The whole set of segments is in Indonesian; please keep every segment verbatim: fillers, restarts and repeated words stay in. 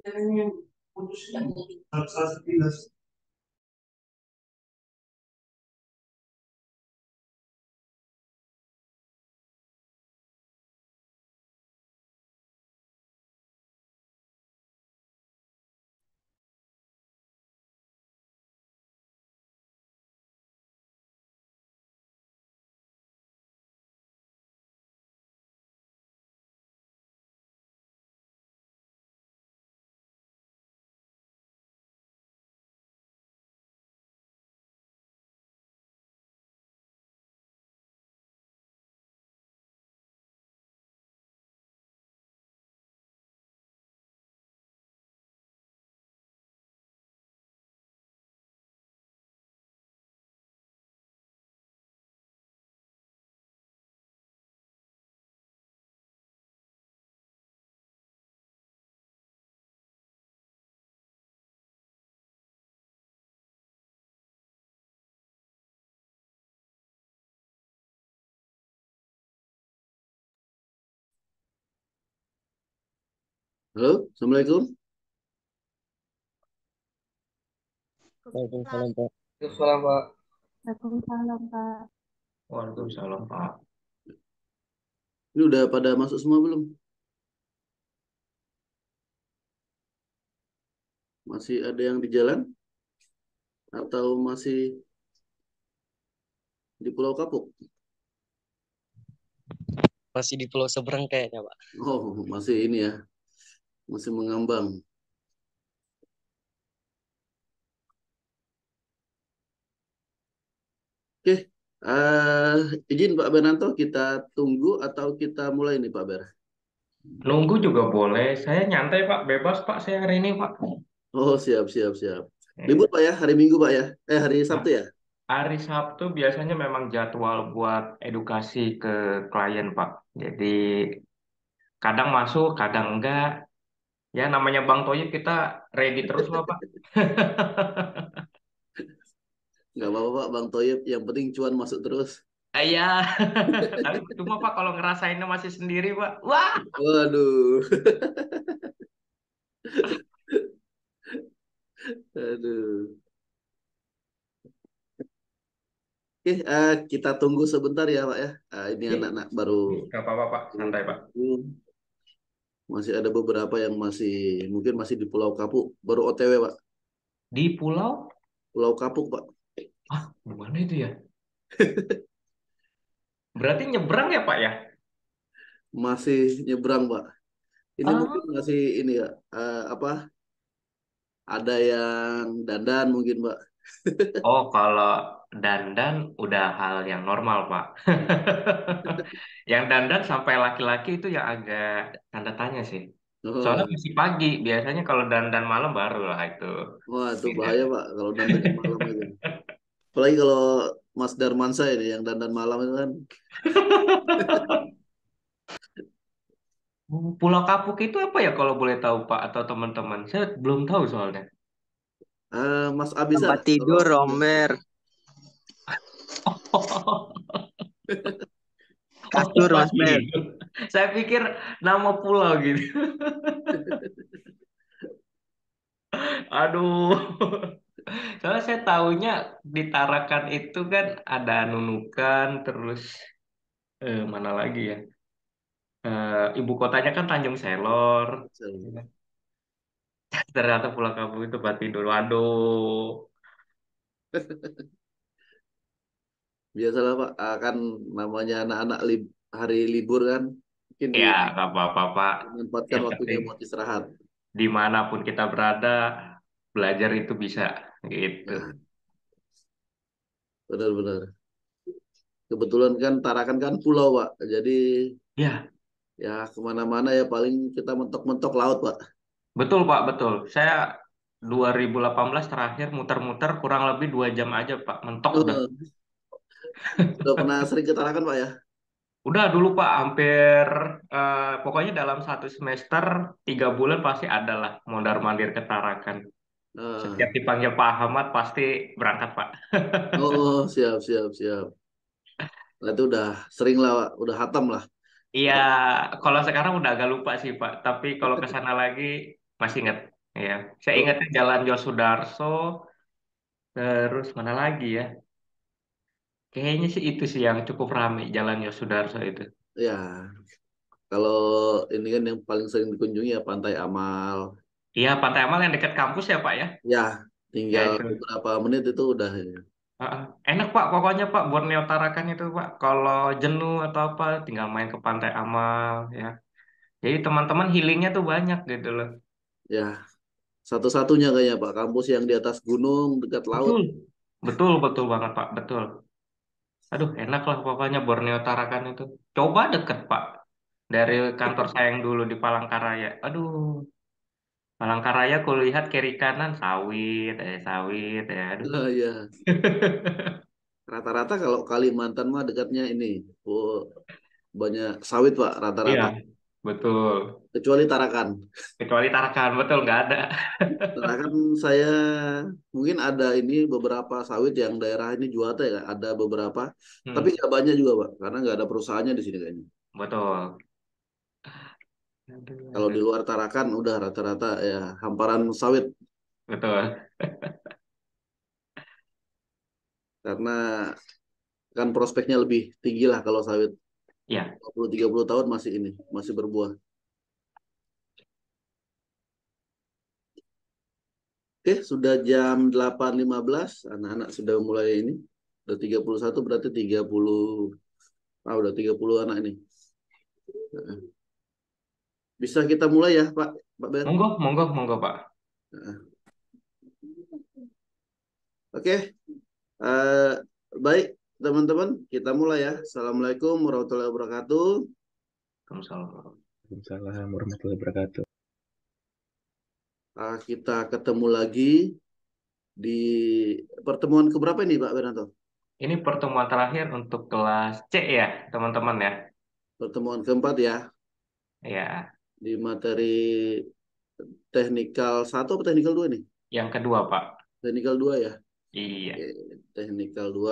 Halo, Assalamualaikum. Waalaikumsalam, Pak. Waalaikumsalam, Pak. Waalaikumsalam, Pak. Waalaikumsalam, Pak. Ini udah pada masuk semua belum? Masih ada yang di jalan atau masih di Pulau Kapuk? Masih di Pulau Seberang kayaknya, Pak. Oh, masih ini ya, masih mengambang. Oke, eh izin Pak Bernanto, kita tunggu atau kita mulai nih Pak Ber? Nunggu juga boleh. Saya nyantai, Pak. Bebas, Pak. Saya hari ini, Pak. Oh, siap, siap, siap. Libur Iya. Pak ya, hari Minggu Pak ya? Eh, hari Nah, Sabtu ya? hari Sabtu biasanya memang jadwal buat edukasi ke klien, Pak. Jadi kadang masuk, kadang enggak. Ya, namanya Bang Toyib kita ready terus lah, Pak. Nggak apa-apa Pak, Bang Toyib. Yang penting cuan masuk terus. Ah, iya. Tapi cuma Pak kalau ngerasainnya masih sendiri, Pak. Wah. Waduh, aduh. Oke, eh, kita tunggu sebentar ya Pak ya. Eh, ini Ih, anak-anak baru nggak apa-apa, Pak. Santai, Pak. masih ada beberapa yang masih mungkin masih di Pulau Kapuk, baru O T W Pak. Di pulau? Pulau Kapuk Pak, Ah, di mana itu ya? Berarti nyebrang ya, Pak ya? masih nyebrang Pak. Ini mungkin Ah. masih ini ya, eh, apa? Ada yang dandan mungkin Pak. Oh, kalau dandan udah hal yang normal, Pak. Yang dandan sampai laki-laki itu yang agak tanda tanya sih. Soalnya Oh, masih pagi, biasanya kalau dandan malam baru lah itu. wah itu Beda. bahaya Pak kalau dandannya malam itu. Apalagi kalau Mas Darmansa ini yang dandan malam itu kan. Pulau Kapuk itu apa ya kalau boleh tahu, Pak, atau teman-teman? Saya belum tahu soalnya. Eh, Mas Abizar, Tempat kalau tidur, Romer. Oh, Kasur, tempat Mas Ber. tidur. Saya pikir nama pulau gitu. Aduh. Soalnya saya tahunya di Tarakan itu kan ada Nunukan, terus eh, mana lagi ya? Eh, ibu kotanya kan Tanjung Selor. Ya kan? Ternyata Pulau Kampung itu tempat tidur. Waduh. biasalah Pak, akan namanya anak-anak lib- hari libur kan, mungkin Ya, nggak apa-apa, Pak. dimanfaatkan Yang waktunya penting buat istirahat. dimanapun kita berada, belajar itu bisa gitu. Nah, benar-benar. Kebetulan kan Tarakan kan pulau, Pak. Jadi Ya, ya kemana-mana ya paling kita mentok-mentok laut, Pak. betul, Pak, betul. Saya dua ribu delapan belas terakhir muter-muter kurang lebih dua jam aja, Pak. Mentok udah. Eh, Sudah pernah sering ke Tarakan, Pak ya? Udah dulu Pak, hampir eh, pokoknya dalam satu semester tiga bulan pasti ada lah mondar-mandir ke Tarakan. Setiap Nah, dipanggil Pak Ahmad pasti berangkat Pak. oh siap, siap, siap. Nah, itu udah sering lah, Pak. Udah hatam lah. Iya, kalau sekarang udah agak lupa sih Pak. Tapi kalau ke sana lagi masih ingat. Ya, saya Kalau ingatnya Jalan Yosudarso, terus mana lagi ya? Kayaknya sih itu sih yang cukup ramai Jalan Yosudarso itu. ya, kalau ini kan yang paling sering dikunjungi ya Pantai Amal. Iya, Pantai Amal yang dekat kampus ya Pak ya? Ya, Ya tinggal itu. beberapa menit itu udah. Heeh. Enak Pak, pokoknya Pak Borneo Tarakan itu Pak. Kalau jenuh atau apa, tinggal main ke Pantai Amal ya. Jadi teman-teman healingnya tuh banyak gitu loh. Ya, satu-satunya kayaknya Pak, kampus yang di atas gunung dekat laut. Betul, betul, betul banget Pak, betul. Aduh, enak lah pokoknya Borneo Tarakan itu. Coba deket Pak, dari kantor saya yang dulu di Palangkaraya. Aduh, Palangkaraya kulihat kiri kanan sawit, eh sawit, ya aduh. Nah, ya, rata-rata kalau Kalimantan mah dekatnya ini, oh, banyak sawit Pak, Iya, rata-rata. betul. Kecuali Tarakan. Kecuali Tarakan, betul nggak ada. Tarakan saya mungkin ada ini beberapa sawit yang daerah ini Juwata ya, ada beberapa, tapi Hmm, nggak banyak juga Pak, karena nggak ada perusahaannya di sini kayaknya. betul. Aduh, Kalau di aduh. luar Tarakan udah rata-rata ya hamparan sawit, Betul. karena kan prospeknya lebih tinggi lah kalau sawit. Ya, dua puluh tiga puluh tahun masih ini, masih berbuah. Oke, sudah jam delapan lima belas, anak-anak sudah mulai ini. Udah tiga puluh satu berarti tiga puluh, ah udah tiga puluh anak ini. Bisa kita mulai ya, Pak, Pak Ber? monggo, monggo, monggo Pak. Oke, eh, baik teman-teman, kita mulai ya. Assalamualaikum warahmatullahi wabarakatuh. Waalaikumsalam. Waalaikumsalam warahmatullahi wabarakatuh. Ah, kita ketemu lagi di pertemuan keberapa ini, Pak Bernardo? Ini pertemuan terakhir untuk kelas C ya, teman-teman ya. Pertemuan keempat ya, Ya, di materi teknikal satu atau teknikal dua nih? yang kedua Pak. Teknikal dua ya. Oke, Iya. teknikal dua.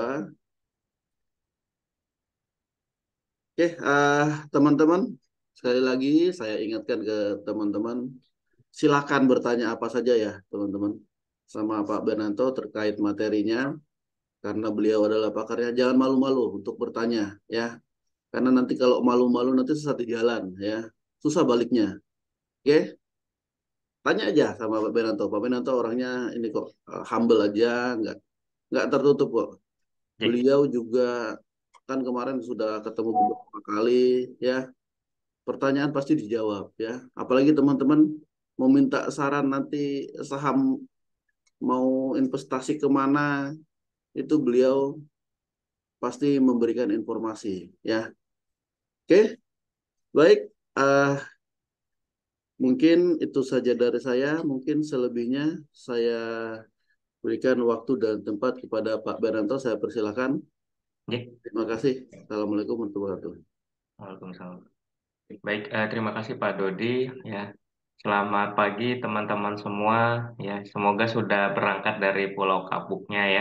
Oke, ah, teman-teman, sekali lagi saya ingatkan ke teman-teman, silakan bertanya apa saja ya, teman-teman, sama Pak Bernardo terkait materinya, karena beliau adalah pakarnya. Jangan malu-malu untuk bertanya, ya. Karena nanti kalau malu-malu nanti susah di jalan, ya. Susah baliknya. Oke, tanya aja sama Pak Bernardo. Pak Bernardo orangnya ini kok eh, humble aja, nggak nggak tertutup kok. Oke. Beliau juga kan kemarin sudah ketemu beberapa kali, ya. Pertanyaan pasti dijawab, ya. Apalagi teman-teman mau minta saran nanti saham mau investasi kemana, itu beliau pasti memberikan informasi, ya. Oke, baik. Eh, mungkin itu saja dari saya. Mungkin selebihnya saya berikan waktu dan tempat kepada Pak Bernardo. Saya persilakan. Oke. Terima kasih. Assalamualaikum warahmatullahi wabarakatuh. Waalaikumsalam. Baik, eh, terima kasih Pak Dodi ya. Selamat pagi teman-teman semua ya. Semoga sudah berangkat dari Pulau Kapuknya ya.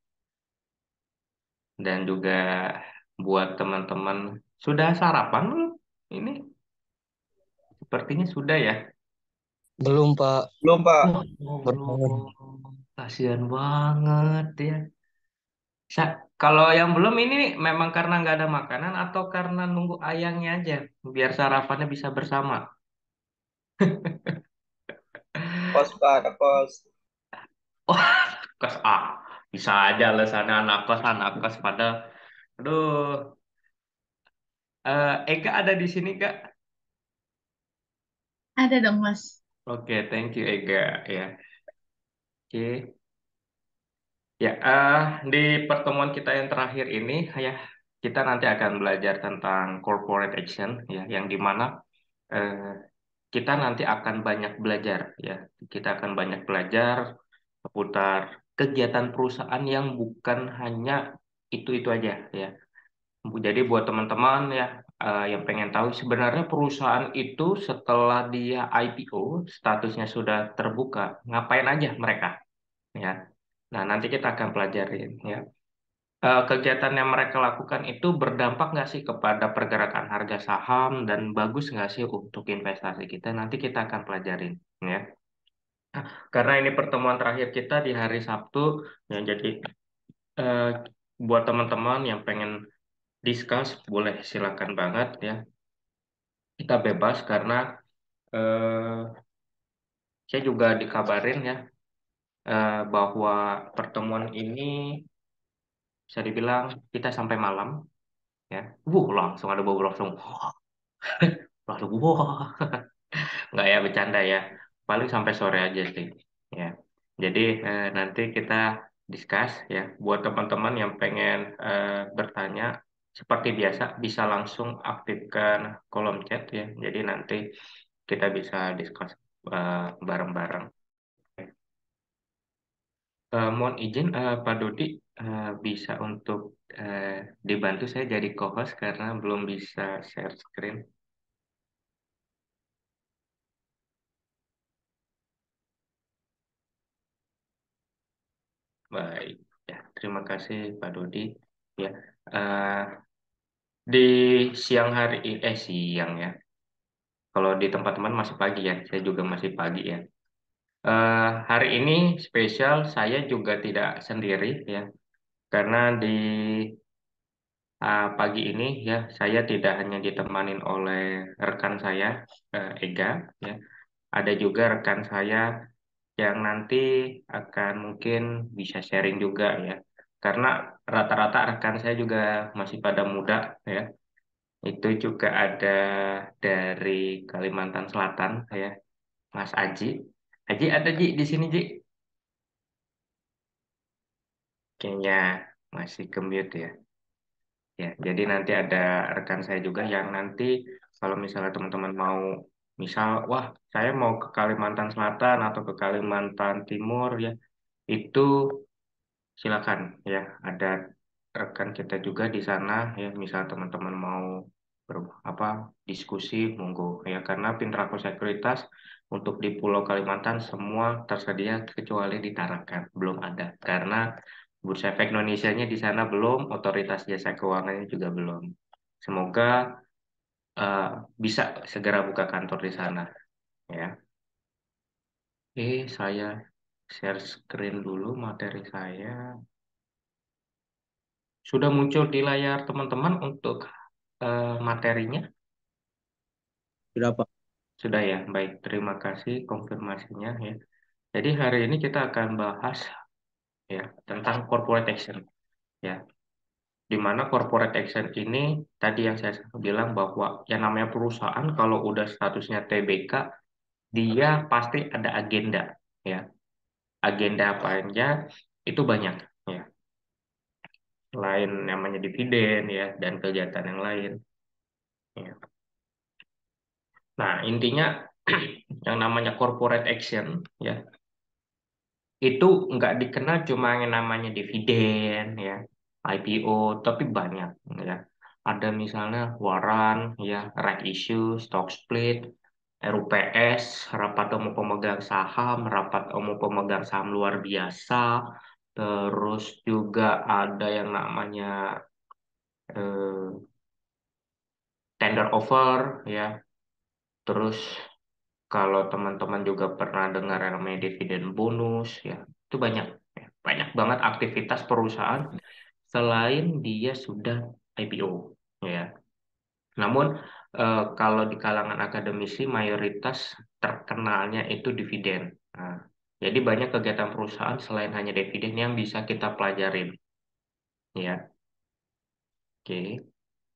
Dan juga buat teman-teman sudah sarapan belum? Ini sepertinya sudah ya. Belum, Pak. Belum, Pak. Wah, Baru bangun. belum. Kasihan banget ya. Sa- Kalau yang belum ini memang karena nggak ada makanan atau karena nunggu ayangnya aja biar sarapannya bisa bersama. Kos, Pak, ada kos. Oh, kos ah, bisa aja alasannya anak kos anak kos pada. Aduh, eh, Ega ada di sini Kak. Ada dong, Mas. Oke, thank you Ega ya. Oke. Ya, eh, di pertemuan kita yang terakhir ini ya kita nanti akan belajar tentang corporate action ya yang dimana eh, kita nanti akan banyak belajar ya. Kita akan banyak belajar seputar kegiatan perusahaan yang bukan hanya itu-itu aja ya. Jadi buat teman-teman ya eh, yang pengen tahu sebenarnya perusahaan itu setelah dia I P O statusnya sudah terbuka, ngapain aja mereka ya. Nah, nanti kita akan pelajarin ya. Eh, kegiatan yang mereka lakukan itu berdampak nggak sih kepada pergerakan harga saham dan bagus nggak sih untuk investasi kita? Nanti kita akan pelajarin ya. Karena ini pertemuan terakhir kita di hari Sabtu, ya jadi eh, buat teman-teman yang pengen discuss, boleh silakan banget ya. Kita bebas karena eh, saya juga dikabarin ya eh, bahwa pertemuan ini bisa dibilang kita sampai malam ya. Wuh, langsung ada bau langsung. Langsung wah. Nggak ya bercanda ya. Paling sampai sore aja sih. Ya. Jadi eh, nanti kita discuss ya. Buat teman-teman yang pengen eh, bertanya, seperti biasa bisa langsung aktifkan kolom chat ya. Jadi nanti kita bisa discuss eh, bareng-bareng. Eh, mohon izin eh, Pak Dodi eh, bisa untuk eh, dibantu saya jadi co-host karena belum bisa share screen. Baik, ya terima kasih Pak Dodi. Ya, eh, di siang hari ini, eh siang ya. Kalau di tempat teman masih pagi ya, saya juga masih pagi ya. Eh, hari ini spesial, saya juga tidak sendiri ya, karena di ah, pagi ini ya, saya tidak hanya ditemanin oleh rekan saya, eh, Ega, ya, ada juga rekan saya yang nanti akan mungkin bisa sharing juga ya. Karena rata-rata rekan saya juga masih pada muda ya. Itu juga ada dari Kalimantan Selatan ya, Mas Aji. Aji ada Ji di sini Ji. Kayaknya masih commute ya. Ya, jadi nanti ada rekan saya juga yang nanti kalau misalnya teman-teman mau misal wah saya mau ke Kalimantan Selatan atau ke Kalimantan Timur ya, itu silakan ya, ada rekan kita juga di sana ya, misal teman-teman mau ber, apa diskusi monggo ya, karena Pintrako Sekuritas untuk di Pulau Kalimantan semua tersedia kecuali di Tarakan belum ada karena Bursa Efek Indonesia-nya di sana belum, Otoritas Jasa Keuangannya juga belum. Semoga eh, bisa segera buka kantor di sana ya. Eh saya share screen dulu materi saya. Sudah muncul di layar teman-teman untuk eh, materinya? Sudah, Pak. Sudah ya, baik. Terima kasih konfirmasinya ya. Jadi hari ini kita akan bahas ya tentang corporate action ya. Di mana corporate action ini tadi yang saya bilang bahwa yang namanya perusahaan kalau udah statusnya T B K dia pasti ada agenda ya. Agenda apa aja itu banyak ya. Selain namanya dividen ya dan kegiatan yang lain ya. Nah, intinya yang namanya corporate action ya itu nggak dikenal cuma yang namanya dividen ya, I P O, tapi banyak ya. Ada misalnya waran ya, right issue, stock split, R U P S, rapat umum pemegang saham, rapat umum pemegang saham luar biasa, terus juga ada yang namanya eh, tender offer ya, terus kalau teman-teman juga pernah dengar yang namanya dividen bonus, ya, itu banyak, ya. Banyak banget aktivitas perusahaan selain dia sudah I P O, ya. Namun eh, kalau di kalangan akademisi mayoritas terkenalnya itu dividen. Nah, jadi banyak kegiatan perusahaan selain hanya dividen yang bisa kita pelajarin, ya. Oke.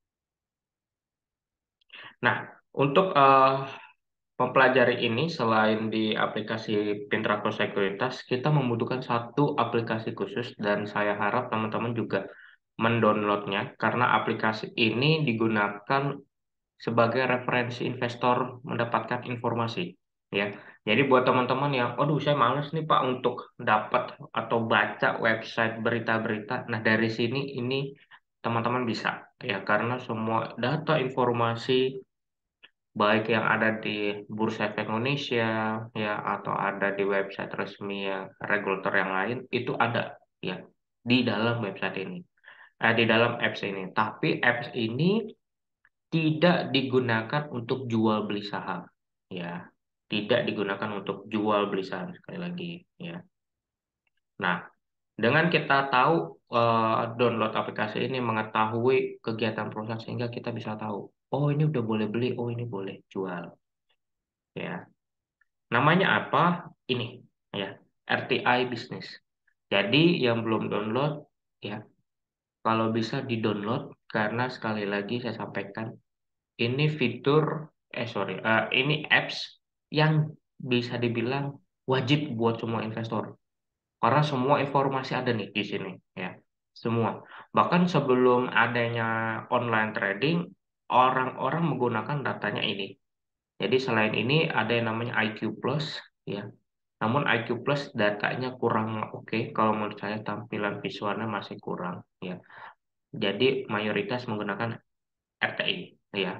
Nah, untuk eh, mempelajari ini selain di aplikasi Pintrako Sekuritas, kita membutuhkan satu aplikasi khusus dan saya harap teman-teman juga mendownloadnya karena aplikasi ini digunakan sebagai referensi investor mendapatkan informasi. Ya, jadi buat teman-teman yang, aduh saya males nih Pak untuk dapat atau baca website berita-berita. Nah dari sini ini teman-teman bisa ya karena semua data informasi baik yang ada di Bursa Efek Indonesia ya atau ada di website resmi yang regulator yang lain itu ada ya di dalam website ini, eh, di dalam apps ini. Tapi apps ini tidak digunakan untuk jual beli saham ya. tidak digunakan untuk jual beli saham sekali lagi ya. Nah, dengan kita tahu eh, download aplikasi ini mengetahui kegiatan perusahaan sehingga kita bisa tahu, oh ini udah boleh beli, oh ini boleh jual ya. Namanya apa? Ini ya, R T I Business. Jadi yang belum download ya, kalau bisa di-download karena sekali lagi saya sampaikan ini fitur eh sorry, eh, ini apps yang bisa dibilang wajib buat semua investor. Karena semua informasi ada nih di sini ya. Semua. Bahkan sebelum adanya online trading, orang-orang menggunakan datanya ini. Jadi selain ini ada yang namanya I Q Plus ya. Namun I Q Plus datanya kurang oke kalau menurut saya tampilan visualnya masih kurang ya. Jadi mayoritas menggunakan R T I ya.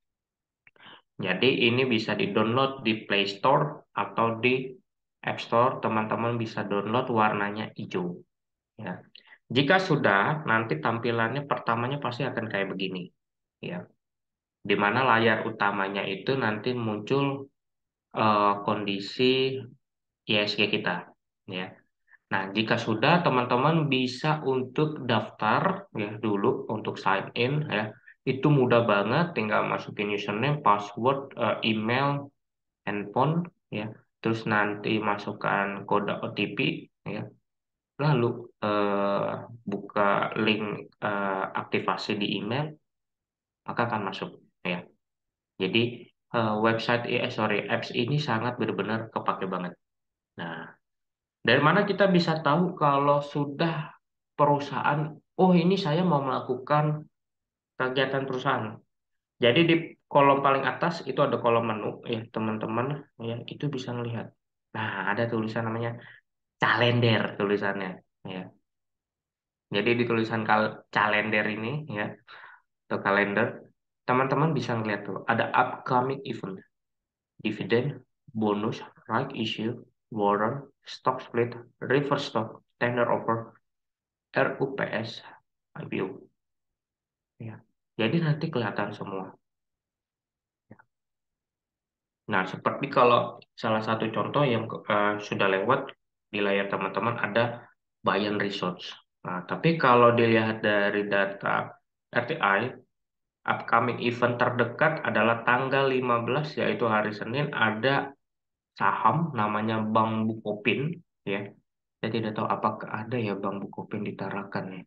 Jadi ini bisa di-download di Play Store atau di App Store. Teman-teman bisa download warnanya hijau ya. Jika sudah, nanti tampilannya pertamanya pasti akan kayak begini ya. Di mana layar utamanya itu nanti muncul eh, kondisi I S G kita ya. Nah, jika sudah teman-teman bisa untuk daftar ya dulu untuk sign in ya. Itu mudah banget, tinggal masukin username, password, eh, email, handphone ya. Terus nanti masukkan kode O T P ya. Lalu eh, buka link eh, aktivasi di email, maka akan masuk ya. Jadi eh, website eh sorry apps ini sangat benar-benar kepake banget. Nah, dari mana kita bisa tahu kalau sudah perusahaan, oh ini saya mau melakukan kegiatan perusahaan. Jadi di kolom paling atas itu ada kolom menu ya teman-teman ya itu bisa melihat. Nah, ada tulisan namanya kalender tulisannya ya. Jadi di tulisan kal kalender ini ya atau kalender teman-teman bisa ngeliat tuh ada upcoming event, dividend, bonus, right issue, warrant, stock split, reverse stock, tender offer, R U P S, I P O. Ya. Jadi nanti kelihatan semua. Nah, seperti kalau salah satu contoh yang eh, sudah lewat di layar teman-teman ada Bayan Research. Nah, tapi kalau dilihat dari data R T I, upcoming event terdekat adalah tanggal lima belas yaitu hari Senin ada saham namanya Bank Bukopin ya. Saya tidak tahu apakah ada ya Bank Bukopin di Tarakan ya.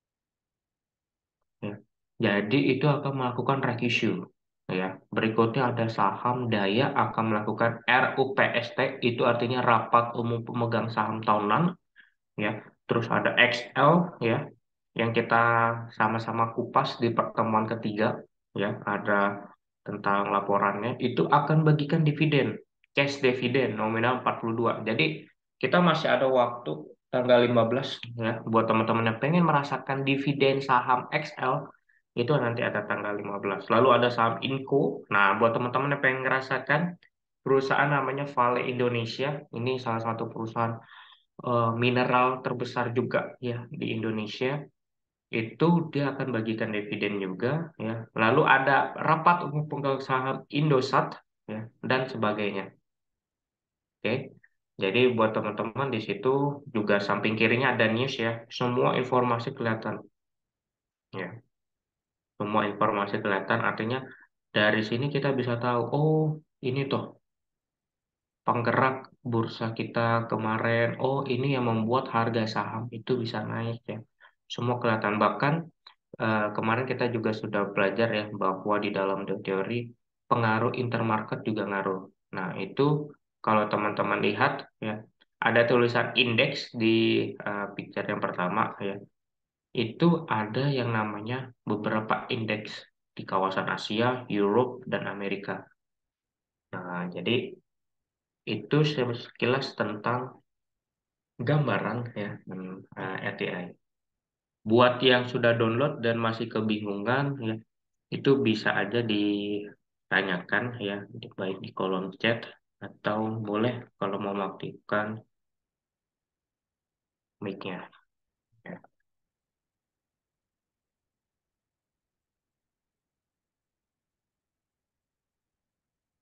Ya. Jadi itu akan melakukan right issue ya. Berikutnya ada saham Daya akan melakukan R U P S T itu artinya rapat umum pemegang saham tahunan ya. Terus ada X L ya yang kita sama-sama kupas di pertemuan ketiga ya. Ada tentang laporannya itu akan bagikan dividen, cash dividen nominal empat puluh dua. Jadi kita masih ada waktu tanggal lima belas ya buat teman-teman yang pengen merasakan dividen saham X L itu nanti ada tanggal lima belas. Lalu ada saham Inco. Nah, buat teman-teman yang pengen ngerasakan perusahaan namanya Vale Indonesia. Ini salah satu perusahaan eh, mineral terbesar juga ya di Indonesia. Itu dia akan bagikan dividen juga ya. Lalu ada rapat umum pemegang saham Indosat ya dan sebagainya. Oke. Jadi buat teman-teman di situ juga samping kirinya ada news ya. Semua informasi kelihatan ya. Semua informasi kelihatan artinya dari sini kita bisa tahu oh ini tuh penggerak bursa kita kemarin. Oh ini yang membuat harga saham itu bisa naik ya. Semua kelihatan bahkan eh, kemarin kita juga sudah belajar ya bahwa di dalam teori pengaruh intermarket juga ngaruh. Nah, itu kalau teman-teman lihat ya, ada tulisan indeks di eh, picture yang pertama ya. Itu ada yang namanya beberapa indeks di kawasan Asia, Europe, dan Amerika. Nah, jadi itu sekilas tentang gambaran ya hmm, eh, R T I. Buat yang sudah download dan masih kebingungan ya, itu bisa aja ditanyakan ya, baik di kolom chat atau boleh kalau mau mengaktifkan mic-nya. Ya.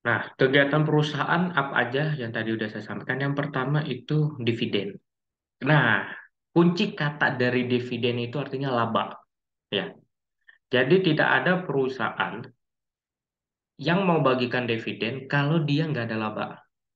Nah, kegiatan perusahaan apa aja yang tadi udah saya sampaikan. Yang pertama itu dividen. Nah, kunci kata dari dividen itu artinya laba. Ya, jadi tidak ada perusahaan yang mau bagikan dividen kalau dia nggak ada laba.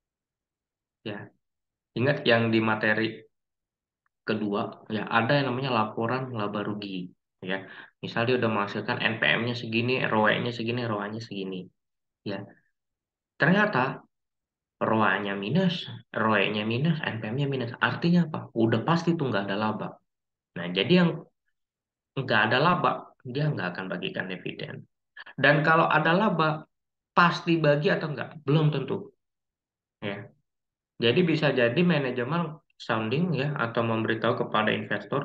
Ya, ingat yang di materi kedua, ya ada yang namanya laporan laba rugi. Ya, misalnya dia udah menghasilkan N P M-nya segini, R O E-nya segini, R O A-nya segini. Ya, ternyata R O A-nya minus, R O E-nya minus, N P M-nya minus. Artinya apa? Udah pasti tuh nggak ada laba. Nah, jadi yang nggak ada laba, dia nggak akan bagikan dividen. Dan kalau ada laba, pasti bagi atau enggak? Belum tentu. Ya. Jadi bisa jadi manajemen sounding ya atau memberitahu kepada investor,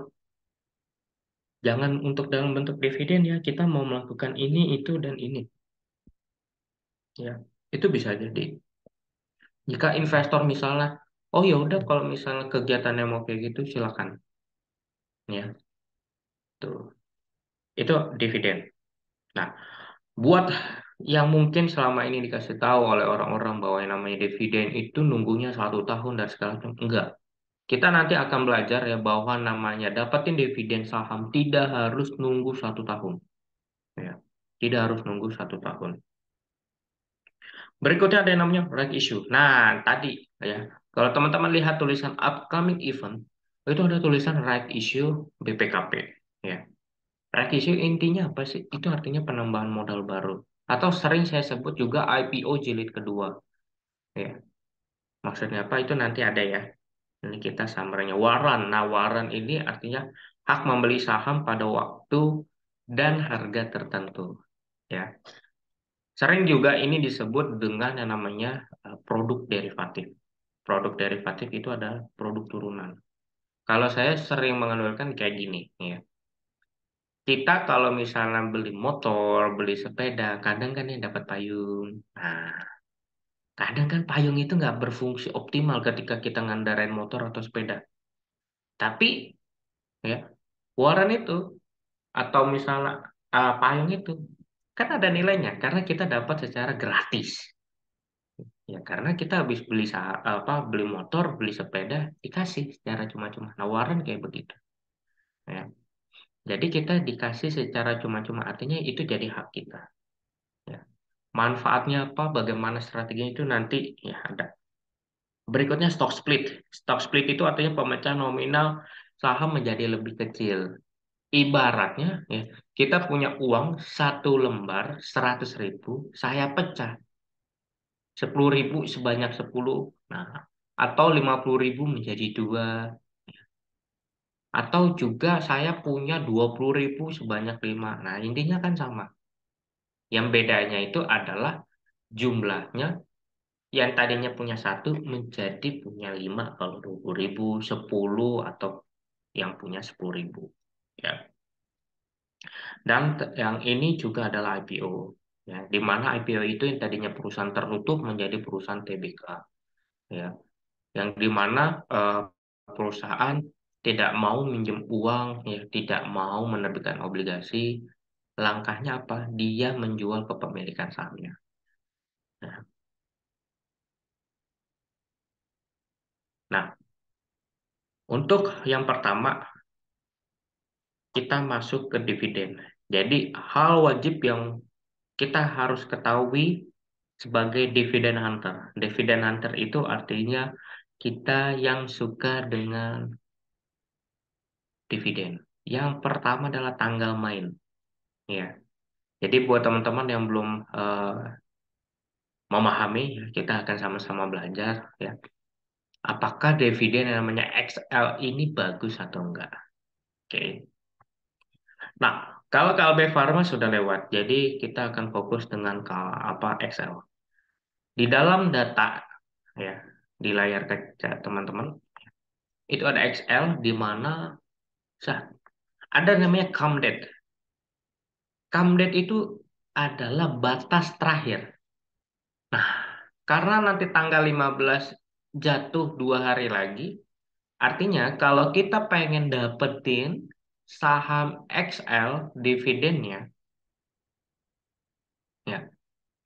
jangan untuk dalam bentuk dividen ya, kita mau melakukan ini, itu, dan ini. Ya, itu bisa jadi. Jika investor misalnya, oh ya udah kalau misalnya kegiatannya mau kayak gitu, silakan. Ya, tuh. Itu dividen. Nah, buat yang mungkin selama ini dikasih tahu oleh orang-orang bahwa yang namanya dividen itu nunggunya satu tahun dan segala macam. Enggak. Kita nanti akan belajar ya bahwa namanya dapetin dividen saham tidak harus nunggu satu tahun. Ya. Tidak harus nunggu satu tahun. Berikutnya ada yang namanya right issue. Nah, tadi ya, kalau teman-teman lihat tulisan upcoming event, itu ada tulisan right issue B P K P. Ya. Right issue intinya apa sih? Itu artinya penambahan modal baru. Atau sering saya sebut juga I P O jilid kedua. Ya. Maksudnya apa? Itu nanti ada ya. Ini kita summary-nya. Warrant. Nah, warrant ini artinya hak membeli saham pada waktu dan harga tertentu. Ya. Sering juga ini disebut dengan yang namanya eh, produk derivatif. Produk derivatif itu adalah produk turunan. Kalau saya sering mengenalkan kayak gini, ya. Kita kalau misalnya beli motor, beli sepeda, kadang kan yang dapat payung. Nah, kadang kan payung itu nggak berfungsi optimal ketika kita ngendarain motor atau sepeda. Tapi ya, waran itu atau misalnya uh, payung itu kan ada nilainya karena kita dapat secara gratis. Ya, karena kita habis beli sa- apa beli motor, beli sepeda dikasih secara cuma-cuma. Nah, waran kayak begitu. Ya. Jadi kita dikasih secara cuma-cuma artinya itu jadi hak kita. Ya. Manfaatnya apa, bagaimana strateginya itu nanti ya ada. Berikutnya stock split. Stock split itu artinya pemecahan nominal saham menjadi lebih kecil. Ibaratnya ya, kita punya uang satu lembar seratus ribu, saya pecah sepuluh ribu sebanyak sepuluh, nah, atau lima puluh ribu menjadi dua, atau juga saya punya dua puluh ribu sebanyak lima. Nah, intinya kan sama. Yang bedanya itu adalah jumlahnya yang tadinya punya satu menjadi punya lima kalau dua puluh ribu, sepuluh atau yang punya sepuluh ribu. Ya. Dan te- yang ini juga adalah I P O. Ya, di mana I P O itu yang tadinya perusahaan tertutup menjadi perusahaan T B K. Ya, yang di mana eh, perusahaan tidak mau minjem uang, ya, tidak mau menerbitkan obligasi. Langkahnya apa? Dia menjual kepemilikan sahamnya. Nah, nah, untuk yang pertama kita masuk ke dividen. Jadi hal wajib yang kita harus ketahui sebagai dividen hunter. Dividen hunter itu artinya kita yang suka dengan dividen. Yang pertama adalah tanggal main. Ya. Jadi buat teman-teman yang belum eh, memahami, kita akan sama-sama belajar ya. Apakah dividen yang namanya X L ini bagus atau enggak? Oke. Nah, kalau K L B Pharma sudah lewat, jadi kita akan fokus dengan K- apa X L. Di dalam data ya, di layar kaca teman-teman, itu ada X L di mana sah- ada namanya come date. Come date itu adalah batas terakhir. Nah, karena nanti tanggal lima belas jatuh dua hari lagi, artinya kalau kita pengen dapetin saham X L dividennya, ya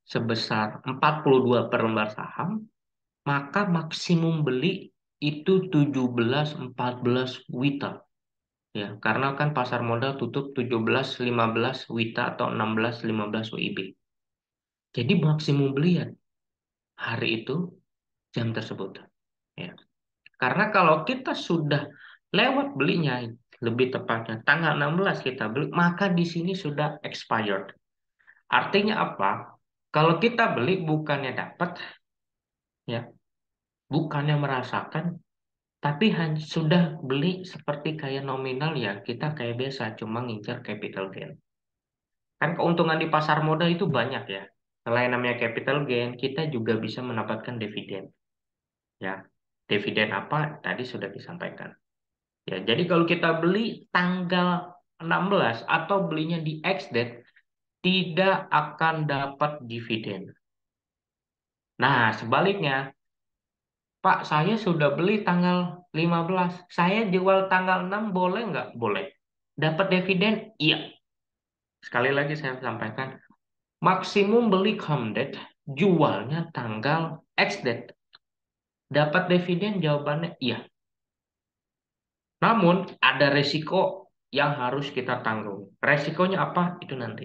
sebesar empat puluh dua per lembar saham, maka maksimum beli itu tujuh belas empat belas wita. Ya, karena kan pasar modal tutup tujuh belas lima belas wita atau enam belas lima belas W I B. Jadi maksimum belian hari itu jam tersebut. Ya. Karena kalau kita sudah lewat belinya, lebih tepatnya tanggal enam belas kita beli, maka di sini sudah expired. Artinya apa? Kalau kita beli bukannya dapat, ya, bukannya merasakan, tapi hanya sudah beli seperti kayak nominal ya, kita kayak biasa cuma ngincer capital gain. Kan keuntungan di pasar modal itu banyak ya. Selain namanya capital gain, kita juga bisa mendapatkan dividen. Ya, dividen apa? Tadi sudah disampaikan. Ya, jadi kalau kita beli tanggal enam belas atau belinya di ex-date, tidak akan dapat dividen. Nah, sebaliknya, Pak, saya sudah beli tanggal lima belas. Saya jual tanggal enam boleh nggak? Boleh. Dapat dividen? Iya. Sekali lagi saya sampaikan, maksimum beli com-date, jualnya tanggal ex-date. Dapat dividen? Jawabannya iya. Namun, ada resiko yang harus kita tanggung. Resikonya apa? Itu nanti.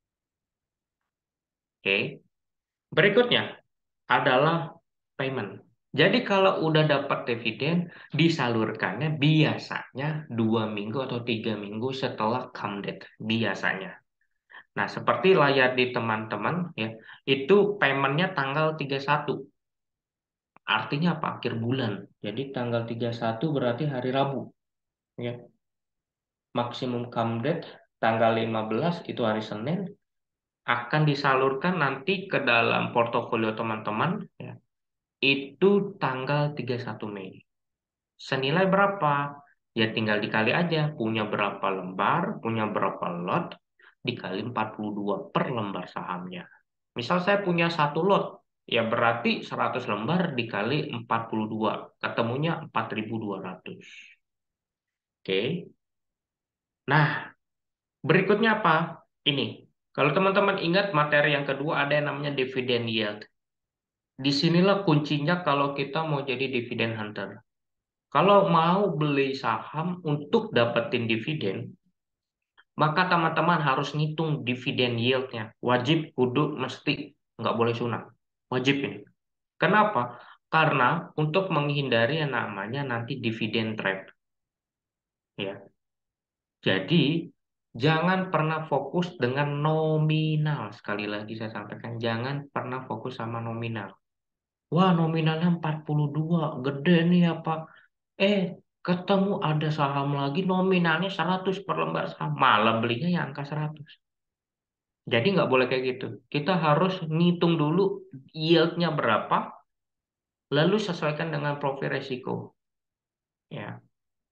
Oke. Berikutnya adalah payment. Jadi kalau udah dapat dividen, disalurkannya biasanya dua minggu atau tiga minggu setelah come date. Biasanya. Nah, seperti layar di teman-teman, ya, itu paymentnya tanggal tiga puluh satu. Artinya apa? Akhir bulan. Jadi tanggal tiga puluh satu berarti hari Rabu. Ya. Maksimum come date tanggal lima belas itu hari Senin. Akan disalurkan nanti ke dalam portofolio teman-teman, ya, itu tanggal tiga puluh satu Mei. Senilai berapa? Ya tinggal dikali aja. Punya berapa lembar, punya berapa lot, dikali empat puluh dua per lembar sahamnya. Misal saya punya satu lot, ya berarti seratus lembar dikali empat puluh dua. Ketemunya empat ribu dua ratus. Oke. Nah, berikutnya apa? Ini. Kalau teman-teman ingat materi yang kedua ada yang namanya dividend yield. Disinilah kuncinya kalau kita mau jadi dividend hunter. Kalau mau beli saham untuk dapetin dividen, maka teman-teman harus ngitung dividen yield-nya. Wajib, kudu, mesti. Nggak boleh sunat. Wajib ini. Kenapa? Karena untuk menghindari yang namanya nanti dividen trap. Ya. Jadi, jangan pernah fokus dengan nominal. Sekali lagi saya sampaikan, jangan pernah fokus sama nominal. Wah, nominalnya empat puluh dua, gede nih ya Pak. Eh, ketemu ada saham lagi nominalnya seratus per lembar saham. Malah belinya yang angka seratus. Jadi nggak boleh kayak gitu. Kita harus ngitung dulu yield-nya berapa, lalu sesuaikan dengan profil resiko. Ya.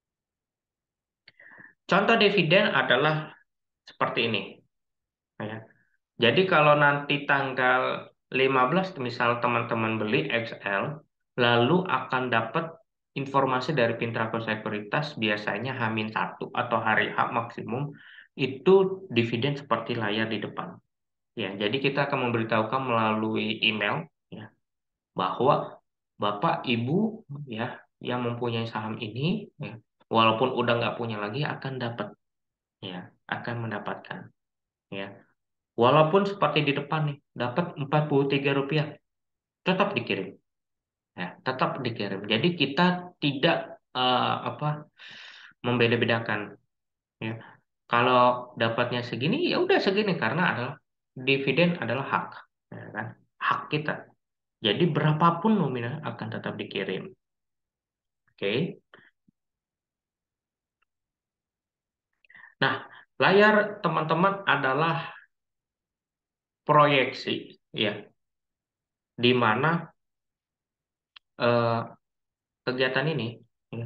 Contoh dividen adalah seperti ini. Ya. Jadi kalau nanti tanggal lima belas, misal teman-teman beli X L, lalu akan dapat informasi dari Pintraco Sekuritas, biasanya H satu atau hari H maksimum, itu dividen seperti layar di depan. Ya, jadi kita akan memberitahukan melalui email, ya, bahwa Bapak, Ibu, ya, yang mempunyai saham ini, ya, walaupun udah nggak punya lagi, akan dapat, ya, akan mendapatkan. Ya. Walaupun seperti di depan nih, dapat empat puluh tiga rupiah, tetap dikirim. Ya, tetap dikirim. Jadi kita tidak eh, apa membeda-bedakan. Ya. Kalau dapatnya segini, ya udah segini karena adalah dividen adalah hak, ya kan? Hak kita. Jadi berapapun nominal akan tetap dikirim. Oke. Nah, layar teman-teman adalah proyeksi, ya, di mana eh, kegiatan ini, ya,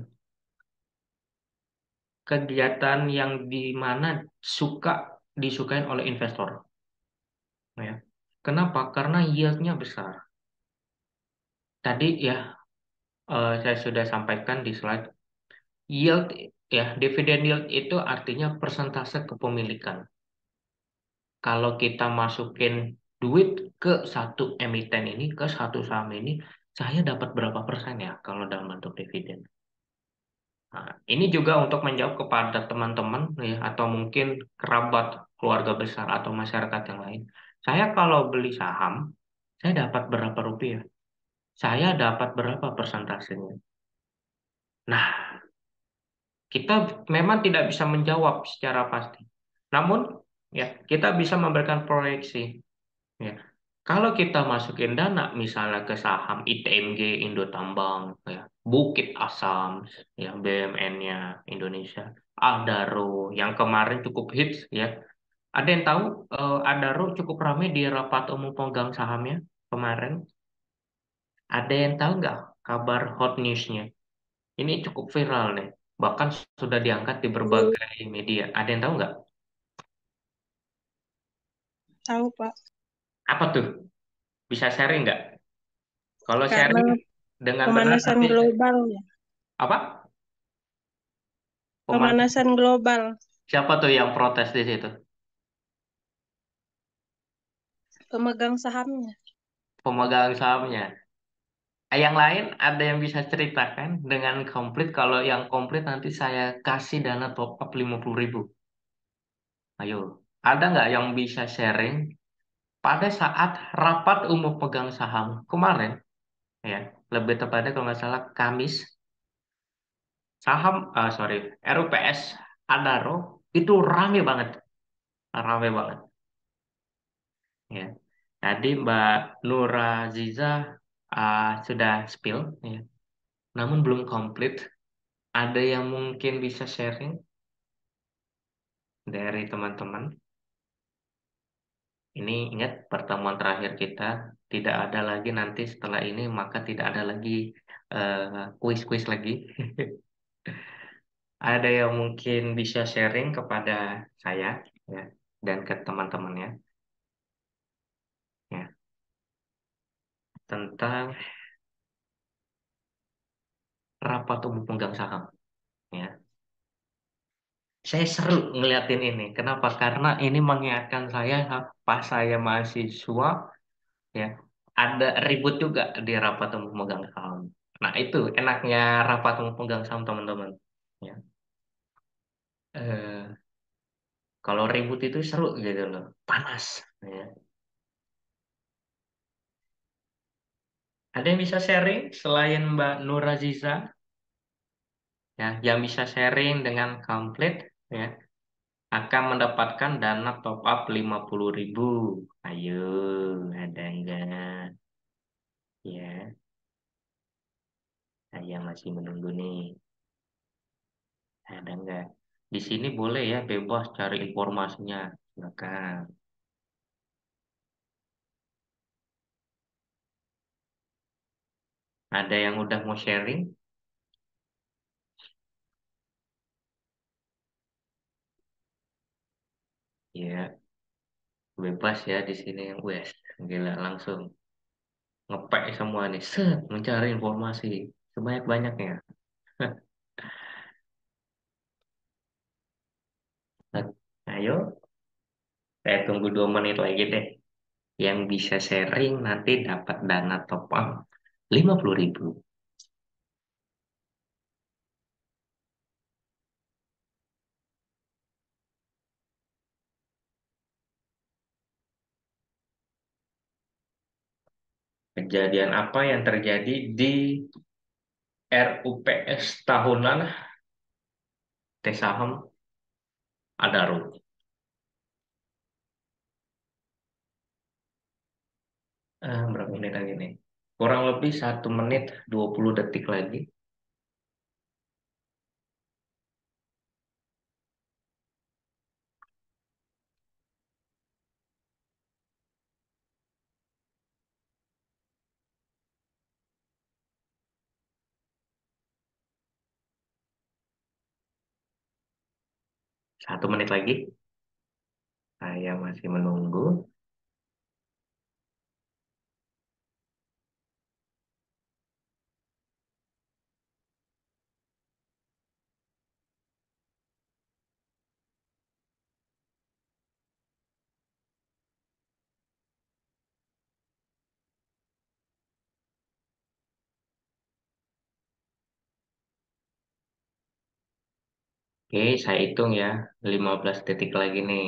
kegiatan yang di mana suka disukain oleh investor. Ya. Kenapa? Karena yield-nya besar. Tadi ya eh, saya sudah sampaikan di slide. Yield ya, dividen yield itu artinya persentase kepemilikan. Kalau kita masukin duit ke satu emiten ini, ke satu saham ini, saya dapat berapa persen ya kalau dalam bentuk dividen. Nah, ini juga untuk menjawab kepada teman-teman ya, atau mungkin kerabat, keluarga besar atau masyarakat yang lain. Saya kalau beli saham, saya dapat berapa rupiah? Saya dapat berapa persentasenya? Nah, kita memang tidak bisa menjawab secara pasti. Namun, ya, kita bisa memberikan proyeksi. Ya. Kalau kita masukin dana misalnya ke saham I T M G Indo Tambang, ya, Bukit Asam, ya, B M N-nya Indonesia, Adaro yang kemarin cukup hits, ya. Ada yang tahu eh, Adaro cukup ramai di rapat umum pemegang sahamnya kemarin? Ada yang tahu nggak kabar hot news-nya? Ini cukup viral nih, bahkan sudah diangkat di berbagai media. Ada yang tahu nggak? Tahu, Pak. Apa tuh? Bisa sharing nggak? Kalau Karena sharing dengan benar pemanasan nanti global ya. apa? Peman Pemanasan global. Siapa tuh yang protes di situ? Pemegang sahamnya. Pemegang sahamnya. Eh, Yang lain ada yang bisa ceritakan dengan komplit. Kalau yang komplit nanti saya kasih dana top up lima puluh ribu. Ayo, ada nggak yang bisa sharing pada saat rapat umum pegang saham kemarin? Ya, lebih tepatnya kalau nggak salah Kamis, saham, ah sorry, R U P S Adaro itu rame banget, rame banget. Ya, tadi Mbak Nura Ziza ah, sudah spill, ya, namun belum komplit. Ada yang mungkin bisa sharing dari teman-teman? Ini ingat pertemuan terakhir kita, tidak ada lagi nanti setelah ini, maka tidak ada lagi eh, kuis-kuis lagi. Ada yang mungkin bisa sharing kepada saya ya dan ke teman-temannya ya tentang rapat umum pemegang saham ya. Saya seru ngeliatin ini. Kenapa? Karena ini mengingatkan saya pas saya mahasiswa ya ada ribut juga di rapat umum pemegang saham. Nah itu enaknya rapat umum pemegang saham teman-teman. Ya. Eh, Kalau ribut itu seru gitu loh, panas. Ya. Ada yang bisa sharing selain Mbak Nur Aziza ya, yang bisa sharing dengan komplit ya akan mendapatkan dana top up lima puluh ribu. Ayo, ada enggak? Ya, saya masih menunggu nih. Ada enggak? Di sini boleh ya bebas cari informasinya. Silakan. Ada yang udah mau sharing? Ya, bebas ya di sini. Wes, gila langsung ngepek semua nih. Set, mencari informasi sebanyak-banyaknya. Nah, ayo, saya tunggu dua menit lagi deh. Yang bisa sharing nanti dapat dana top up lima puluh ribu. Kejadian apa yang terjadi di R U P S tahunan T saham Adaro? Eh, berapa menit lagi nih? Kurang lebih satu menit dua puluh detik lagi. Satu menit lagi. Saya masih menunggu. Oke, saya hitung ya. lima belas detik lagi nih.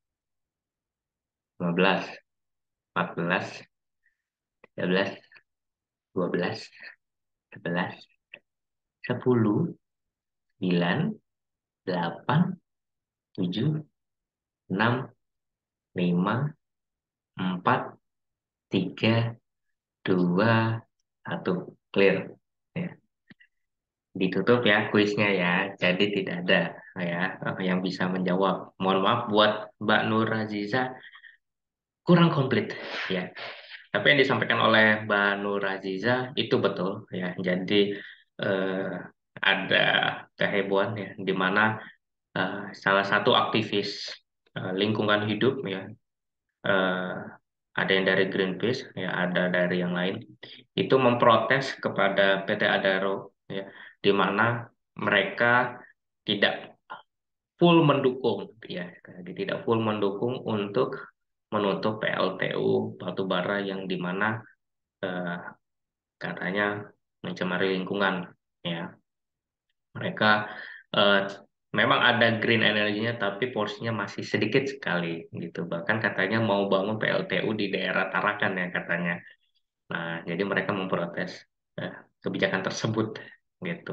lima belas, empat belas, tiga belas, dua belas, sebelas, sepuluh, sembilan, delapan, tujuh, enam, lima, empat, tiga, dua, satu. Clear. Ya. Ditutup ya kuisnya ya. Jadi tidak ada ya yang bisa menjawab. Mohon maaf buat Mbak Nur Aziza kurang komplit ya. Tapi yang disampaikan oleh Mbak Nur Aziza itu betul ya. Jadi eh, ada kehebohan ya di mana eh, salah satu aktivis eh, lingkungan hidup ya, eh, ada yang dari Greenpeace ya, ada dari yang lain itu memprotes kepada P T Adaro ya, di mana mereka tidak full mendukung ya, jadi tidak full mendukung untuk menutup P L T U batubara yang di mana eh, katanya mencemari lingkungan ya. Mereka eh, memang ada green energinya tapi porsinya masih sedikit sekali gitu. Bahkan katanya mau bangun P L T U di daerah Tarakan ya katanya. Nah, jadi mereka memprotes eh, kebijakan tersebut gitu.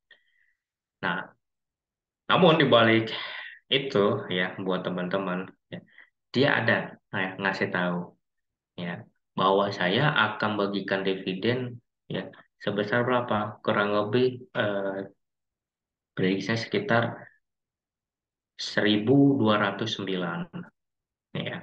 Nah, namun di balik itu ya buat teman-teman ya, dia ada nah, ngasih tahu ya bahwa saya akan bagikan dividen ya sebesar berapa? Kurang lebih eh, prediksi sekitar seribu dua ratus sembilan ya.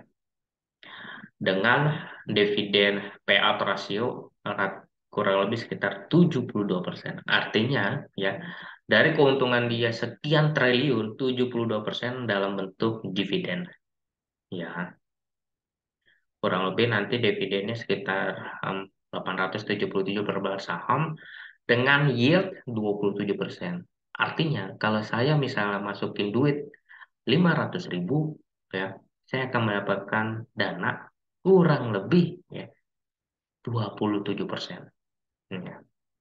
Dengan dividen payout ratio rat- kurang lebih sekitar tujuh puluh dua persen. Artinya ya dari keuntungan dia sekian triliun, tujuh puluh dua persen dalam bentuk dividen. Ya, kurang lebih nanti dividennya sekitar em, delapan ratus tujuh puluh tujuh per bar saham dengan yield dua puluh tujuh persen. Artinya kalau saya misalnya masukin duit lima ratus ribu ya, saya akan mendapatkan dana kurang lebih ya dua puluh tujuh persen. Ya.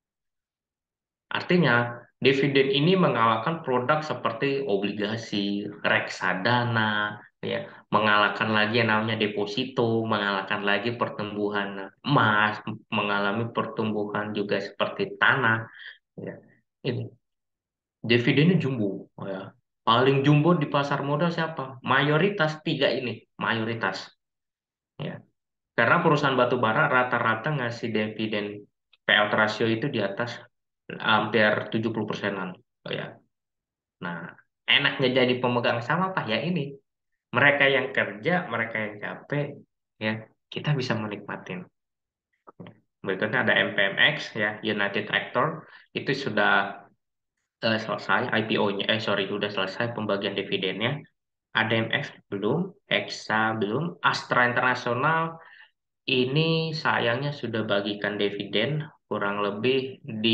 Artinya dividen ini mengalahkan produk seperti obligasi, reksadana, ya, mengalahkan lagi yang namanya deposito, mengalahkan lagi pertumbuhan emas, mengalami pertumbuhan juga seperti tanah. Ya. Ini dividennya jumbo, ya. Paling jumbo di pasar modal siapa? Mayoritas tiga ini, mayoritas. Ya. Karena perusahaan batu bara rata-rata ngasih dividen payout ratio itu di atas hampir tujuh puluh persenan. Oh ya. Nah, enaknya jadi pemegang saham apa ya ini? Mereka yang kerja, mereka yang capek, ya kita bisa menikmatin. Berikutnya ada M P M X ya, United Tractor itu sudah eh, selesai I P O-nya, eh sorry sudah selesai pembagian dividennya. A D M X belum, Hexa belum, Astra Internasional ini sayangnya sudah bagikan dividen kurang lebih di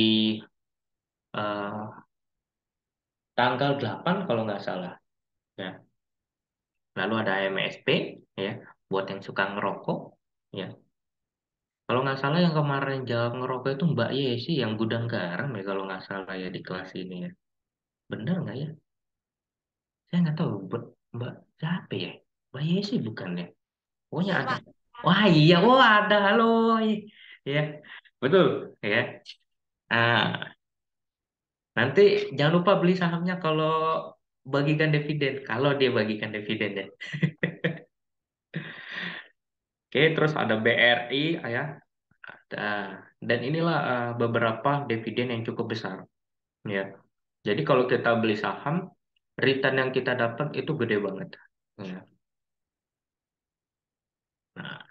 eh, tanggal delapan kalau nggak salah. Ya. Lalu ada M S P ya, buat yang suka ngerokok. Ya. Kalau nggak salah yang kemarin jawab ngerokok itu Mbak Yesi yang gudang garam ya kalau nggak salah ya di kelas ini ya. Bener nggak ya? Saya nggak tahu. Mbak, Mbak siapa ya? Mbak Yesi bukan ya? Pokoknya ada. Wah iya, oh ada. Halo. Ya, betul ya. Ah, nanti jangan lupa beli sahamnya kalau bagikan dividen. Kalau dia bagikan dividen ya. Oke, terus ada B R I ya. Nah, dan inilah eh, beberapa dividen yang cukup besar ya. Jadi kalau kita beli saham, return yang kita dapat itu gede banget. Ya. Nah,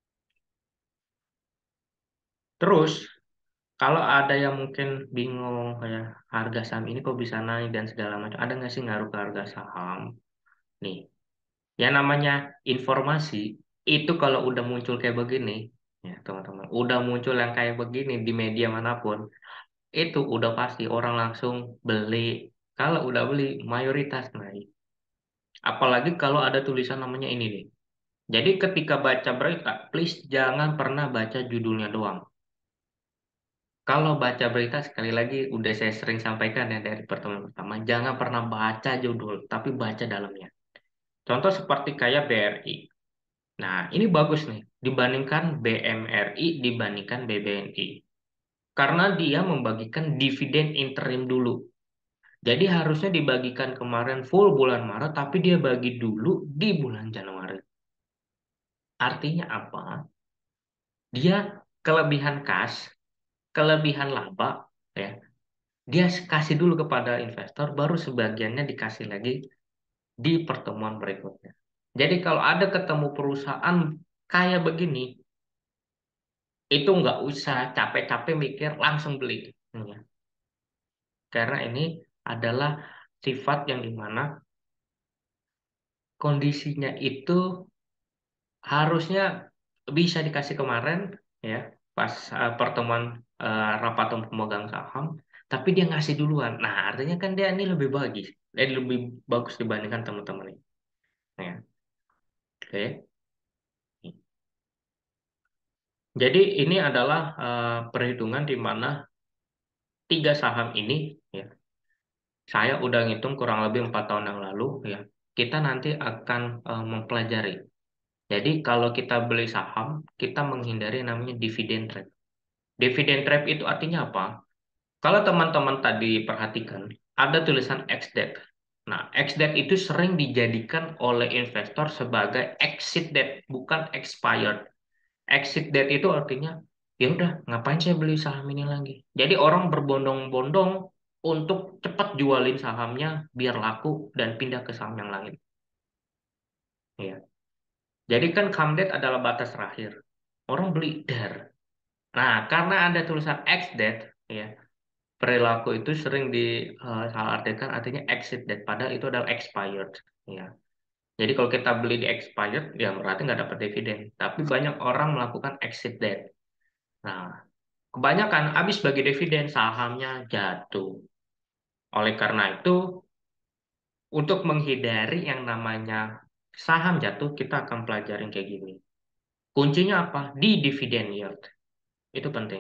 terus kalau ada yang mungkin bingung ya harga saham ini kok bisa naik dan segala macam, ada nggak sih ngaruh ke harga saham? Nih, yang namanya informasi itu kalau udah muncul kayak begini, ya teman-teman, udah muncul yang kayak begini di media manapun, itu udah pasti orang langsung beli. Kalau udah beli, mayoritas naik. Apalagi kalau ada tulisan namanya ini nih. Jadi ketika baca berita, please jangan pernah baca judulnya doang. Kalau baca berita sekali lagi udah saya sering sampaikan ya dari pertemuan pertama, jangan pernah baca judul, tapi baca dalamnya. Contoh seperti kayak B R I. Nah, ini bagus nih dibandingkan B M R I dibandingkan B B N I. Karena dia membagikan dividen interim dulu. Jadi harusnya dibagikan kemarin full bulan Maret, tapi dia bagi dulu di bulan Januari. Artinya apa? Dia kelebihan kas, kelebihan laba, ya. Dia kasih dulu kepada investor, baru sebagiannya dikasih lagi di pertemuan berikutnya. Jadi kalau ada ketemu perusahaan kayak begini, itu nggak usah capek-capek mikir, langsung beli. Ya. Karena ini adalah sifat yang dimana kondisinya itu harusnya bisa dikasih kemarin, ya, pas uh, pertemuan uh, rapat pemegang saham, tapi dia ngasih duluan. Nah, artinya kan dia ini lebih bagus, eh, lebih bagus dibandingkan teman-teman ini. Ya, oke. Jadi ini adalah uh, perhitungan di mana tiga saham ini, ya, saya udah ngitung kurang lebih empat tahun yang lalu, ya. Kita nanti akan uh, mempelajari. Jadi kalau kita beli saham, kita menghindari yang namanya dividen trap. Dividen trap itu artinya apa? Kalau teman-teman tadi perhatikan, ada tulisan ex-date. Nah, ex-date itu sering dijadikan oleh investor sebagai exit date, bukan expired. Exit date itu artinya, ya udah, ngapain saya beli saham ini lagi? Jadi orang berbondong-bondong untuk cepat jualin sahamnya biar laku dan pindah ke saham yang lain. Ya. Jadi kan come date adalah batas terakhir. Orang beli dar. Nah, karena ada tulisan ex-date, ya, perilaku itu sering disalahartikan artinya exit date, padahal itu adalah expired. Ya. Jadi kalau kita beli di expired, ya berarti nggak dapat dividen. Tapi banyak orang melakukan exit date. Nah, kebanyakan habis bagi dividen, sahamnya jatuh. Oleh karena itu, untuk menghindari yang namanya saham jatuh, kita akan pelajarin kayak gini. Kuncinya apa? Di dividen yield. Itu penting.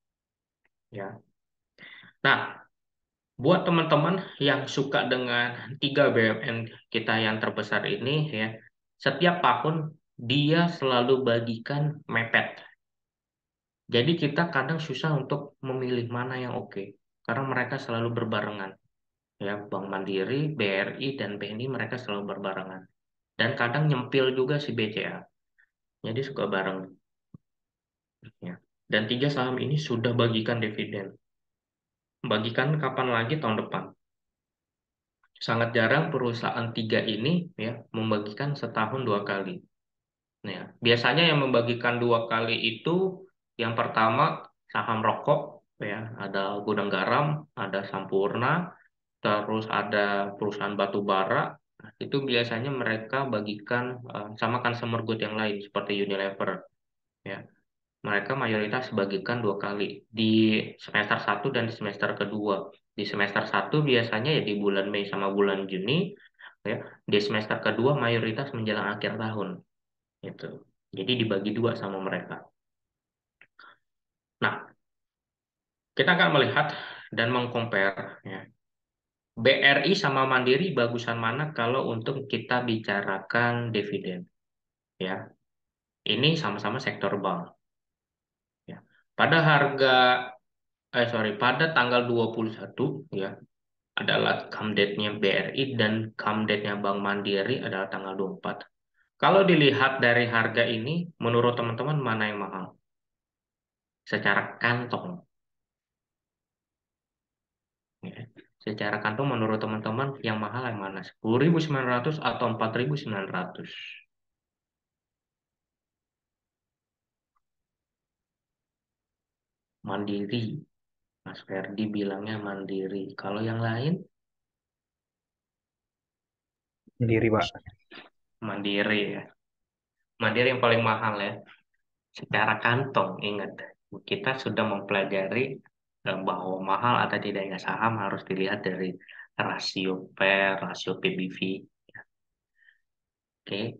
Ya. Nah, buat teman-teman yang suka dengan tiga B U M N kita yang terbesar ini, ya, setiap tahun dia selalu bagikan mepet. Jadi kita kadang susah untuk memilih mana yang oke, karena mereka selalu berbarengan. Ya, Bank Mandiri, B R I, dan B N I mereka selalu berbarengan. Dan kadang nyempil juga si B C A. Jadi suka bareng. Ya. Dan tiga saham ini sudah bagikan dividen. Bagikan kapan lagi? Tahun depan. Sangat jarang perusahaan tiga ini, ya, membagikan setahun dua kali. Nah, ya, biasanya yang membagikan dua kali itu yang pertama saham rokok, ya, ada Gudang Garam, ada Sampurna, terus ada perusahaan batu bara. Nah, itu biasanya mereka bagikan eh, sama Consumer Good yang lain seperti Unilever, ya. Mereka mayoritas bagikan dua kali di semester satu dan di semester kedua. Di semester satu biasanya ya di bulan Mei sama bulan Juni, ya. Di semester kedua mayoritas menjelang akhir tahun, gitu. Jadi dibagi dua sama mereka. Nah, kita akan melihat dan mengcompare, ya. B R I sama Mandiri bagusan mana kalau untuk kita bicarakan dividen, ya. Ini sama-sama sektor bank, ya. Pada harga eh sorry, pada tanggal dua puluh satu, ya, adalah come date-nya B R I dan come date-nya Bank Mandiri adalah tanggal dua puluh empat. Kalau dilihat dari harga ini, menurut teman-teman mana yang mahal? Secara kantong, ya. Secara kantong menurut teman-teman yang mahal yang mana? sepuluh ribu sembilan ratus atau empat ribu sembilan ratus? Mandiri. Mas Ferdi bilangnya Mandiri. Kalau yang lain? Sendiri, Pak. Mandiri, ya. Mandiri yang paling mahal, ya. Secara kantong, ingat. Kita sudah mempelajari eh, bahwa mahal atau tidaknya saham harus dilihat dari rasio PER, rasio P B V. Oke.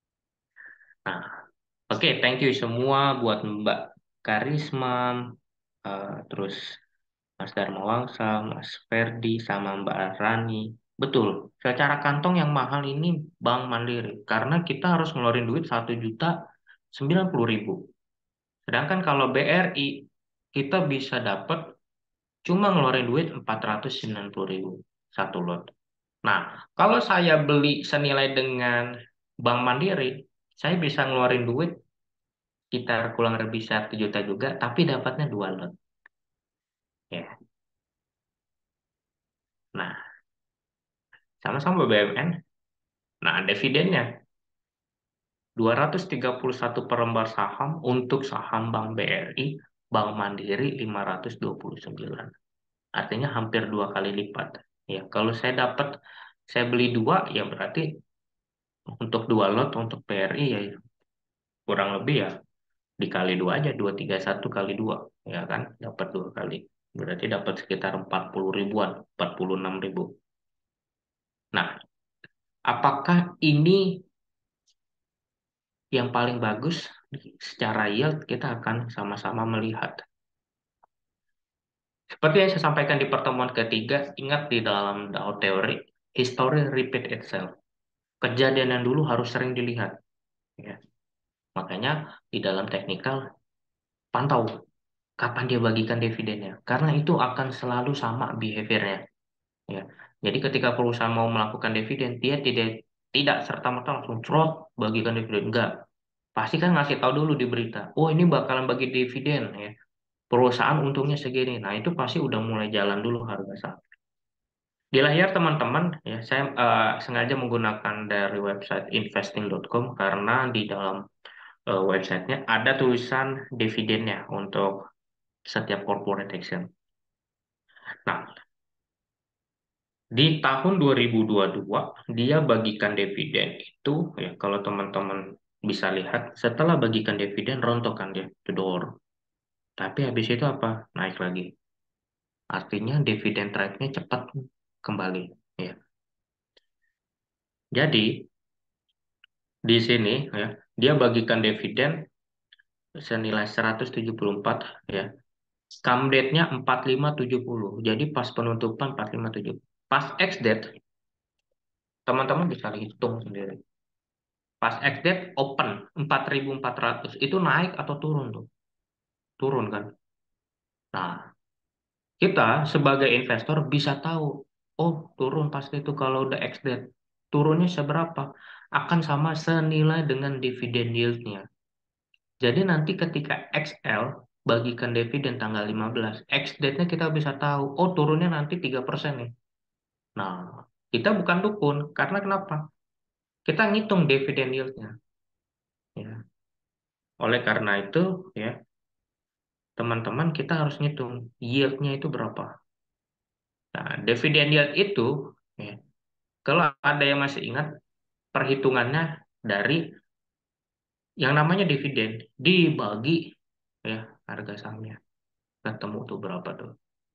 Nah, oke, thank you semua buat Mbak Karisma, eh, terus Mas Dharma Wangsa, Mas Ferdi, sama Mbak Rani. Betul, secara kantong yang mahal ini Bank Mandiri, karena kita harus ngeluarin duit satu juta sembilan puluh ribu. Sedangkan kalau B R I, kita bisa dapat cuma ngeluarin duit empat ratus sembilan puluh ribu satu lot. Nah, kalau saya beli senilai dengan Bank Mandiri, saya bisa ngeluarin duit sekitar kurang lebih satu juta juga, tapi dapatnya dua lot. Ya. Nah, sama-sama B U M N. Nah, dividennya dua ratus tiga puluh satu per lembar saham untuk saham Bank B R I, Bank Mandiri lima ratus dua puluh sembilan. Artinya hampir dua kali lipat. Ya, kalau saya dapat, saya beli dua, ya berarti untuk dua lot untuk B R I ya kurang lebih ya dikali dua aja, dua tiga satu kali dua, ya kan, dapat dua kali. Berarti dapat sekitar empat puluh ribuan, empat puluh enam ribu. Nah, apakah ini yang paling bagus? Secara yield kita akan sama-sama melihat. Seperti yang saya sampaikan di pertemuan ketiga, ingat di dalam Dow teori, history repeat itself. Kejadian yang dulu harus sering dilihat. Ya. Makanya di dalam teknikal, pantau kapan dia bagikan dividennya. Karena itu akan selalu sama behaviornya. Ya. Jadi ketika perusahaan mau melakukan dividen, dia tidak tidak serta-merta langsung cerot bagikan dividen. Enggak. Pasti kan ngasih tahu dulu di berita. Oh, ini bakalan bagi dividen ya. Perusahaan untungnya segini. Nah, itu pasti udah mulai jalan dulu harga saham. Di layar teman-teman, ya saya eh, sengaja menggunakan dari website investing dot com karena di dalam eh, websitenya ada tulisan dividennya untuk setiap corporate action. Nah, di tahun dua ribu dua puluh dua dia bagikan dividen itu ya kalau teman-teman bisa lihat setelah bagikan dividen rontokan dia jedor. Tapi habis itu apa? Naik lagi. Artinya dividen trade-nya cepat kembali ya. Jadi di sini ya dia bagikan dividen senilai seratus tujuh puluh empat ya. Come date-nya empat lima tujuh puluh. Jadi pas penutupan empat lima tujuh puluh. Pas ex date teman-teman bisa hitung sendiri. Pas ex date open empat ribu empat ratus itu naik atau turun tuh? Turun kan? Nah, kita sebagai investor bisa tahu, oh turun pasti itu kalau udah ex date. Turunnya seberapa? Akan sama senilai dengan dividen yield-nya. Jadi nanti ketika X L bagikan dividen tanggal lima belas, ex date-nya kita bisa tahu, oh turunnya nanti tiga persen nih. Nah, kita bukan dukun, karena kenapa? Kita ngitung dividen yield-nya. Ya. Oleh karena itu, ya teman-teman kita harus ngitung yield-nya itu berapa. Nah, dividen yield itu, ya, kalau ada yang masih ingat, perhitungannya dari yang namanya dividen dibagi ya harga sahamnya. Ketemu tuh berapa tuh.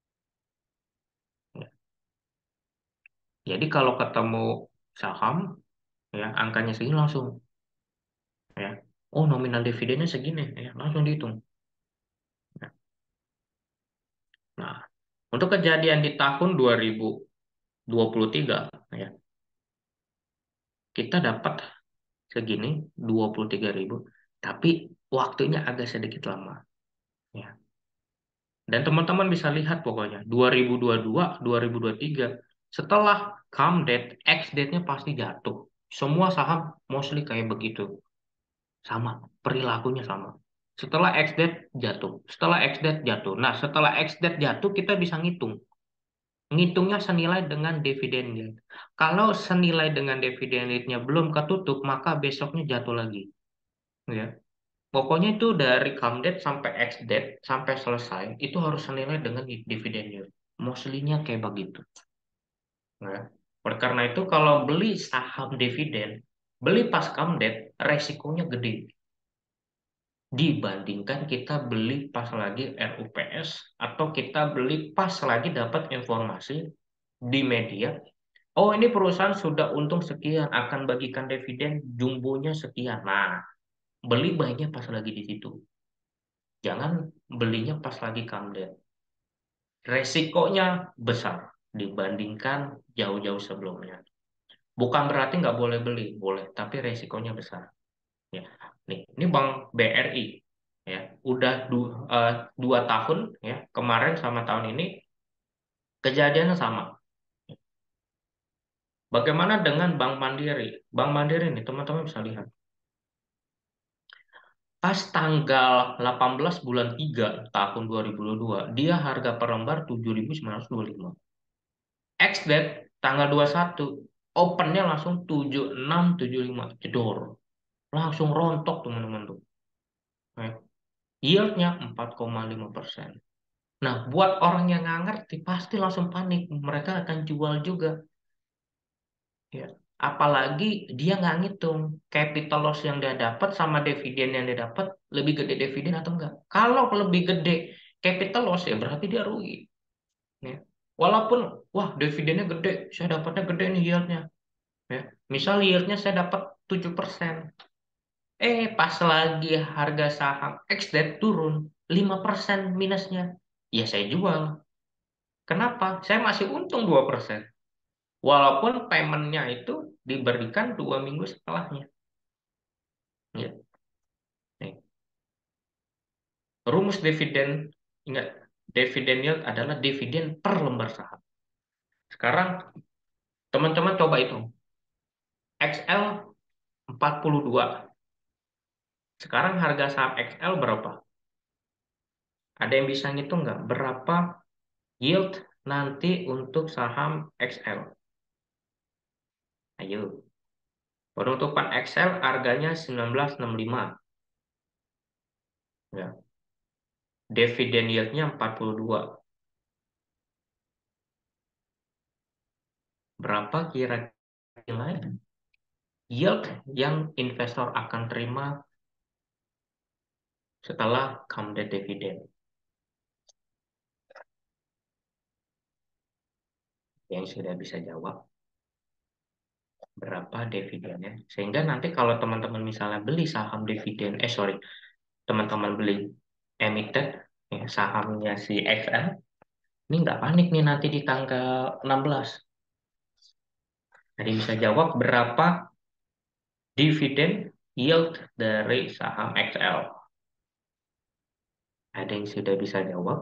Ya. Jadi kalau ketemu saham, ya angkanya segini langsung. Ya. Oh nominal dividennya segini, ya langsung dihitung. Ya. Nah, untuk kejadian di tahun dua ribu dua puluh tiga, ya kita dapat segini dua puluh tiga ribu, tapi waktunya agak sedikit lama. Ya. Dan teman-teman bisa lihat pokoknya dua ribu dua puluh dua, dua ribu dua puluh tiga setelah come date, ex date-nya pasti jatuh. Semua saham mostly kayak begitu. Sama, perilakunya sama. Setelah ex date jatuh, setelah ex date jatuh. Nah, setelah ex date jatuh kita bisa ngitung. Ngitungnya senilai dengan dividen yield. Kalau senilai dengan dividen yield-nya belum ketutup, maka besoknya jatuh lagi. Ya. Pokoknya itu dari come date sampai ex date sampai selesai itu harus senilai dengan dividen yield. Mostly-nya kayak begitu. Ya. Oleh karena itu kalau beli saham dividen, beli pas come date resikonya gede dibandingkan kita beli pas lagi R U P S atau kita beli pas lagi dapat informasi di media. Oh ini perusahaan sudah untung sekian akan bagikan dividen jumbonya sekian. Nah beli baiknya pas lagi di situ. Jangan belinya pas lagi comeback. Resikonya besar dibandingkan jauh-jauh sebelumnya. Bukan berarti nggak boleh beli, boleh, tapi resikonya besar. Ya, nih, ini Bank B R I, ya, udah du, eh, dua tahun, ya, kemarin sama tahun ini kejadiannya sama. Bagaimana dengan Bank Mandiri? Bank Mandiri ini teman-teman bisa lihat. Pas tanggal delapan belas bulan tiga tahun dua ribu dua puluh dua, dia harga per lembar tujuh ribu sembilan ratus dua puluh lima. Ex-date tanggal dua puluh satu, opennya langsung tujuh puluh enam tujuh puluh lima, jedor. Langsung rontok teman-teman tuh. Ya. Yieldnya empat koma lima persen. Nah, buat orang yang nggak ngerti, pasti langsung panik. Mereka akan jual juga. Ya. Apalagi dia nggak ngitung capital loss yang dia dapat sama dividen yang dia dapat, lebih gede dividen atau enggak. Kalau lebih gede capital loss, ya berarti dia rugi. Ya. Walaupun, wah, dividennya gede, saya dapatnya gede nih yieldnya. Ya. Misal yieldnya saya dapat tujuh persen. Eh, pas lagi harga saham ex-date turun lima persen minusnya. Ya saya jual. Kenapa? Saya masih untung dua persen. Walaupun paymentnya itu diberikan dua minggu setelahnya. Ya. Nih. Rumus dividen, ingat, dividen yield adalah dividen per lembar saham. Sekarang teman-teman coba hitung. X L empat puluh dua. Sekarang harga saham X L berapa? Ada yang bisa ngitung nggak? Berapa yield nanti untuk saham X L? Ayo. Penutupan X L harganya sembilan belas enam puluh lima. Ya. Dividen yieldnya empat puluh dua. Berapa kira-kira yield yang investor akan terima setelah comeback dividen? Yang sudah bisa jawab berapa dividennya. Sehingga nanti kalau teman-teman misalnya beli saham dividen, eh sorry, teman-teman beli emiten, ya, sahamnya si X L, ini nggak panik nih nanti di tanggal enam belas. Jadi bisa jawab berapa dividen yield dari saham X L. Ada yang sudah bisa jawab?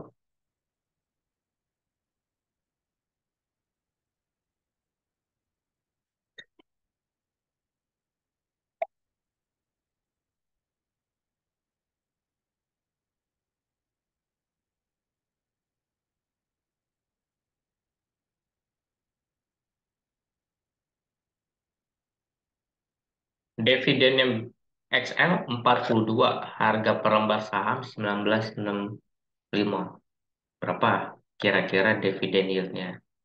Dividennya X L empat puluh dua, harga per lembar saham sembilan belas enam puluh lima. Berapa kira-kira dividen yieldnya?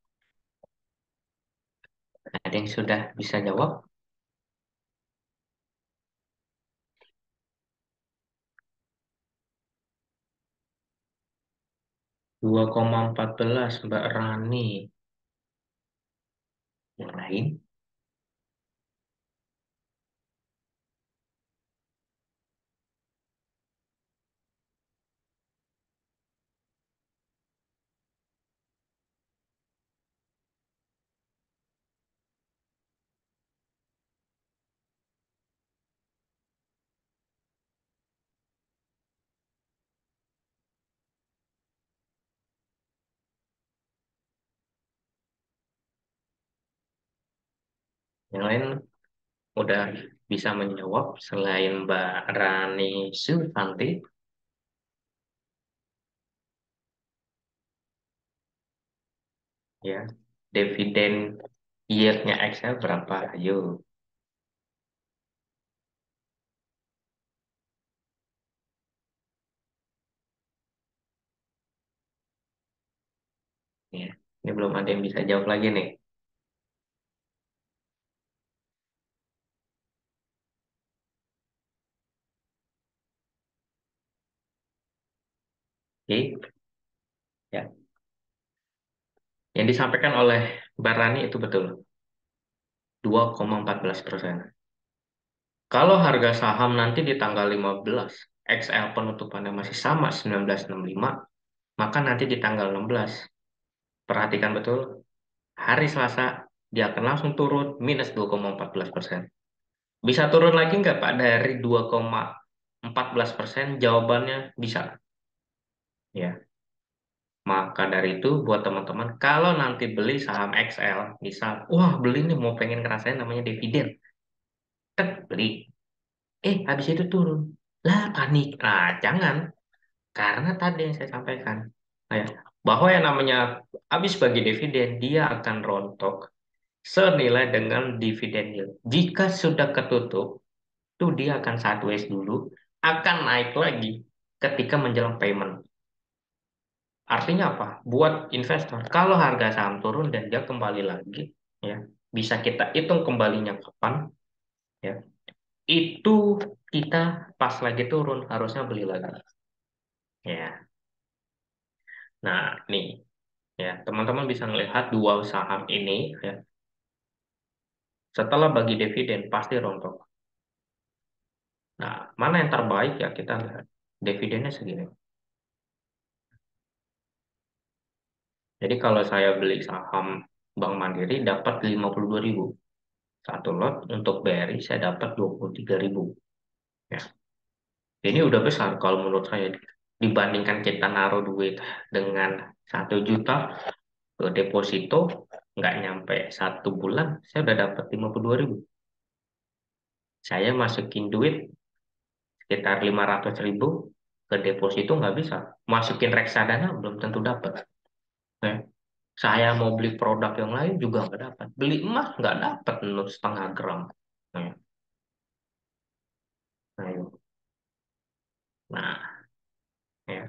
Ada yang sudah bisa jawab? dua koma satu empat Mbak Rani. Yang lain? Yang lain udah bisa menjawab selain Mbak Rani Sufanti? Ya, dividen yieldnya Excel berapa? Ayo. Ya, ini belum ada yang bisa jawab lagi nih. Oke, ya. Yang disampaikan oleh Mbak Rani itu betul. dua koma satu empat persen. Kalau harga saham nanti di tanggal lima belas X L penutupannya masih sama sembilan belas enam puluh lima, maka nanti di tanggal enam belas, perhatikan betul, hari Selasa dia akan langsung turun minus dua koma empat belas persen. Bisa turun lagi nggak Pak dari dua koma empat belas persen? Jawabannya bisa. Ya, maka dari itu buat teman-teman, kalau nanti beli saham X L, misal, wah beli nih mau pengen ngerasain namanya dividen, tek beli, eh habis itu turun, lah panik. Nah jangan, karena tadi yang saya sampaikan, nah, ya, bahwa yang namanya habis bagi dividen dia akan rontok senilai dengan dividen yield. Jika sudah ketutup, tuh dia akan sideways dulu, akan naik lagi ketika menjelang payment. Artinya apa? Buat investor, kalau harga saham turun dan dia kembali lagi, ya bisa kita hitung kembalinya kapan, ya itu kita pas lagi turun harusnya beli lagi, ya. Nah, nih, ya teman-teman bisa melihat dua saham ini, ya setelah bagi dividen pasti rontok. Nah, mana yang terbaik ya kita lihat dividennya segini. Jadi kalau saya beli saham Bank Mandiri dapat lima puluh dua ribu. Satu lot untuk B R I saya dapat dua puluh tiga ribu. Ya. Ini udah besar kalau menurut saya, dibandingkan kita naruh duit dengan satu juta ke deposito, nggak nyampe satu bulan saya udah dapat lima puluh dua ribu. Saya masukin duit sekitar lima ratus ribu ke deposito nggak bisa. Masukin reksadana belum tentu dapat. Ya. Saya mau beli produk yang lain juga nggak dapat. Beli emas nggak dapat menurut setengah gram. Nah, nah, yuk. Nah, ya.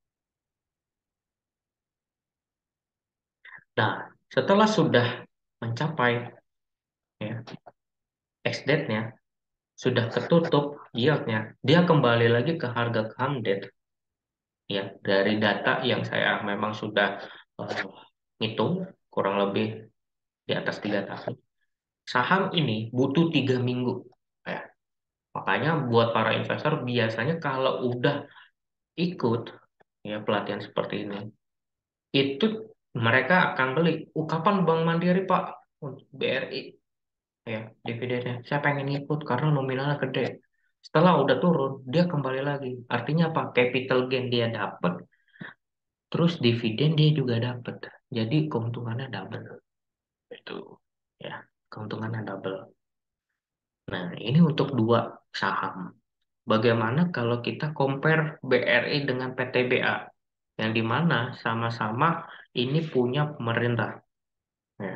Nah, setelah sudah mencapai, ya, ex-date-nya, sudah ketutup yieldnya, dia kembali lagi ke harga come-date, ya, dari data yang saya memang sudah uh, ngitung kurang lebih di atas tiga tahun. Saham ini butuh tiga minggu, ya. Makanya buat para investor biasanya kalau udah ikut, ya, pelatihan seperti ini, itu mereka akan beli. Oh, kapan Bank Mandiri Pak? Untuk B R I, ya, dividennya. Saya pengen ikut karena nominalnya gede. Setelah udah turun, dia kembali lagi. Artinya apa? Capital gain dia dapat, terus dividen dia juga dapat. Jadi keuntungannya double. Itu, ya, keuntungannya double. Nah, ini untuk dua saham. Bagaimana kalau kita compare B R I dengan P T B A, yang dimana sama-sama ini punya pemerintah. Ya.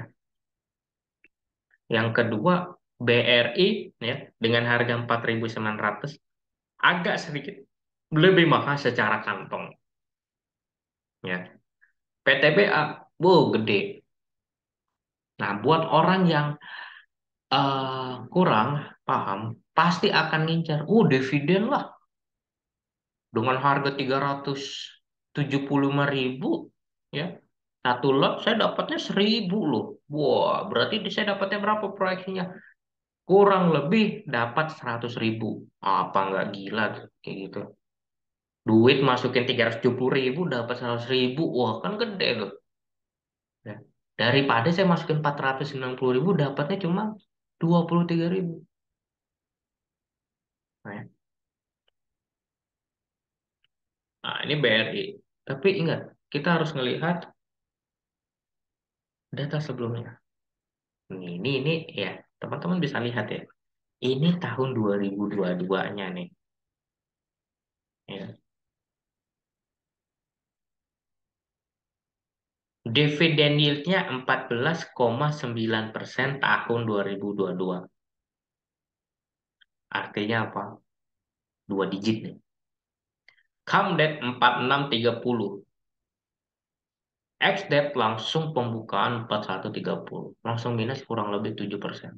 Yang kedua, B R I, ya, dengan harga empat ribu sembilan ratus agak sedikit lebih mahal secara kantong. Ya. P T B A, wow, gede. Nah, buat orang yang eh, kurang paham, pasti akan ngincar, oh dividen lah, dengan harga tiga ratus tujuh puluh lima ribu, ya. Satu lot saya dapatnya seribu loh. Wah, berarti saya dapatnya berapa proyeksinya? Kurang lebih dapat seratus ribu. Apa nggak gila tuh, kayak gitu. Duit masukin tiga ratus tujuh puluh ribu, dapat seratus ribu. Wah, kan gede tuh. Ya. Daripada saya masukin empat ratus sembilan puluh ribu, dapatnya cuma dua puluh tiga ribu. Nah, ya. Nah, ini B R I. Tapi ingat, kita harus melihat data sebelumnya. Ini, ini, ini ya, teman-teman bisa lihat ya. Ini tahun dua ribu dua puluh dua-nya nih. Ya. Dividen yield-nya empat belas koma sembilan persen tahun dua ribu dua puluh dua. Artinya apa? Dua digit nih. Come-date empat puluh enam tiga puluh. Ex-date langsung pembukaan empat puluh satu tiga puluh. Langsung minus kurang lebih tujuh persen.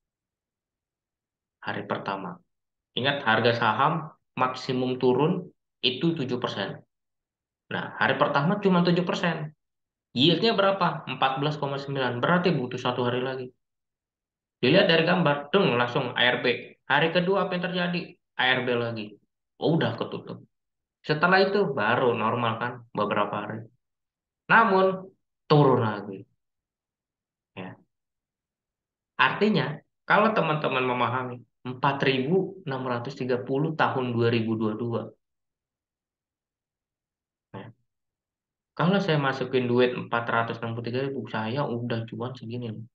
Hari pertama. Ingat harga saham maksimum turun itu tujuh persen. Nah, hari pertama cuma tujuh persen. Yield-nya berapa? empat belas koma sembilan. Berarti butuh satu hari lagi. Dilihat dari gambar, deng langsung A R B. Hari kedua apa yang terjadi? A R B lagi. Oh, udah ketutup. Setelah itu baru normal kan beberapa hari. Namun turun lagi. Ya. Artinya kalau teman-teman memahami empat ribu enam ratus tiga puluh tahun dua ribu dua puluh dua. Ya. Kalau saya masukin duit empat ratus enam puluh tiga ribu, saya udah cuan segini loh.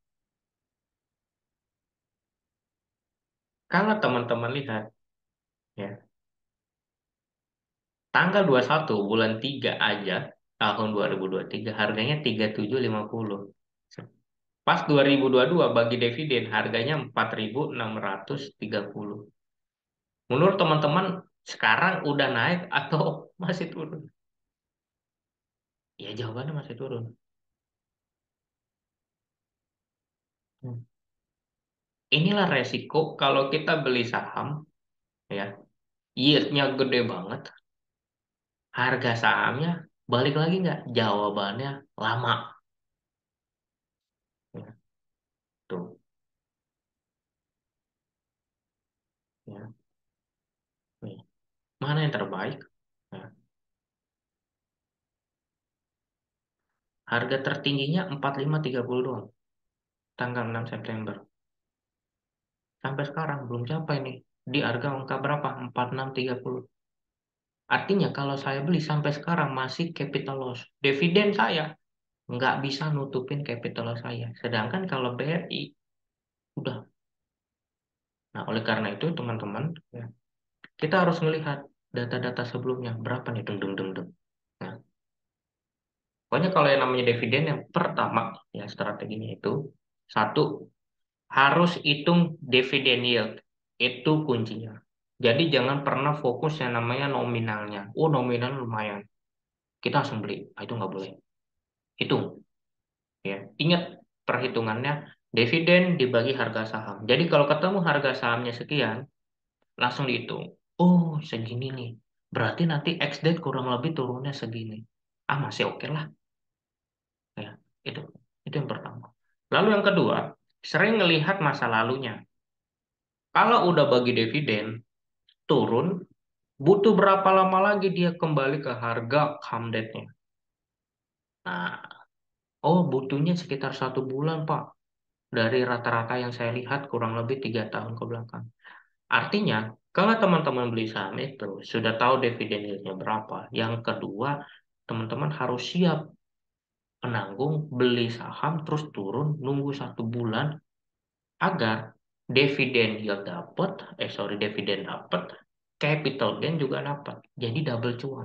Kalau teman-teman lihat, ya, tanggal dua puluh satu bulan tiga aja tahun dua ribu dua puluh tiga harganya tiga puluh tujuh lima puluh. Pas dua ribu dua puluh dua bagi dividen harganya empat ribu enam ratus tiga puluh. Menurut teman-teman sekarang udah naik atau masih turun? Ya jawabannya masih turun. Hmm. Inilah resiko kalau kita beli saham, ya, yield-nya gede banget, harga sahamnya balik lagi nggak? Jawabannya lama. Ya, tuh, ya, nih. Mana yang terbaik? Ya, harga tertingginya empat ribu lima ratus tiga puluh doang, tanggal enam September. Sampai sekarang belum capai nih. Di harga angka berapa? empat ribu enam ratus tiga puluh. Artinya kalau saya beli sampai sekarang masih capital loss. Dividen saya nggak bisa nutupin capital loss saya. Sedangkan kalau B R I udah. Nah, oleh karena itu teman-teman, ya, kita harus melihat data-data sebelumnya berapa nih deng deng deng deng. Nah, pokoknya kalau yang namanya dividen yang pertama ya strateginya itu satu harus hitung dividen yield. Itu kuncinya. Jadi jangan pernah fokus yang namanya nominalnya. Oh, nominal lumayan. Kita langsung beli. Ah, itu nggak boleh. Hitung. Ya. Ingat perhitungannya dividen dibagi harga saham. Jadi kalau ketemu harga sahamnya sekian, langsung dihitung. Oh, segini nih. Berarti nanti X date kurang lebih turunnya segini. Ah, masih oke lah. Ya, itu. Itu yang pertama. Lalu yang kedua, sering melihat masa lalunya. Kalau udah bagi dividen, turun, butuh berapa lama lagi dia kembali ke harga camdate-nya? Nah, oh butuhnya sekitar satu bulan, Pak. Dari rata-rata yang saya lihat kurang lebih tiga tahun ke belakang. Artinya, kalau teman-teman beli saham itu sudah tahu dividen yield-nya berapa. Yang kedua, teman-teman harus siap menanggung beli saham terus turun nunggu satu bulan agar dividen yield dapat, eh sorry dividen dapat, capital gain juga dapat. Jadi double cuan.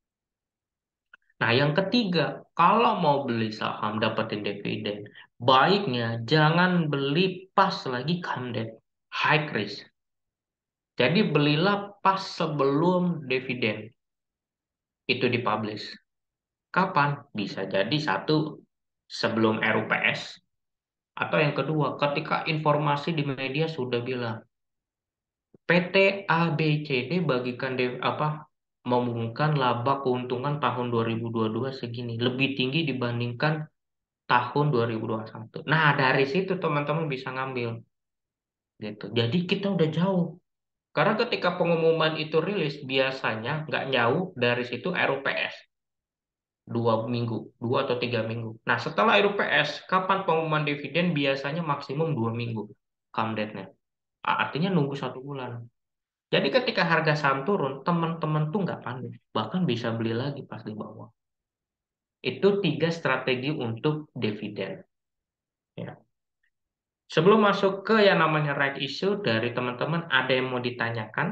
Nah, yang ketiga, kalau mau beli saham dapetin dividen, baiknya jangan beli pas lagi kandet, high risk. Jadi belilah pas sebelum dividen itu dipublish. Kapan? Bisa jadi satu sebelum R U P S atau yang kedua ketika informasi di media sudah bilang P T A B C D bagikan dev- apa mengumumkan laba keuntungan tahun dua ribu dua puluh dua segini, lebih tinggi dibandingkan tahun dua ribu dua puluh satu. Nah, dari situ teman-teman bisa ngambil gitu. Jadi kita udah jauh. Karena ketika pengumuman itu rilis biasanya nggak jauh dari situ R U P S dua minggu, dua atau tiga minggu. Nah, setelah R U P S, kapan pengumuman dividen biasanya maksimum dua minggu come date-nya. Artinya nunggu satu bulan. Jadi ketika harga saham turun, teman-teman tuh nggak panik, bahkan bisa beli lagi pas di bawah. Itu tiga strategi untuk dividen. Ya. Sebelum masuk ke yang namanya right issue dari teman-teman, ada yang mau ditanyakan?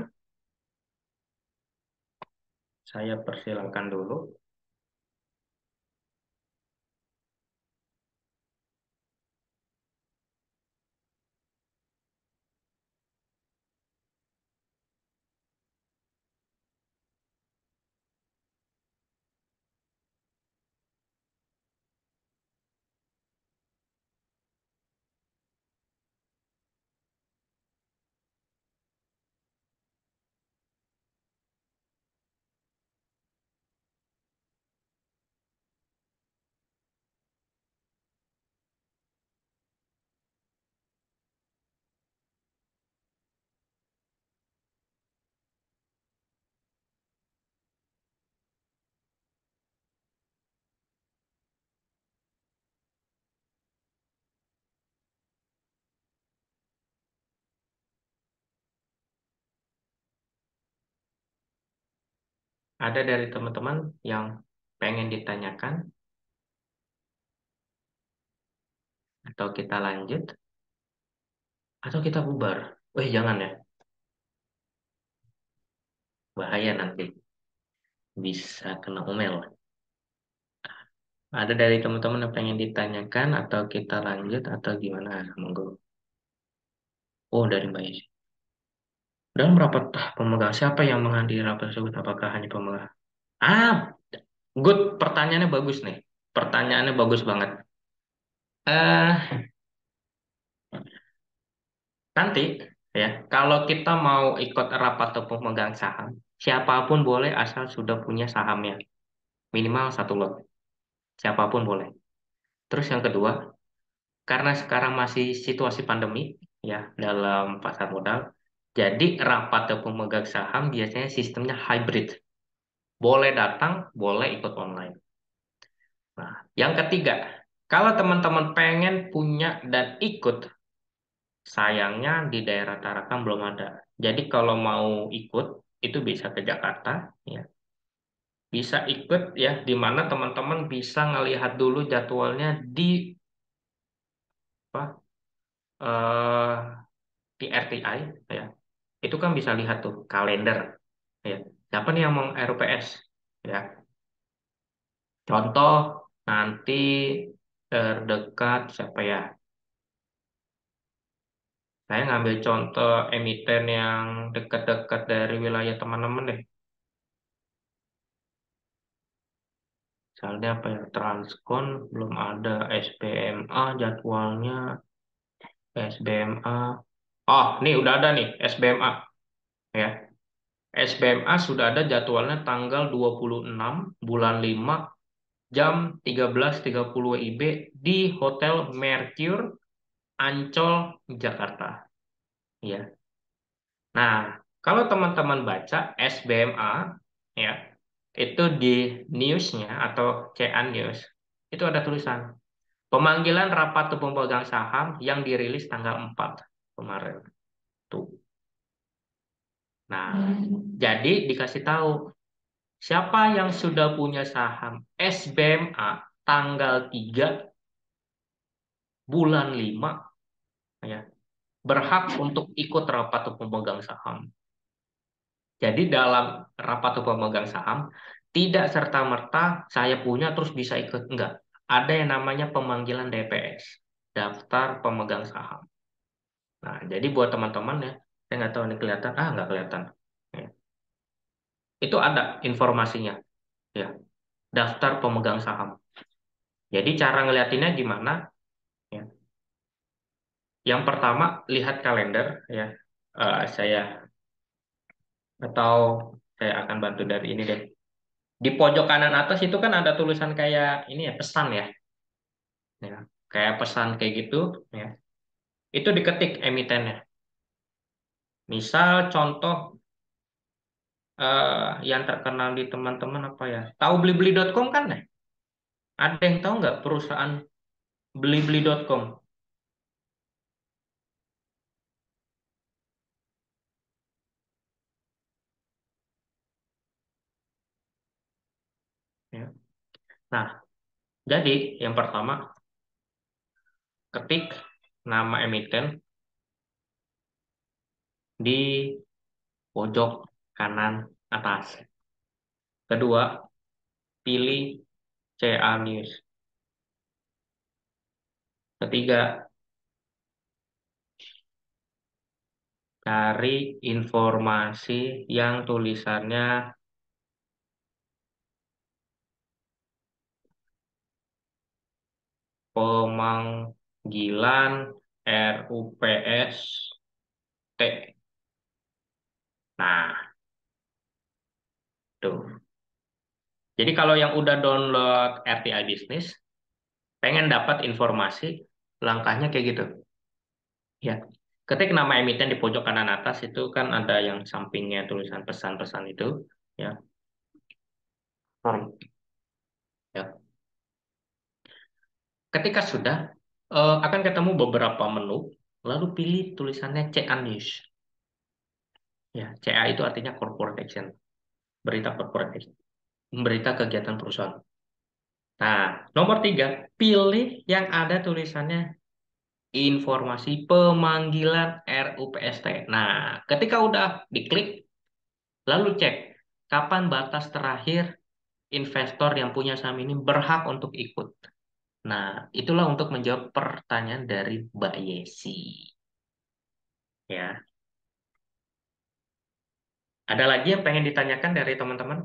Saya persilahkan dulu. Ada dari teman-teman yang pengen ditanyakan? Atau kita lanjut? Atau kita bubar? Wih, jangan ya. Bahaya nanti. Bisa kena omel. Ada dari teman-teman yang pengen ditanyakan atau kita lanjut atau gimana? Monggo. Oh, dari Mbak Yesi. Dalam rapat pemegang, siapa yang menghadiri rapat tersebut? Apakah hanya pemegang? Ah, good. Pertanyaannya bagus nih. Pertanyaannya bagus banget. Eh, nanti ya, kalau kita mau ikut rapat atau pemegang saham, siapapun boleh asal sudah punya sahamnya. Minimal satu lot. Siapapun boleh. Terus yang kedua, karena sekarang masih situasi pandemi ya dalam pasar modal, jadi rapat atau pemegang saham biasanya sistemnya hybrid. Boleh datang, boleh ikut online. Nah, yang ketiga, kalau teman-teman pengen punya dan ikut, sayangnya di daerah Tarakan belum ada. Jadi kalau mau ikut, itu bisa ke Jakarta, ya. Bisa ikut ya, di mana teman-teman bisa ngelihat dulu jadwalnya di apa, eh, di R T I, ya. Itu kan bisa lihat tuh kalender, ya. Siapa nih yang mau R P S, ya. Contoh nanti terdekat siapa ya? Saya ngambil contoh emiten yang dekat-dekat dari wilayah teman-teman deh. Misalnya apa ya? Transkon belum ada, S B M A jadwalnya, S B M A. Oh, nih udah ada nih S B M A ya. S B M A sudah ada jadwalnya tanggal dua puluh enam bulan lima jam tiga belas tiga puluh W I B di Hotel Mercure Ancol Jakarta ya. Nah, kalau teman-teman baca S B M A ya, itu di newsnya atau C A News itu ada tulisan pemanggilan rapat pemegang saham yang dirilis tanggal empat kemarin tuh. Nah, jadi dikasih tahu siapa yang sudah punya saham S B M A tanggal tiga bulan lima ya, berhak untuk ikut rapat pemegang saham. Jadi dalam rapat pemegang saham, tidak serta-merta saya punya terus bisa ikut. Enggak. Ada yang namanya pemanggilan D P S, daftar pemegang saham. Nah, jadi buat teman-teman ya, saya nggak tahu ini kelihatan, ah nggak kelihatan. Ya. Itu ada informasinya, ya, daftar pemegang saham. Jadi cara ngeliatinnya gimana? Ya. Yang pertama, lihat kalender, ya. Eh, saya atau saya akan bantu dari ini deh. Di pojok kanan atas itu kan ada tulisan kayak ini ya, pesan ya. Ya, kayak pesan kayak gitu ya. Itu diketik emitennya. Misal contoh eh, yang terkenal di teman-teman apa ya? Tahu blibli dot com kan ya? Ada yang tahu nggak perusahaan blibli dot com? Ya. Nah, jadi yang pertama ketik nama emiten di pojok kanan atas. Kedua, pilih C A News. Ketiga, cari informasi yang tulisannya pemanggilan R U P S T. Nah, tuh. Jadi kalau yang udah download R T I Business, pengen dapat informasi, langkahnya kayak gitu. Ya, ketik nama emiten di pojok kanan atas itu kan ada yang sampingnya tulisan pesan-pesan itu, ya. Form. Ya. Ketika sudah, eh, akan ketemu beberapa menu, lalu pilih tulisannya C A News. Ya, C A itu artinya corporate action. berita corporate, berita kegiatan perusahaan. Nah, nomor tiga, pilih yang ada tulisannya informasi pemanggilan R U P S T. Nah, ketika udah diklik, lalu cek kapan batas terakhir investor yang punya saham ini berhak untuk ikut. Nah, itulah untuk menjawab pertanyaan dari Mbak Yesi. Ya, ada lagi yang pengen ditanyakan dari teman-teman?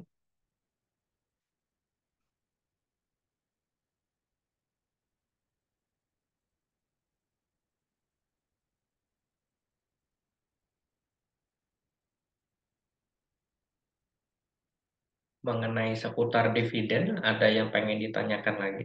Mengenai seputar dividen, ada yang pengen ditanyakan lagi?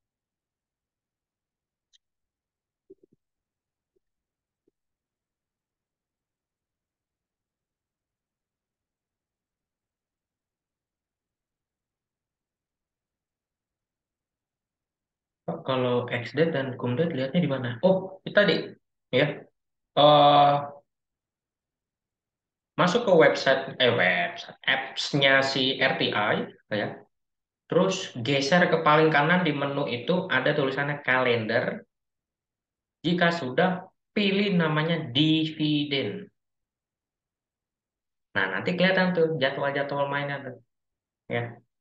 Pak, kalau X D dan Kumdet lihatnya di mana? Oh, itu tadi. Ya, eh masuk ke website, eh website, apps-nya si R T I, ya. Terus geser ke paling kanan di menu itu ada tulisannya kalender. Jika sudah, pilih namanya dividen. Nah, nanti kelihatan tuh jadwal-jadwal mainnya tuh. Ya,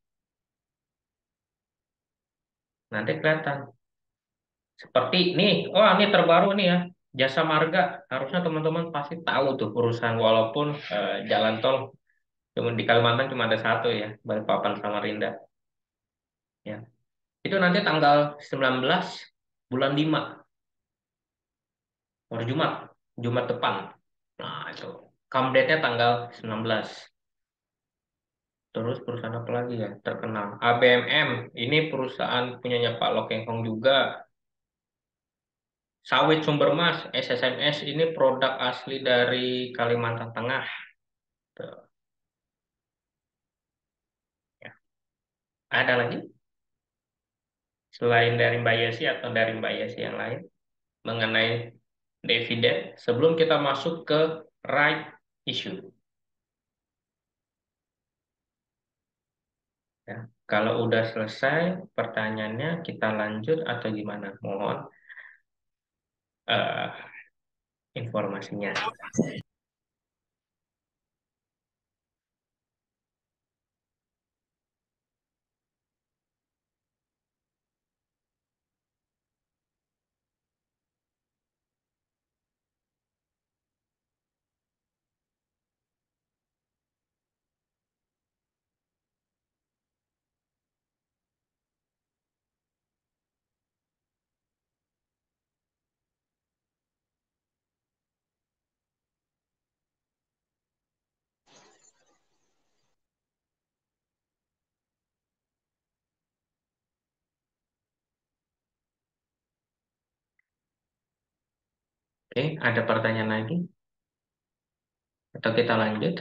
nanti kelihatan. Seperti nih, oh ini terbaru nih ya, Jasa Marga. Harusnya teman-teman pasti tahu tuh perusahaan walaupun eh, jalan tol cuma di Kalimantan cuma ada satu ya, Balikpapan Samarinda. Ya, itu nanti tanggal sembilan belas bulan lima, hari Jumat, Jumat depan. Nah, itu. Come date-nya tanggal sembilan belas. Terus perusahaan apa lagi ya terkenal? A B M M, ini perusahaan punyanya Pak Lokeng Hong juga. Sawit Sumber Mas, S S M S ini produk asli dari Kalimantan Tengah. Tuh, ya. Ada lagi selain dari Mbak Yesi atau dari Mbak Yesi yang lain mengenai dividen sebelum kita masuk ke right issue. Ya. Kalau udah selesai pertanyaannya kita lanjut atau gimana? Mohon eh, informasinya. Oke, ada pertanyaan lagi? Atau kita lanjut?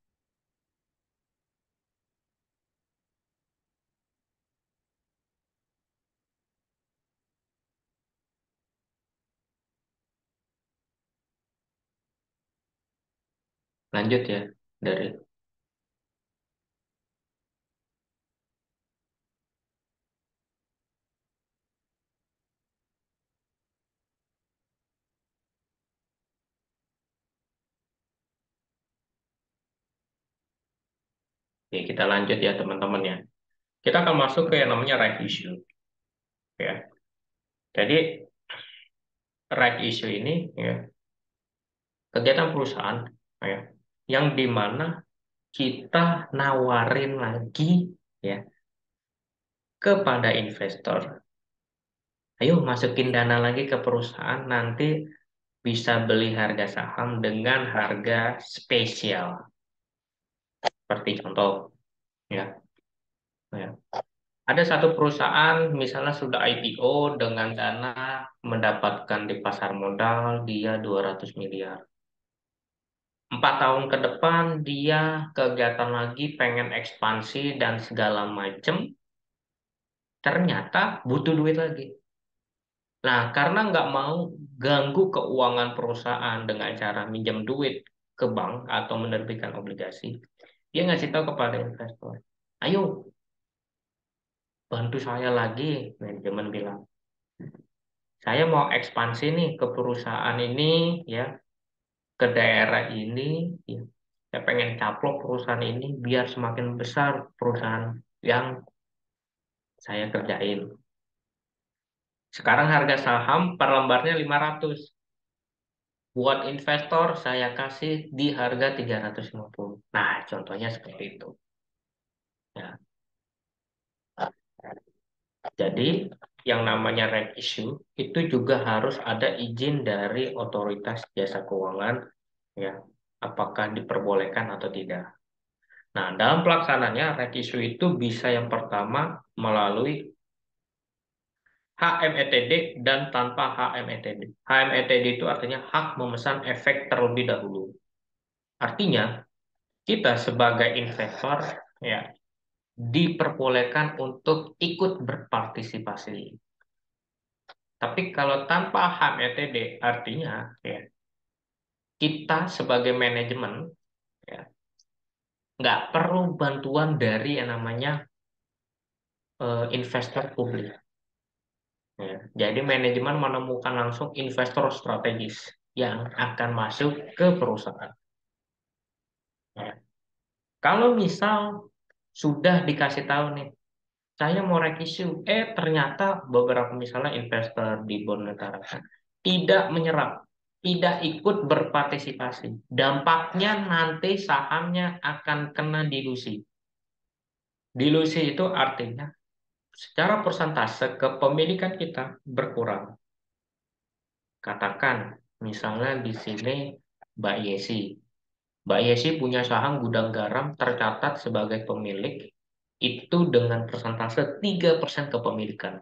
Lanjut ya dari. Oke, kita lanjut ya teman-teman ya. Kita akan masuk ke yang namanya right issue. Ya. Jadi right issue ini ya kegiatan perusahaan ya yang dimana kita nawarin lagi ya kepada investor. Ayo masukin dana lagi ke perusahaan nanti bisa beli harga saham dengan harga spesial. Seperti contoh ya. Ya. Ada satu perusahaan misalnya sudah I P O dengan dana mendapatkan di pasar modal dia dua ratus miliar. Empat tahun ke depan dia kegiatan lagi pengen ekspansi dan segala macem. Ternyata butuh duit lagi. Nah, karena nggak mau ganggu keuangan perusahaan dengan cara minjem duit ke bank atau menerbitkan obligasi, Dia ngasih tahu kepada investor, ayo bantu saya lagi. Manajemen bilang, saya mau ekspansi nih ke perusahaan ini, ya, ke daerah ini, ya. Saya pengen caplok perusahaan ini biar semakin besar perusahaan yang saya kerjain. Sekarang harga saham per lembarnya lima ratus. Buat investor saya kasih di harga tiga ratus lima puluh. Nah, contohnya seperti itu. Ya. Jadi yang namanya right issue itu juga harus ada izin dari otoritas jasa keuangan, ya, apakah diperbolehkan atau tidak. Nah, dalam pelaksanaannya right issue itu bisa yang pertama melalui H M E T D dan tanpa H M E T D. H M E T D itu artinya hak memesan efek terlebih dahulu. Artinya kita sebagai investor, ya, diperbolehkan untuk ikut berpartisipasi. Tapi kalau tanpa H M E T D artinya, ya, kita sebagai manajemen, ya, nggak perlu bantuan dari yang namanya eh, investor publik. Ya. Jadi manajemen menemukan langsung investor strategis yang akan masuk ke perusahaan. Ya. Kalau misal sudah dikasih tahu nih, saya mau reissue, eh ternyata beberapa misalnya investor di bond negara tidak menyerap, tidak ikut berpartisipasi. Dampaknya nanti sahamnya akan kena dilusi. Dilusi itu artinya secara persentase kepemilikan kita berkurang. Katakan misalnya di sini Mbak Yesi. Mbak Yesi punya saham Gudang Garam tercatat sebagai pemilik itu dengan persentase tiga persen kepemilikan.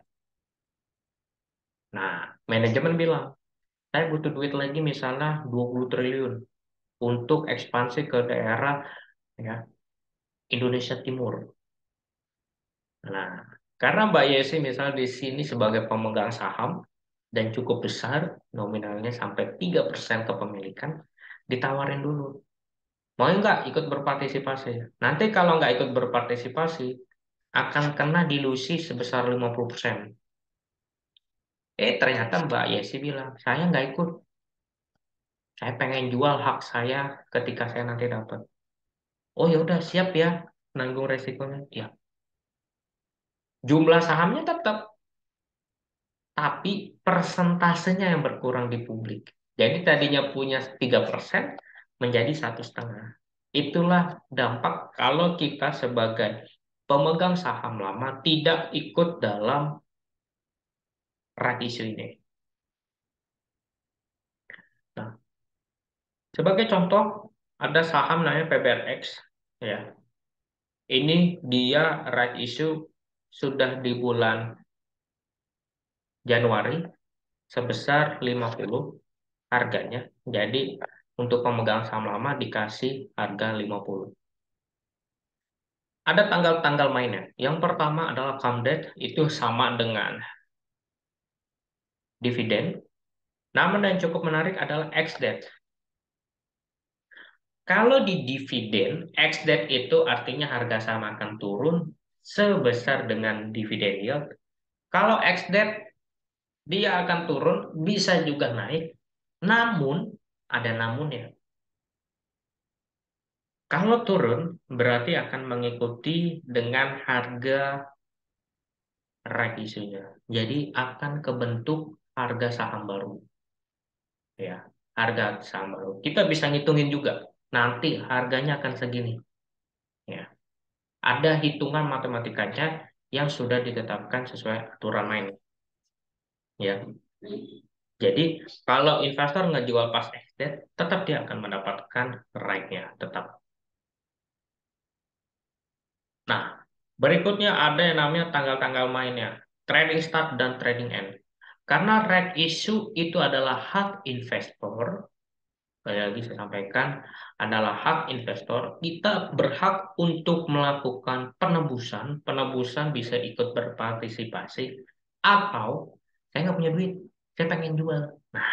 Nah, manajemen bilang, saya butuh duit lagi misalnya dua puluh triliun untuk ekspansi ke daerah, ya, Indonesia Timur. Nah, karena Mbak Yesi misalnya di sini sebagai pemegang saham dan cukup besar, nominalnya sampai tiga persen kepemilikan, ditawarin dulu. Mau nggak ikut berpartisipasi? Nanti kalau nggak ikut berpartisipasi, akan kena dilusi sebesar lima puluh persen. Eh, ternyata Mbak Yesi bilang, saya nggak ikut. Saya pengen jual hak saya ketika saya nanti dapat. Oh ya udah siap ya, nanggung resikonya. Ya, jumlah sahamnya tetap, tapi persentasenya yang berkurang di publik. Jadi tadinya punya tiga persen menjadi satu setengah. Itulah dampak kalau kita sebagai pemegang saham lama tidak ikut dalam right issue ini. Nah, sebagai contoh ada saham namanya P B R X, ya. Ini dia right issue sudah di bulan Januari sebesar lima puluh harganya. Jadi untuk pemegang saham lama dikasih harga lima puluh. Ada tanggal-tanggal mainnya. Yang pertama adalah come date, itu sama dengan dividen. Namun yang cukup menarik adalah ex date. Kalau di dividen, ex date itu artinya harga saham akan turun sebesar dengan dividen yield. Kalau ex date dia akan turun, bisa juga naik. Namun ada namunnya. Kalau turun berarti akan mengikuti dengan harga right issue-nya. Jadi akan kebentuk harga saham baru. Ya, harga saham baru. Kita bisa ngitungin juga. Nanti harganya akan segini. Ya. Ada hitungan matematikanya yang sudah ditetapkan sesuai aturan main. Ya. Jadi kalau investor ngejual pas exit, tetap dia akan mendapatkan right-nya, tetap. Nah, berikutnya ada yang namanya tanggal-tanggal mainnya, trading start dan trading end. Karena right issue itu adalah hak investor, sekali lagi saya sampaikan, adalah hak investor, kita berhak untuk melakukan penebusan. Penebusan bisa ikut berpartisipasi, atau saya nggak punya duit, saya pengen jual. Nah,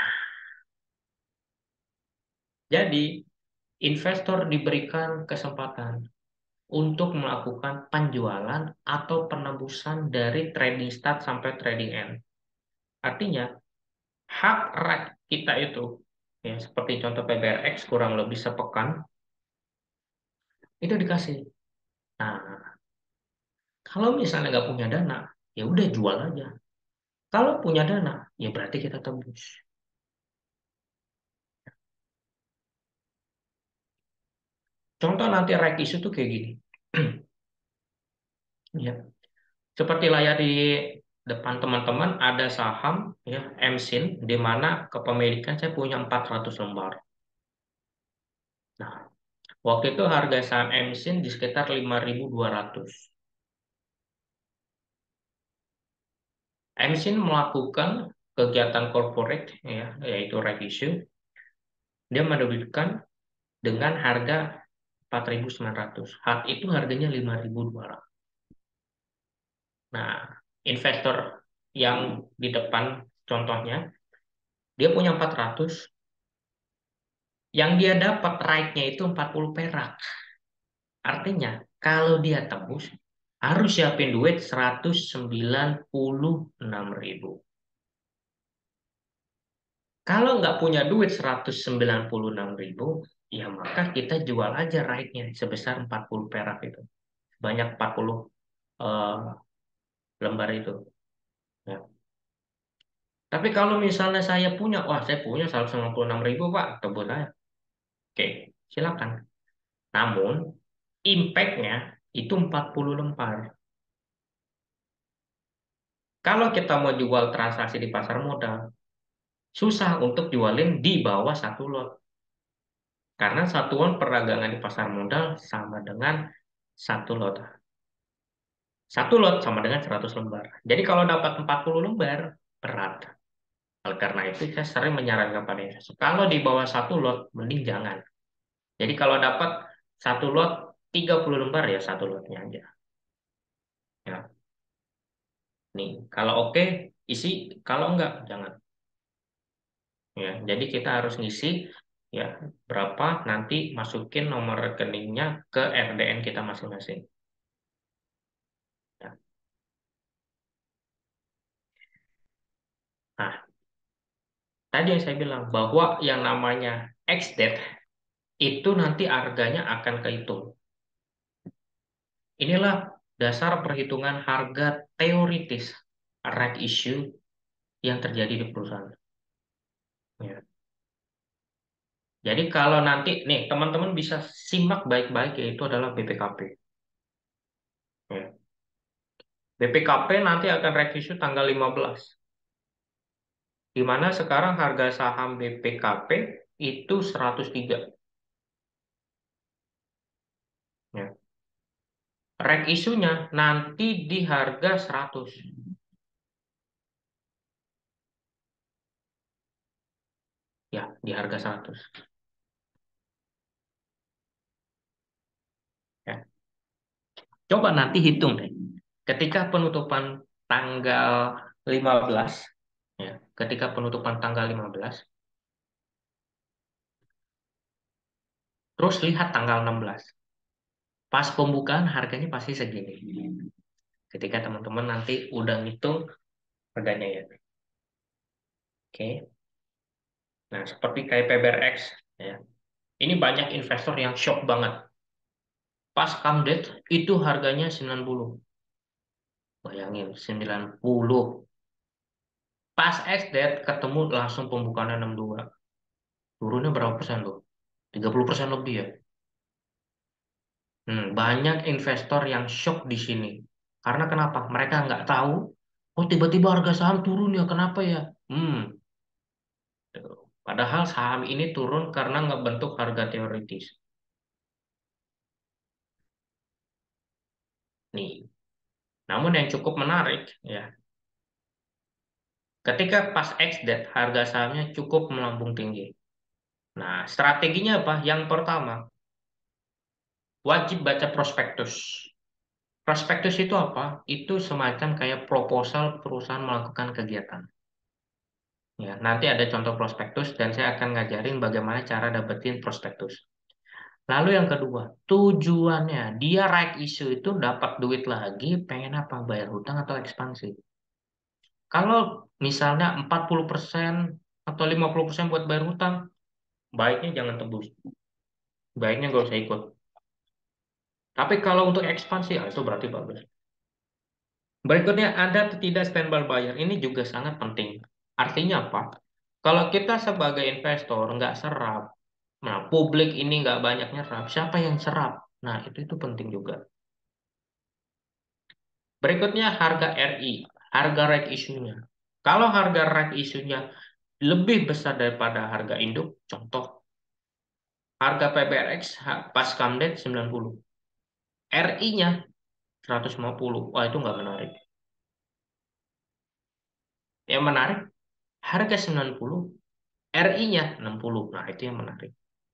jadi investor diberikan kesempatan untuk melakukan penjualan atau penembusan dari trading start sampai trading end. Artinya, hak right kita itu, ya seperti contoh P B R X kurang lebih sepekan, itu dikasih. Nah, kalau misalnya nggak punya dana, ya udah jual aja. Kalau punya dana, ya berarti kita tebus. Contoh nanti right issue tuh kayak gini. Ya, seperti layar di depan teman-teman ada saham ya M S I N di mana kepemilikan saya punya empat ratus lembar. Nah, waktu itu harga saham M S I N di sekitar lima ribu dua ratus. M S I N melakukan kegiatan corporate ya, yaitu right issue. Dia menerbitkan dengan harga empat ribu sembilan ratus. Hak itu harganya lima ribu dua ratus. Nah, investor yang di depan contohnya, dia punya empat ratus, yang dia dapat right-nya itu empat puluh perak. Artinya, kalau dia tebus, harus siapin duit seratus sembilan puluh enam ribu. Kalau nggak punya duit seratus sembilan puluh enam ribu, ya maka kita jual aja right-nya sebesar empat puluh perak itu. Banyak empat puluh uh, lembar itu. Ya. Tapi kalau misalnya saya punya, wah saya punya seratus sembilan puluh enam ribu Pak, tebus aja. Oke, silakan. Namun, impact-nya itu empat puluh lembar. Kalau kita mau jual transaksi di pasar modal, susah untuk jualin di bawah satu lot. Karena satuan perdagangan di pasar modal sama dengan satu lot. Satu lot sama dengan seratus lembar. Jadi kalau dapat empat puluh lembar, berat. Oleh karena itu, saya sering menyarankan pada investor, kalau di bawah satu lot, mending jangan. Jadi kalau dapat satu lot tiga puluh lembar, ya satu lotnya aja. Ya. Nih, kalau oke, isi. Kalau enggak, jangan. Ya, jadi kita harus ngisi ya berapa, nanti masukin nomor rekeningnya ke R D N kita masing-masing. Ya. Nah, tadi yang saya bilang bahwa yang namanya X-date itu nanti harganya akan kehitung. Inilah dasar perhitungan harga teoritis right issue yang terjadi di perusahaan. Ya. Jadi kalau nanti, nih teman-teman bisa simak baik-baik, yaitu adalah B P K P. Ya. B P K P nanti akan right issue tanggal lima belas. Di mana sekarang harga saham B P K P itu seratus tiga. Ya. Right issue-nya nanti di harga seratus. Ya, di harga seratus. Ya. Coba nanti hitung deh. Ketika penutupan tanggal lima belas, ya, ketika penutupan tanggal lima belas, terus lihat tanggal enam belas. Pas pembukaan harganya pasti segini. Ketika teman-teman nanti udah ngitung harganya ya. Oke. Nah, seperti kayak P B R X ya. Ini banyak investor yang shock banget. Pas come date itu harganya sembilan puluh. Bayangin, sembilan puluh. Pas ex-date ketemu langsung pembukaan enam puluh dua. Turunnya berapa persen tuh? tiga puluh persen lebih ya. Hmm, banyak investor yang shock di sini. Karena kenapa? Mereka nggak tahu, oh tiba-tiba harga saham turun ya, kenapa ya? Hmm, padahal saham ini turun karena ngebentuk harga teoritis. Nih, namun yang cukup menarik ya, ketika pas ex-date harga sahamnya cukup melambung tinggi. Nah, strateginya apa? Yang pertama, wajib baca prospektus. Prospektus itu apa? Itu semacam kayak proposal perusahaan melakukan kegiatan. Ya, nanti ada contoh prospektus dan saya akan ngajarin bagaimana cara dapetin prospektus. Lalu yang kedua, tujuannya dia right issue itu dapat duit lagi, pengen apa? Bayar hutang atau ekspansi. Kalau misalnya empat puluh persen atau lima puluh persen buat bayar hutang, baiknya jangan tebus. Baiknya nggak usah ikut. Tapi kalau untuk ekspansi, ah, itu berarti bagus. Berikutnya, ada atau tidak standby buyer. Ini juga sangat penting. Artinya apa? Kalau kita sebagai investor nggak serap, nah publik ini nggak banyak nyerap, siapa yang serap? Nah, itu itu penting juga. Berikutnya harga R I, harga right issue-nya. Kalau harga right issue-nya lebih besar daripada harga induk, contoh harga P B R X ha- pas Camdet sembilan puluh, R I-nya seratus lima puluh, wah itu nggak menarik. Yang menarik, harga sembilan puluh, R I-nya enam puluh, nah itu yang menarik.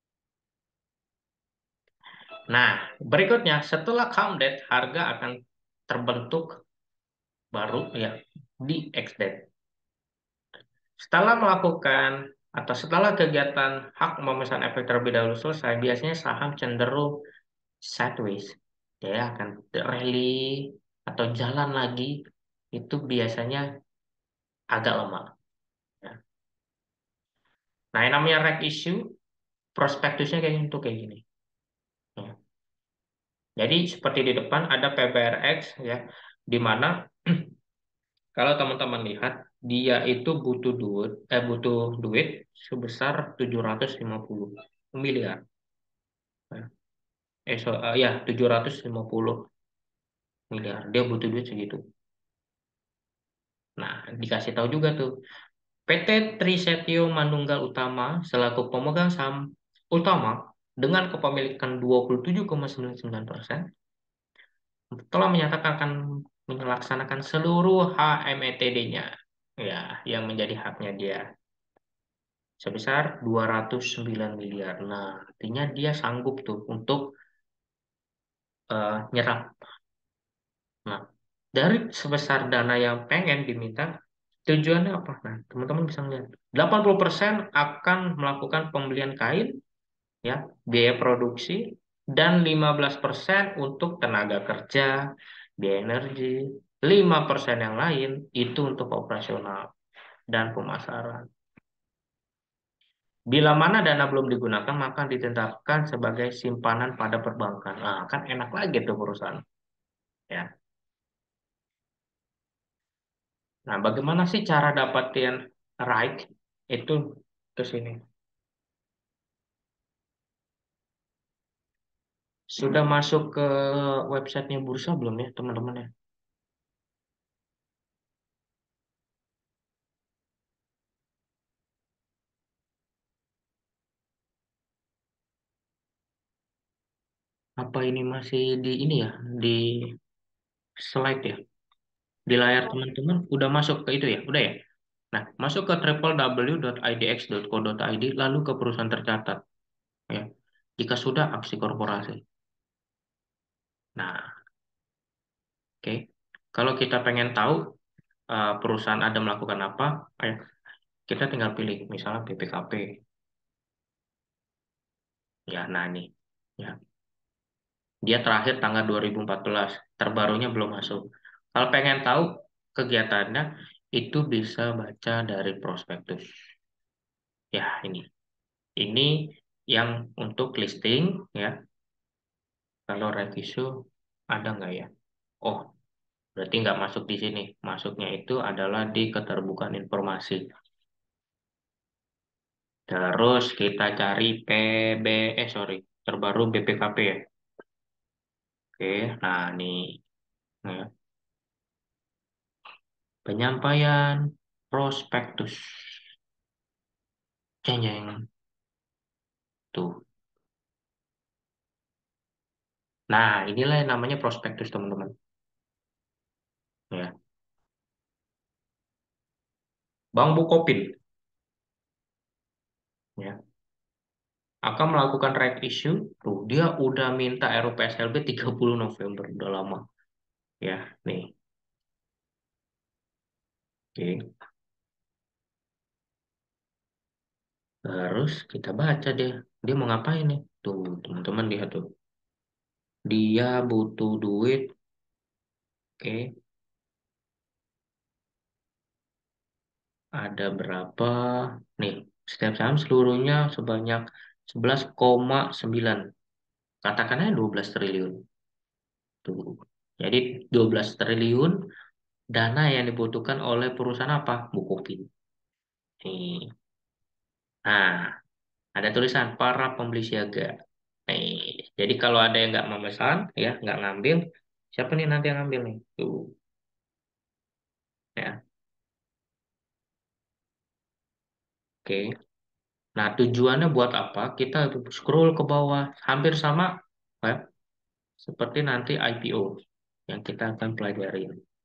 Nah, berikutnya setelah Camdet, harga akan terbentuk baru ya di X-date. Setelah melakukan atau setelah kegiatan hak memesan efek terlebih dahulu selesai, biasanya saham cenderung sideways. Dia akan rally atau jalan lagi, itu biasanya agak lama. Ya. Nah, yang namanya right issue, prospektusnya kayak gitu kayak gini. Ya. Jadi seperti di depan ada P B R X ya, di mana kalau teman-teman lihat dia itu butuh duit eh butuh duit sebesar tujuh ratus lima puluh miliar. Ya. Eh so, eh, ya tujuh ratus lima puluh miliar. Dia butuh duit segitu. Nah, dikasih tahu juga tuh P T Trisetyo Manunggal Utama selaku pemegang saham utama dengan kepemilikan dua puluh tujuh koma sembilan sembilan persen telah menyatakan akan melaksanakan seluruh H M E T D-nya ya yang menjadi haknya dia sebesar dua ratus sembilan miliar. Nah, artinya dia sanggup tuh untuk eh, nyerap. Nah, dari sebesar dana yang pengen diminta, tujuannya apa? Nah, teman-teman bisa lihat. delapan puluh persen akan melakukan pembelian kain, ya, biaya produksi, dan lima belas persen untuk tenaga kerja, biaya energi, lima persen yang lain itu untuk operasional dan pemasaran. Bila mana dana belum digunakan, maka ditetapkan sebagai simpanan pada perbankan. Nah, kan enak lagi tuh perusahaan. Ya. Nah, bagaimana sih cara dapatin right? Itu ke sini. Sudah masuk ke websitenya bursa belum ya, teman-teman ya? Apa ini masih di ini ya, di slide ya? Di layar teman-teman udah masuk ke itu ya? Udah ya? Nah, masuk ke w w w titik i d x titik co titik i d lalu ke perusahaan tercatat ya. Jika sudah aksi korporasi. Nah, oke. Kalau kita pengen tahu uh, perusahaan ada melakukan apa, ayo kita tinggal pilih misalnya B P K P. Ya, nah ini ya. Dia terakhir tanggal dua ribu empat belas, terbarunya belum masuk. Kalau pengen tahu kegiatannya itu bisa baca dari prospektus. Ya, ini. Ini yang untuk listing ya. Kalau review ada nggak ya? Oh, berarti nggak masuk di sini. Masuknya itu adalah di keterbukaan informasi. Terus kita cari P B, eh sorry, terbaru B P K P ya. Oke, nah ini nah, penyampaian prospektus. Jeng jeng tuh. Nah, inilah yang namanya prospektus teman-teman. Ya, Bank Bukopin ya akan melakukan right issue. Tuh, dia udah minta R U P S L B tiga puluh November, udah lama. Ya, nih. Oke. Terus kita baca dia, dia mau ngapain nih? Tuh, teman-teman lihat tuh. Dia butuh duit. Oke, ada berapa? Nih, setiap saham seluruhnya sebanyak sebelas koma sembilan. Katakannya dua belas triliun. Tuh. Jadi dua belas triliun dana yang dibutuhkan oleh perusahaan apa? Bukopin. Nih. Nah, ada tulisan para pembeli siaga. Nih, jadi kalau ada yang nggak memesan, ya nggak ngambil, siapa nih nanti yang ngambil nih? Tuh, ya, oke. Nah, tujuannya buat apa? Kita scroll ke bawah, hampir sama, ya, seperti nanti I P O yang kita akan pelajari.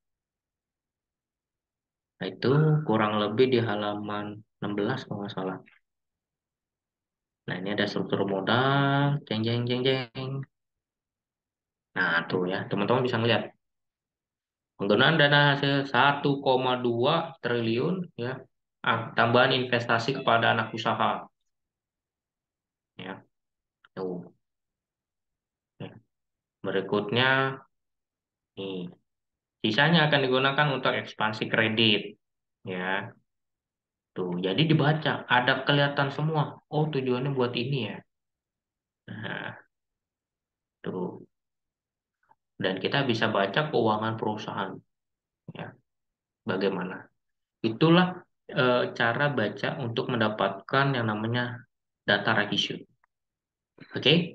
Nah, itu kurang lebih di halaman enam belas kalau nggak salah. Nah, ini ada struktur modal, jeng jeng jeng jeng. Nah, tuh ya, teman-teman bisa ngeliat. Penggunaan dana hasil satu koma dua triliun ya. Ah, tambahan investasi kepada anak usaha ya. Tuh. Ya. Berikutnya nih, sisanya akan digunakan untuk ekspansi kredit ya. Tuh, jadi dibaca, ada kelihatan semua. Oh, tujuannya buat ini ya. Nah, tuh. Dan kita bisa baca keuangan perusahaan ya. Bagaimana? Itulah eh, cara baca untuk mendapatkan yang namanya data right issue. Oke?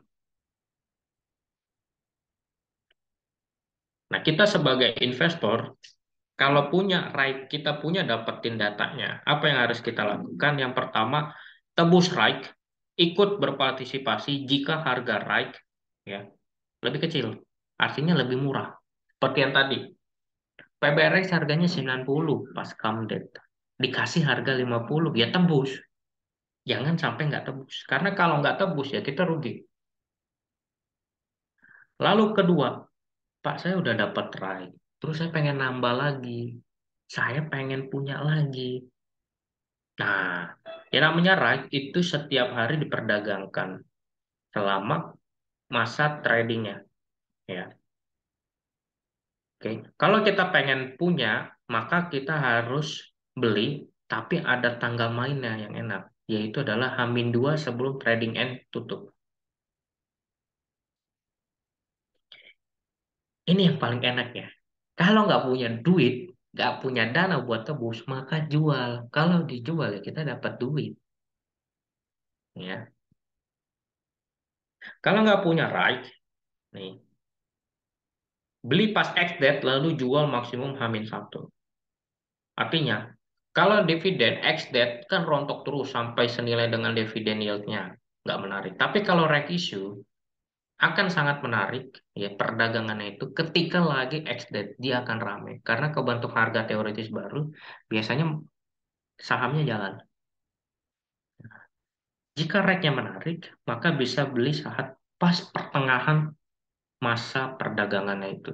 Nah, kita sebagai investor, kalau punya right, kita punya dapetin datanya. Apa yang harus kita lakukan? Yang pertama, tebus right, ikut berpartisipasi jika harga right ya lebih kecil, artinya lebih murah. Seperti yang tadi, P B R X harganya sembilan puluh pas come date. Dikasih harga lima puluh, ya tebus. Jangan sampai nggak tebus. Karena kalau nggak tebus ya kita rugi. Lalu kedua, Pak, saya udah dapat ride. Terus saya pengen nambah lagi. Saya pengen punya lagi. Nah, yang namanya ride itu setiap hari diperdagangkan selama masa tradingnya. Ya, oke. Kalau kita pengen punya, maka kita harus beli, tapi ada tanggal mainnya yang enak, yaitu adalah Hamin dua sebelum trading end tutup. Ini yang paling enak ya. Kalau nggak punya duit, nggak punya dana buat tebus, maka jual. Kalau dijual ya kita dapat duit. Ya. Kalau nggak punya right, nih, beli pas X date lalu jual maksimum Hamin satu. Artinya, kalau dividen X date kan rontok terus sampai senilai dengan dividen yieldnya. Nggak menarik. Tapi kalau right issue, akan sangat menarik ya perdagangannya itu ketika lagi X date dia akan ramai karena kebentuk harga teoritis baru biasanya sahamnya jalan. Jika rate-nya menarik, maka bisa beli saat pas pertengahan masa perdagangannya itu.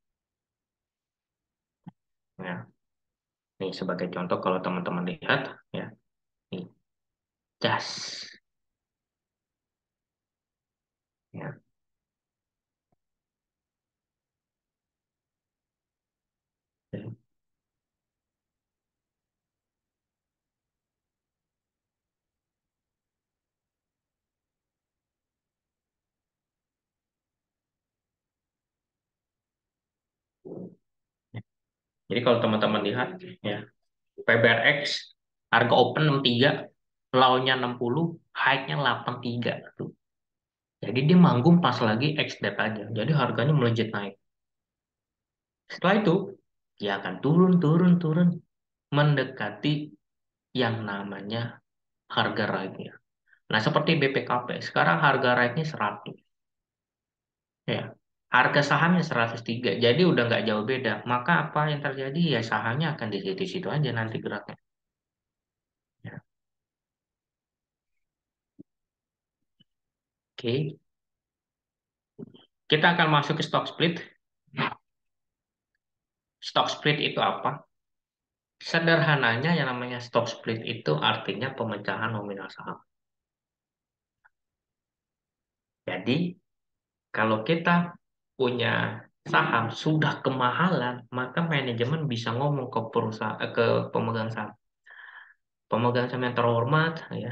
Ya, nih sebagai contoh kalau teman-teman lihat, ya, nih, jas, ya. Jadi kalau teman-teman lihat, ya, P B R X harga open enam puluh tiga, low-nya enam puluh, high-nya delapan puluh tiga. Tuh. Jadi dia manggung pas lagi X date aja. Jadi harganya melejit naik. Setelah itu, dia akan turun, turun, turun, mendekati yang namanya harga right-nya. Nah, seperti B P K P, sekarang harga right-nya seratus. Ya, harga sahamnya seratus tiga, jadi udah nggak jauh beda. Maka apa yang terjadi? Ya sahamnya akan di situ-situ aja nanti geraknya. Ya. Oke, kita akan masuk ke stock split. Stock split itu apa? Sederhananya yang namanya stock split itu artinya pemecahan nominal saham. Jadi kalau kita punya saham sudah kemahalan, maka manajemen bisa ngomong ke perusahaan, ke pemegang saham. Pemegang saham yang terhormat, ya,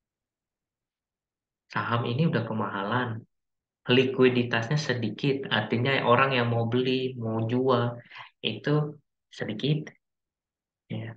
saham ini udah kemahalan, likuiditasnya sedikit, artinya orang yang mau beli, mau jual itu sedikit. Ya.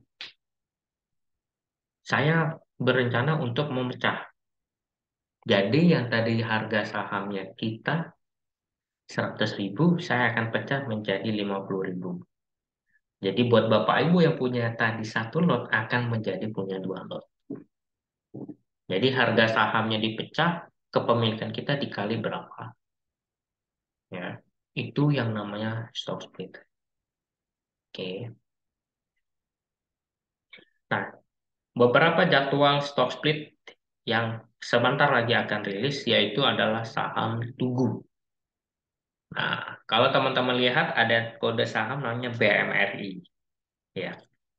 Saya berencana untuk memecah. Jadi yang tadi harga sahamnya kita seratus ribu, saya akan pecah menjadi lima puluh ribu. Jadi buat Bapak Ibu yang punya tadi satu lot akan menjadi punya dua lot. Jadi harga sahamnya dipecah, kepemilikan kita dikali berapa. Ya, itu yang namanya stock split. Oke. Nah, beberapa jadwal stock split yang sebentar lagi akan rilis yaitu adalah saham Tugu. Nah, kalau teman-teman lihat ada kode saham namanya B M R I. Ya.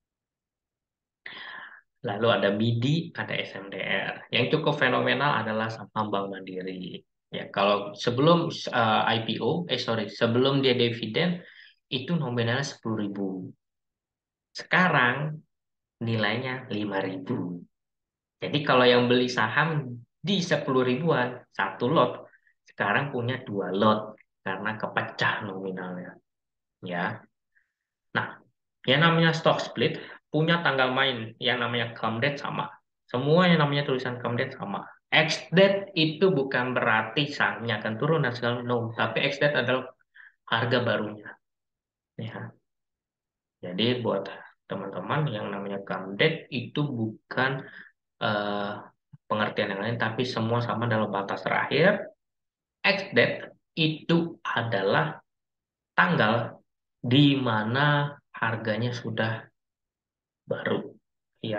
Lalu ada B I D I, ada S M D R. Yang cukup fenomenal adalah saham Bank Mandiri. Ya, kalau sebelum uh, I P O, eh sorry, sebelum dia dividen itu nominalnya sepuluh ribu. Sekarang nilainya lima ribu. Jadi kalau yang beli saham di sepuluh ribuan, satu lot, sekarang punya dua lot karena kepecah nominalnya. Ya. Nah, yang namanya stock split punya tanggal main yang namanya come date sama. Semua yang namanya tulisan come date sama. Ex date itu bukan berarti sahamnya akan turun dan segala no, tapi ex date adalah harga barunya. Ya. Jadi buat teman-teman yang namanya come date itu bukan eh, pengertian yang lain, tapi semua sama dalam batas terakhir. Ex date itu adalah tanggal di mana harganya sudah baru. Ya,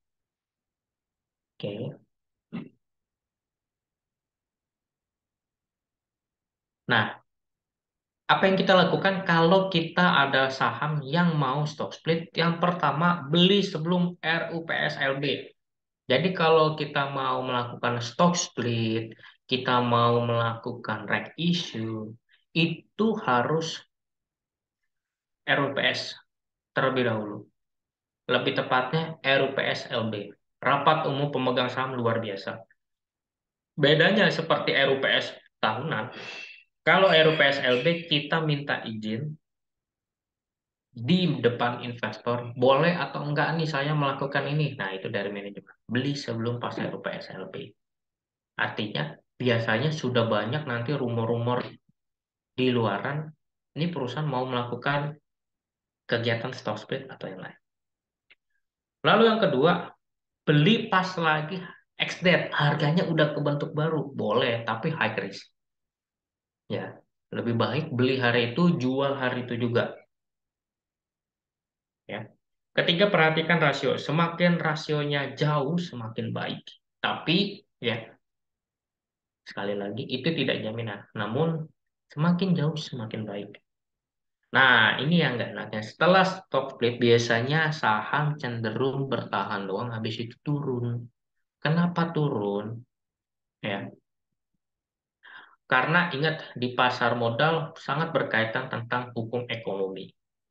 oke. Nah, apa yang kita lakukan kalau kita ada saham yang mau stock split? Yang pertama, beli sebelum R U P S L B. Jadi kalau kita mau melakukan stock split, kita mau melakukan right issue, itu harus R U P S terlebih dahulu. Lebih tepatnya R U P S L B, Rapat Umum Pemegang Saham Luar Biasa. Bedanya seperti R U P S tahunan, kalau R U P S L B kita minta izin di depan investor, boleh atau enggak nih saya melakukan ini. Nah, itu dari manajemen. Beli sebelum pas R U P S L B. Artinya, biasanya sudah banyak nanti rumor-rumor di luaran, ini perusahaan mau melakukan kegiatan stock split atau yang lain. Lalu yang kedua, beli pas lagi ex-date, harganya udah kebentuk baru, boleh, tapi high risk. Ya, lebih baik beli hari itu, jual hari itu juga. Ya. Ketiga, perhatikan rasio. Semakin rasionya jauh, semakin baik. Tapi, ya, sekali lagi, itu tidak jaminan. Namun, semakin jauh, semakin baik. Nah, ini yang nggak enaknya. Setelah stock split, biasanya saham cenderung bertahan doang, habis itu turun. Kenapa turun? Ya, karena ingat, di pasar modal sangat berkaitan tentang hukum ekonomi.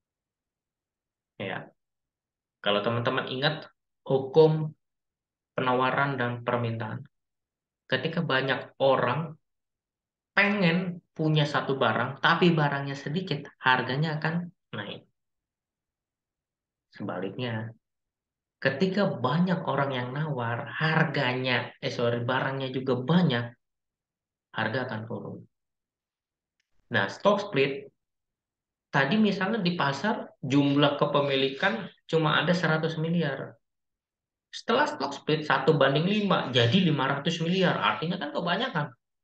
Ya, kalau teman-teman ingat, hukum penawaran dan permintaan. Ketika banyak orang pengen punya satu barang, tapi barangnya sedikit, harganya akan naik. Sebaliknya, ketika banyak orang yang nawar, harganya, eh sorry, barangnya juga banyak, harga akan turun. Nah, stock split, tadi misalnya di pasar, jumlah kepemilikan cuma ada seratus miliar. Setelah stock split, satu banding lima, jadi lima ratus miliar. Artinya kan kebanyakan.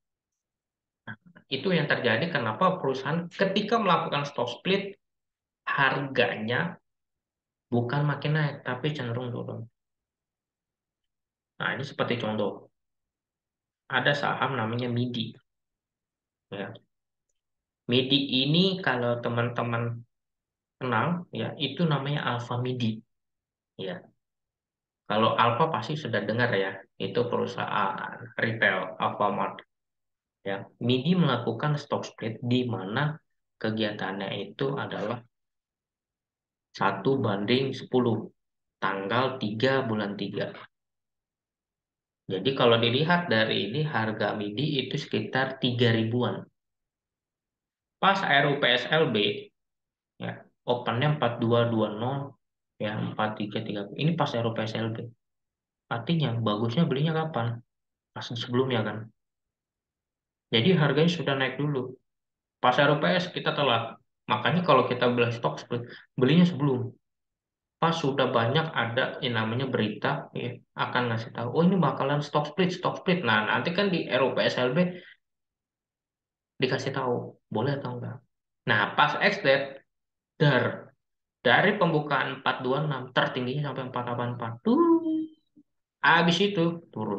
Itu yang terjadi kenapa perusahaan ketika melakukan stock split, harganya bukan makin naik, tapi cenderung turun. Nah, ini seperti contoh. Ada saham namanya M I D I. Ya. M I D I ini kalau teman-teman kenal, ya itu namanya Alfa M I D I. Ya. Kalau Alfa pasti sudah dengar ya, itu perusahaan retail Alfamart. Ya, MIDI melakukan stock split di mana kegiatannya itu adalah satu banding sepuluh, tanggal tiga bulan tiga. Jadi kalau dilihat dari ini harga MIDI itu sekitar tiga ribuan. Pas R U P S L B ya, opennya empat dua dua nol ya, empat tiga tiga. Ini pas R U P S L B. Artinya bagusnya belinya kapan? Pas sebelumnya kan. Jadi harganya sudah naik dulu. Pas R U P S kita telat. Makanya kalau kita beli stock split, belinya sebelum. Pas sudah banyak ada yang namanya berita ya, akan ngasih tahu, oh ini bakalan stock split, stock split. Nah, nanti kan di R U P S L B dikasih tahu, boleh atau enggak. Nah, pas ex-date, dar, dari pembukaan empat dua enam tertingginya sampai empat delapan empat. Tuh, habis itu turun.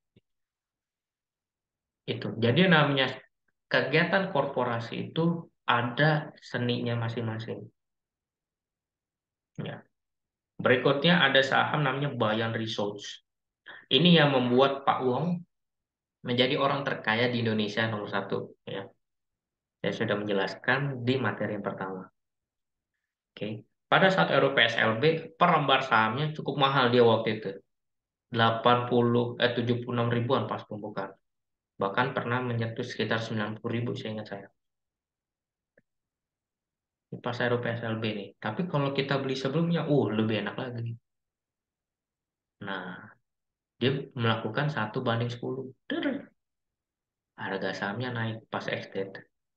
Itu. Jadi namanya kegiatan korporasi itu ada seninya masing-masing. Ya. Berikutnya ada saham namanya Bayan Research. Ini yang membuat Pak Wong menjadi orang terkaya di Indonesia nomor satu. Ya. Saya sudah menjelaskan di materi yang pertama. Oke. Pada saat R U P S L B, per lembar sahamnya cukup mahal dia waktu itu. delapan puluh, eh, tujuh puluh enam ribuan pas pembukaan. Bahkan pernah menyentuh sekitar sembilan puluh ribu, saya ingat saya. Pas R U P S L B nih. Tapi kalau kita beli sebelumnya, uh, lebih enak lagi. Nah, dia melakukan satu banding sepuluh. Harga sahamnya naik pas ex-date.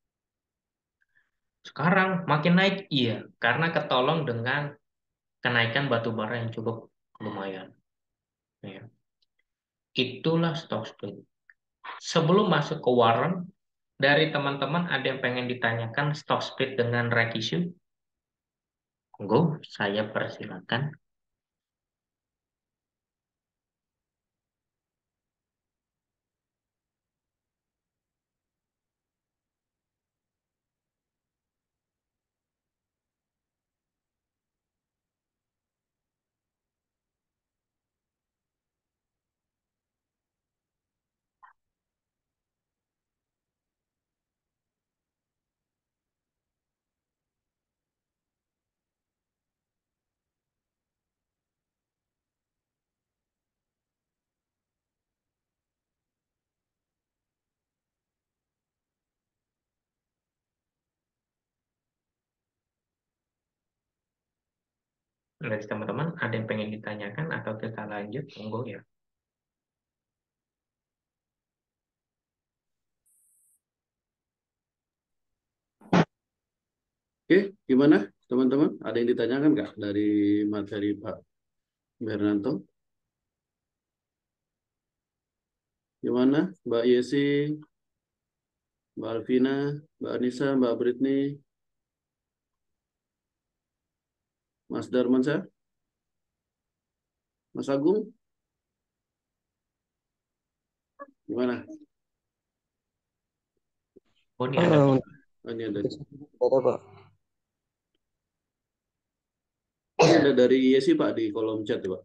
Sekarang makin naik, iya. Karena ketolong dengan kenaikan batu bara yang cukup lumayan. Ya. Itulah stock split. Sebelum masuk ke warrant, dari teman-teman ada yang pengen ditanyakan stock split dengan right issue? Monggo, saya persilakan. Dari teman-teman ada yang pengen ditanyakan atau kita lanjut? Monggo ya. Oke, gimana teman-teman? Ada yang ditanyakan nggak dari materi Pak Bernanto? Gimana Mbak Yesi, Mbak Alvina, Mbak Anissa, Mbak Britney, Mas Darmansyah, Mas Agung? Gimana? Oh, ini ada. Oh, Oh, ini ada. ada Pak. Ini ada dari Yesi Pak di kolom chat Pak.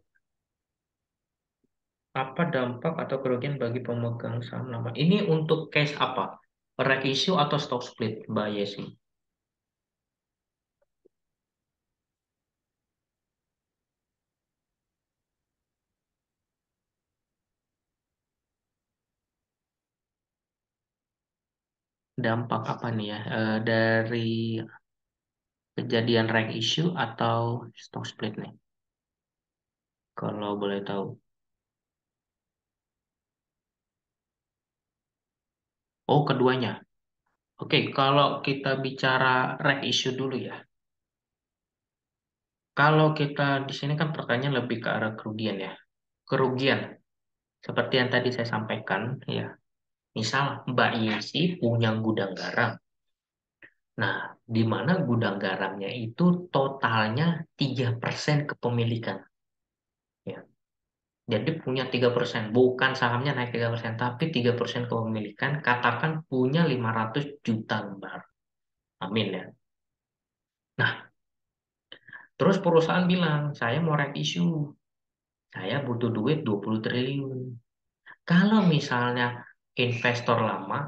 Apa dampak atau kerugian bagi pemegang saham lama? Ini untuk case apa? Right issue atau stock split, Mbak Yesi? Dampak apa nih ya? Eh, dari kejadian right issue atau stock split nih? Kalau boleh tahu. Oh, keduanya. Oke, kalau kita bicara right issue dulu ya. Kalau kita di sini kan pertanyaan lebih ke arah kerugian ya. Kerugian, seperti yang tadi saya sampaikan ya. Misal Mbak Yesi punya gudang garam. Nah, di mana gudang garamnya itu totalnya tiga persen kepemilikan. Ya. Jadi punya tiga persen, bukan sahamnya naik tiga persen, tapi tiga persen kepemilikan, katakan punya lima ratus juta lembar. Amin ya. Nah, terus perusahaan bilang, saya mau right issue. Saya butuh duit dua puluh triliun. Kalau misalnya investor lama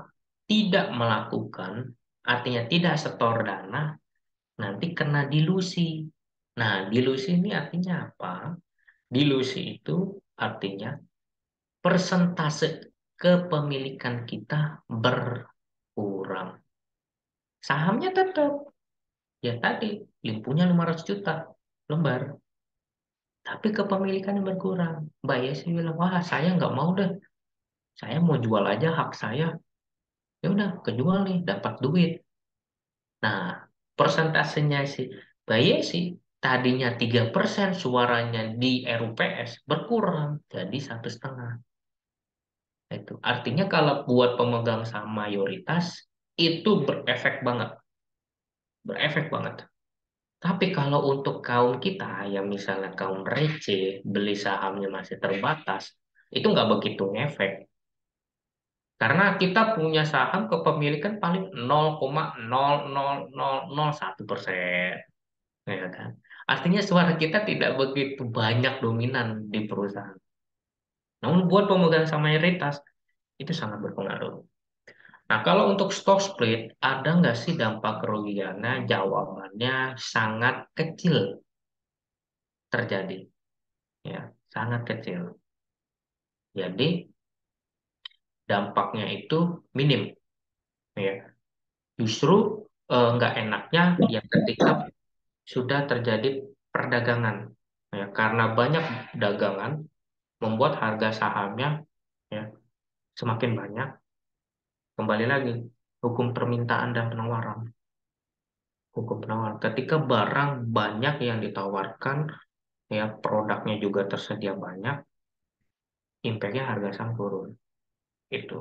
tidak melakukan, artinya tidak setor dana, nanti kena dilusi. Nah, dilusi ini artinya apa? Dilusi itu artinya persentase kepemilikan kita berkurang. Sahamnya tetap, ya tadi, Lim punya lima ratus juta lembar, tapi kepemilikannya berkurang. Mbak Yesi bilang, wah saya nggak mau deh, saya mau jual aja hak saya. Ya udah, kejual nih, dapat duit. Nah, persentasenya sih, Mbak Yesi tadinya tiga persen suaranya di R U P S berkurang jadi satu setengah. Itu artinya kalau buat pemegang saham mayoritas itu berefek banget, berefek banget. Tapi kalau untuk kaum kita yang misalnya kaum receh, beli sahamnya masih terbatas, itu nggak begitu ngefek. Karena kita punya saham kepemilikan paling nol koma nol nol nol nol satu persen. Ya kan? Artinya suara kita tidak begitu banyak dominan di perusahaan. Namun buat pemegang saham mayoritas, itu sangat berpengaruh. Nah, kalau untuk stock split, ada nggak sih dampak kerugiannya? Jawabannya sangat kecil terjadi. Ya, sangat kecil. Jadi, dampaknya itu minim. Ya. Justru eh, nggak enaknya ya ketika sudah terjadi perdagangan. Ya, karena banyak dagangan membuat harga sahamnya ya, semakin banyak. Kembali lagi, hukum permintaan dan penawaran. Hukum penawaran. Ketika barang banyak yang ditawarkan, ya produknya juga tersedia banyak, impact-nya harga saham turun. Itu.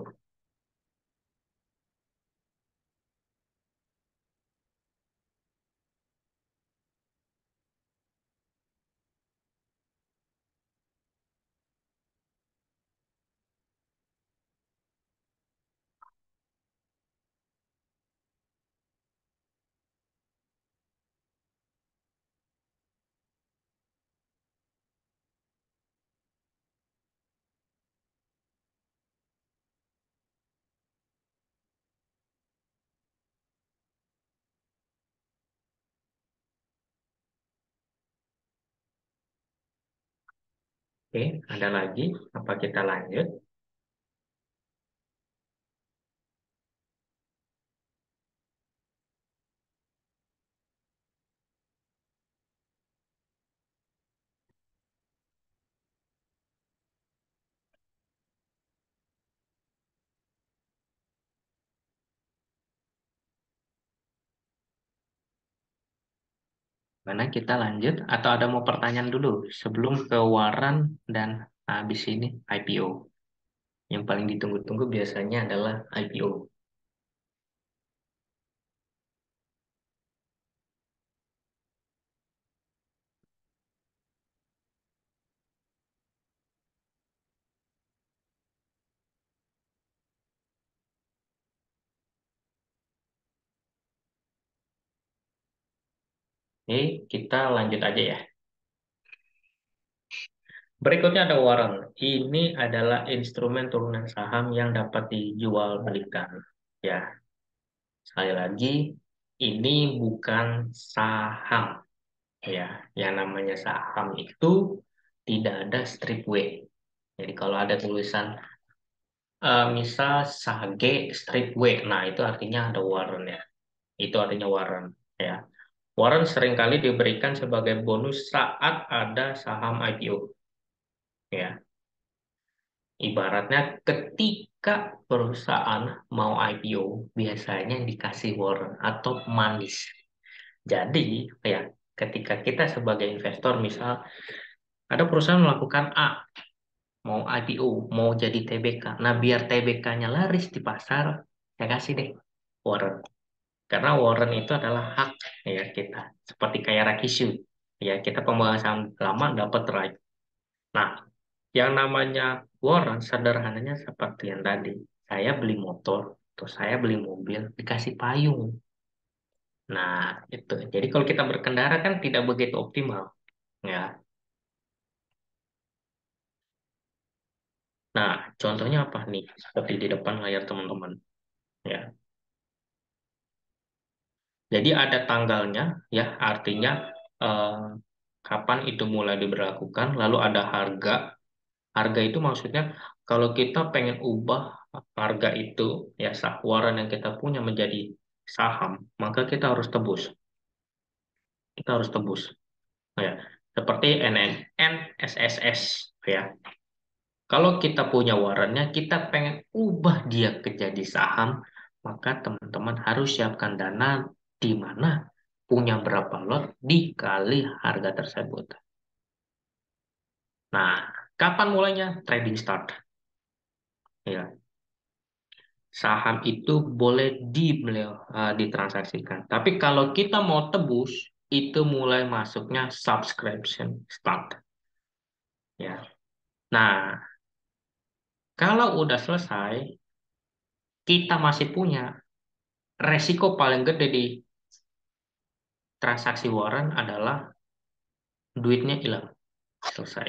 Oke, ada lagi? Apa kita lanjut? Mana kita lanjut? Atau ada mau pertanyaan dulu sebelum ke waran dan habis ini I P O. Yang paling ditunggu-tunggu biasanya adalah I P O. Oke, kita lanjut aja ya. Berikutnya ada warrant. Ini adalah instrumen turunan saham yang dapat dijual belikan. Ya, sekali lagi, ini bukan saham. Ya, yang namanya saham itu tidak ada strip W. Jadi kalau ada tulisan eh, misal sage strip W, nah itu artinya ada warrant ya. Itu artinya warrant ya. Warrant seringkali diberikan sebagai bonus saat ada saham I P O. Ya, ibaratnya ketika perusahaan mau I P O, biasanya dikasih warrant atau manis. Jadi, ya, ketika kita sebagai investor, misal ada perusahaan melakukan A, mau I P O, mau jadi T B K. Nah, biar T B K-nya laris di pasar, saya kasih deh warrant. Karena warrant itu adalah hak ya kita, seperti kayak rakishu. Ya, kita pemegang saham lama dapat right. Nah, yang namanya warrant sederhananya seperti yang tadi. Saya beli motor, terus saya beli mobil, dikasih payung. Nah, itu. Jadi kalau kita berkendara kan tidak begitu optimal. Ya. Nah, contohnya apa nih? Seperti di depan layar teman-teman. ya. Jadi ada tanggalnya, ya, artinya eh, kapan itu mulai diberlakukan, lalu ada harga. Harga itu maksudnya kalau kita pengen ubah harga itu, ya, sahwaran yang kita punya menjadi saham, maka kita harus tebus. Kita harus tebus, ya. Seperti N N N S S S, ya. Kalau kita punya warannya, kita pengen ubah dia ke jadi saham, maka teman-teman harus siapkan dana di mana punya berapa lot dikali harga tersebut. Nah, kapan mulainya? Trading start. Ya, saham itu boleh di, eh, ditransaksikan. Tapi kalau kita mau tebus, itu mulai masuknya subscription start. Ya. Nah, kalau udah selesai, kita masih punya resiko paling gede di transaksi waran adalah duitnya hilang. Selesai.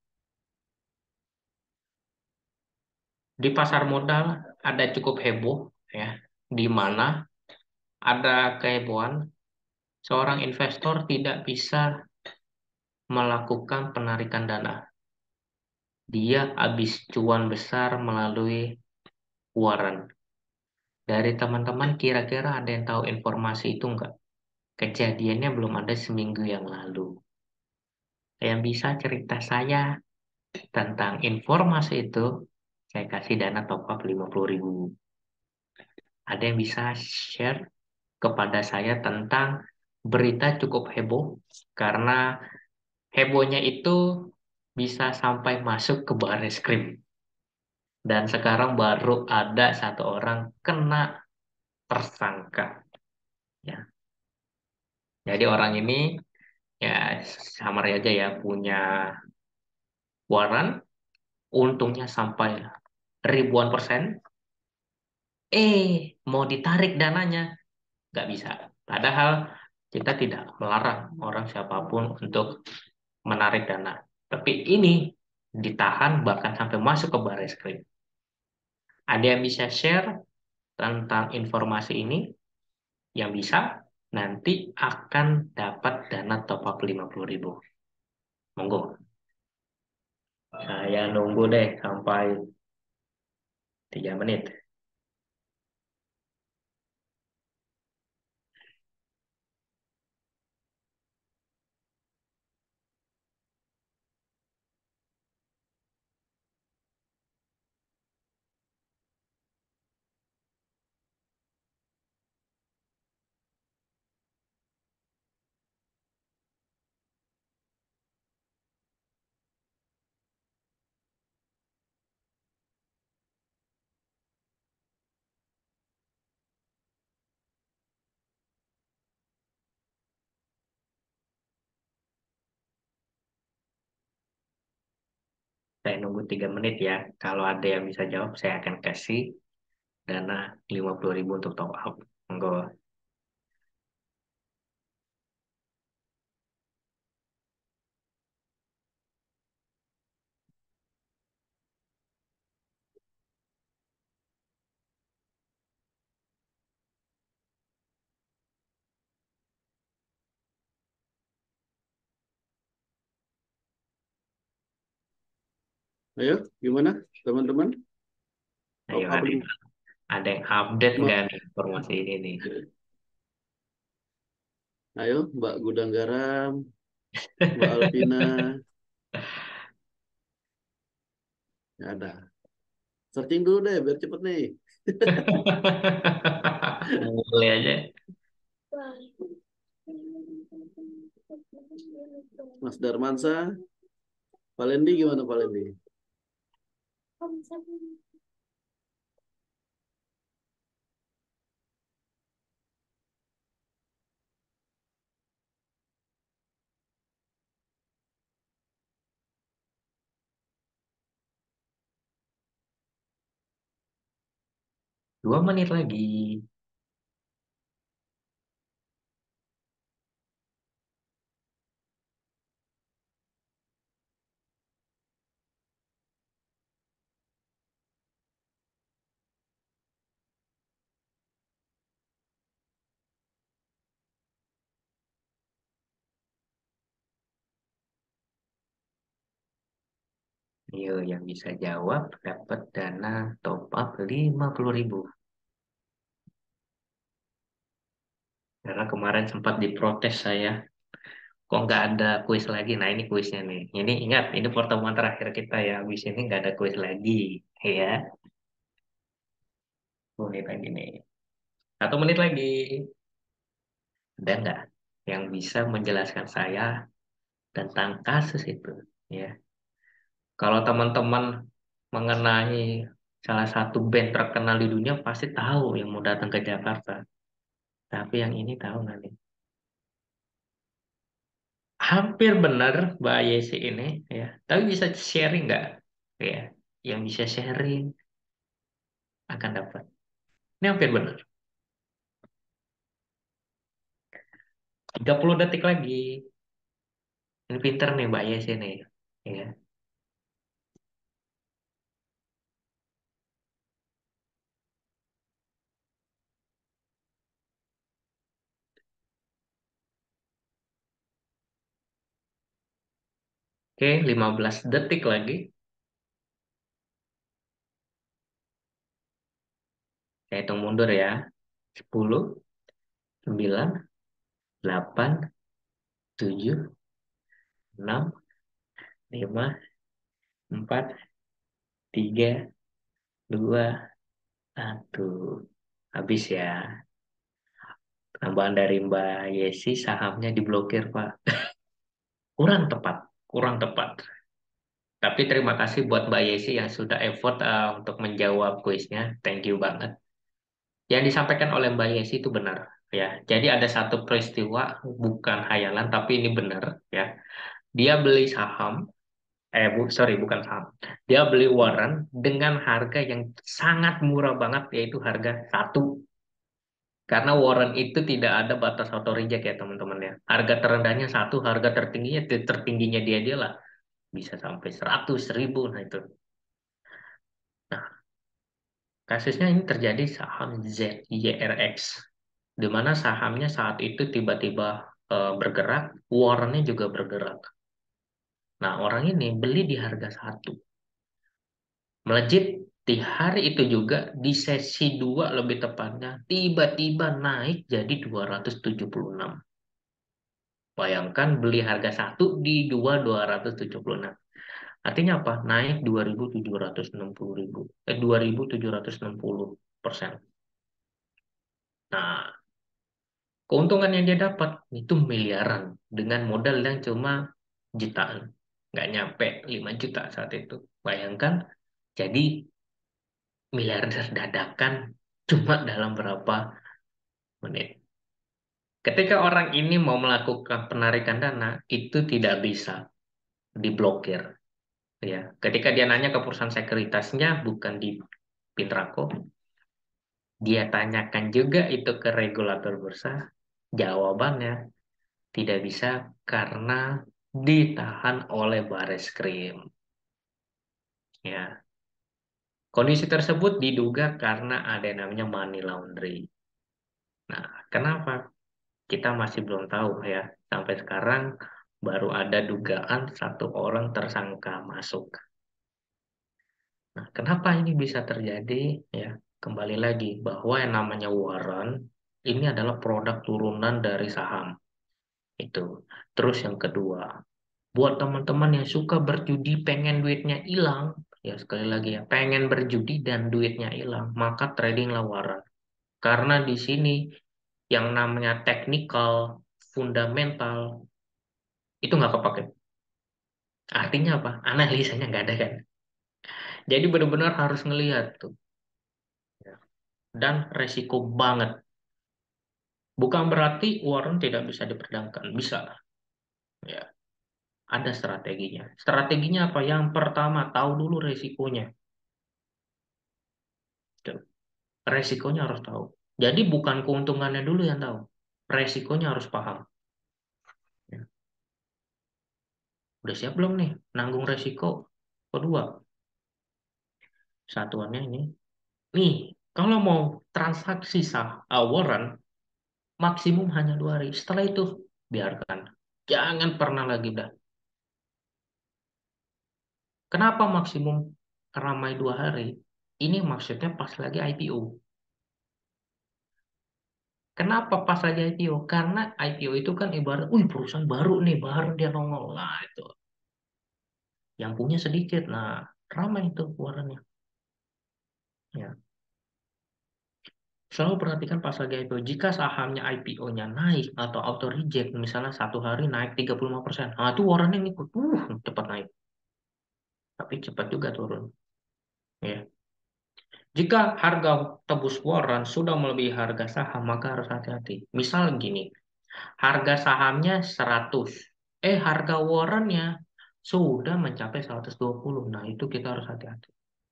Di pasar modal ada cukup heboh, ya, di mana ada kehebohan seorang investor tidak bisa melakukan penarikan dana. Dia habis cuan besar melalui waran. Dari teman-teman kira-kira ada yang tahu informasi itu enggak? Kejadiannya belum ada seminggu yang lalu. Yang bisa cerita saya tentang informasi itu, saya kasih dana top up lima puluh ribu. Ada yang bisa share kepada saya tentang berita cukup heboh, karena hebohnya itu bisa sampai masuk ke Barreskrim. Dan sekarang baru ada satu orang kena tersangka. Ya. Jadi orang ini, ya, samar aja, ya, punya waran, untungnya sampai ribuan persen. Eh, mau ditarik dananya, nggak bisa. Padahal kita tidak melarang orang siapapun untuk menarik dana. Tapi ini ditahan bahkan sampai masuk ke Barreskrim. Ada yang bisa share tentang informasi ini? Yang bisa nanti akan dapat dana top up lima puluh ribu. Monggo. Saya nunggu deh sampai tiga menit. Saya nunggu tiga menit, ya. Kalau ada yang bisa jawab, saya akan kasih dana lima puluh ribu untuk top up. Monggo. Ayo, gimana teman-teman? Top Ayo, up ada, lima. ada yang update nggak nih informasi ini nih? Ayo, Mbak Gudang Garam, Mbak Alvina. Ya ada. Searching dulu deh, biar cepet nih. Mulai aja. Mas Darmansa, Valendi gimana Valendi? Dua menit lagi. Ayo, yang bisa jawab dapat dana top up lima puluh ribu. Karena kemarin sempat diprotes saya, kok nggak ada kuis lagi? Nah, ini kuisnya nih. Ini ingat, ini pertemuan terakhir kita ya. Habis ini nggak ada kuis lagi, ya. Dua menit lagi nih. Satu menit lagi. Ada nggak yang bisa menjelaskan saya tentang kasus itu? Ya, kalau teman-teman mengenai salah satu band terkenal di dunia pasti tahu yang mau datang ke Jakarta. Tapi yang ini tahu nggak nih? Hampir benar Mbak Yesi ini, ya. Tapi bisa sharing nggak? Ya, yang bisa sharing akan dapat. Ini hampir benar. Tiga puluh detik lagi. Ini pinter nih Mbak Yesi nih. Ya. Oke, lima belas detik lagi. Saya hitung mundur ya. Sepuluh, sembilan, delapan, tujuh, enam, lima, empat, tiga, dua, satu. Habis ya. Tambahan dari Mbak Yesi, sahamnya diblokir, Pak. Kurang tepat, kurang tepat. Tapi terima kasih buat Mbak Yesi yang sudah effort uh, untuk menjawab kuisnya. Thank you banget. Yang disampaikan oleh Mbak Yesi itu benar, ya. Jadi ada satu peristiwa, bukan hayalan, tapi ini benar, ya. Dia beli saham, eh bu, sorry, bukan saham. Dia beli warrant dengan harga yang sangat murah banget, yaitu harga satu. Karena warrant itu tidak ada batas auto reject ya teman-teman ya. Harga terendahnya satu, harga tertingginya tertingginya dia dia lah bisa sampai seratus ribu. Nah itu. Nah, kasusnya ini terjadi saham Z Y R X, di mana sahamnya saat itu tiba-tiba eh, bergerak, warrantnya juga bergerak. Nah, orang ini beli di harga satu, melejit di hari itu juga di sesi dua lebih tepatnya tiba-tiba naik jadi dua ratus tujuh puluh enam. Bayangkan beli harga satu di dua dua ratus tujuh puluh enam. Artinya apa? Naik dua ribu tujuh ratus enam puluh ribu. Eh, dua ribu tujuh ratus enam puluh persen. Nah, keuntungan yang dia dapat itu miliaran dengan modal yang cuma jutaan. Nggak nyampe lima juta saat itu. Bayangkan, jadi miliarder dadakan cuma dalam berapa menit. Ketika orang ini mau melakukan penarikan dana, itu tidak bisa diblokir. Ya, ketika dia nanya ke perusahaan sekuritasnya, bukan di Pintrako, dia tanyakan juga itu ke regulator bursa, jawabannya tidak bisa karena ditahan oleh Bareskrim. Ya, kondisi tersebut diduga karena ada yang namanya money laundry. Nah, kenapa? Kita masih belum tahu ya. Sampai sekarang baru ada dugaan satu orang tersangka masuk. Nah, kenapa ini bisa terjadi? Ya, kembali lagi bahwa yang namanya warrant ini adalah produk turunan dari saham. Itu. Terus yang kedua, buat teman-teman yang suka berjudi, pengen duitnya hilang, ya sekali lagi ya, pengen berjudi dan duitnya hilang, maka tradinglah warrant. Karena di sini yang namanya technical, fundamental, itu nggak kepake. Artinya apa? Analisanya nggak ada kan. Jadi benar-benar harus ngelihat tuh. Dan resiko banget. Bukan berarti warrant tidak bisa diperdagangkan. Bisa. Ya, ada strateginya. Strateginya apa? Yang pertama, tahu dulu resikonya. Tuh. Resikonya harus tahu. Jadi bukan keuntungannya dulu yang tahu. Resikonya harus paham. Ya. Udah siap belum nih? Nanggung resiko. Kedua, satuannya ini. Nih, kalau mau transaksi sah uh, warrant, maksimum hanya dua hari. Setelah itu, biarkan. Jangan pernah lagi dah. Kenapa maksimum ramai dua hari? Ini maksudnya pas lagi I P O. Kenapa pas lagi I P O? Karena I P O itu kan ibarat, wih perusahaan baru nih, baru dia nongol. Nah itu. Yang punya sedikit. Nah, ramai itu keluarannya. Ya. Selalu perhatikan pas lagi I P O. Jika sahamnya I P O-nya naik atau auto reject, misalnya satu hari naik tiga puluh lima persen. Nah, itu warnanya ngikut. Uh, cepat naik. Tapi cepat juga turun. Ya. Jika harga tebus waran sudah melebihi harga saham, maka harus hati-hati. Misal gini, harga sahamnya seratus, eh harga warannya sudah mencapai seratus dua puluh. Nah, itu kita harus hati-hati.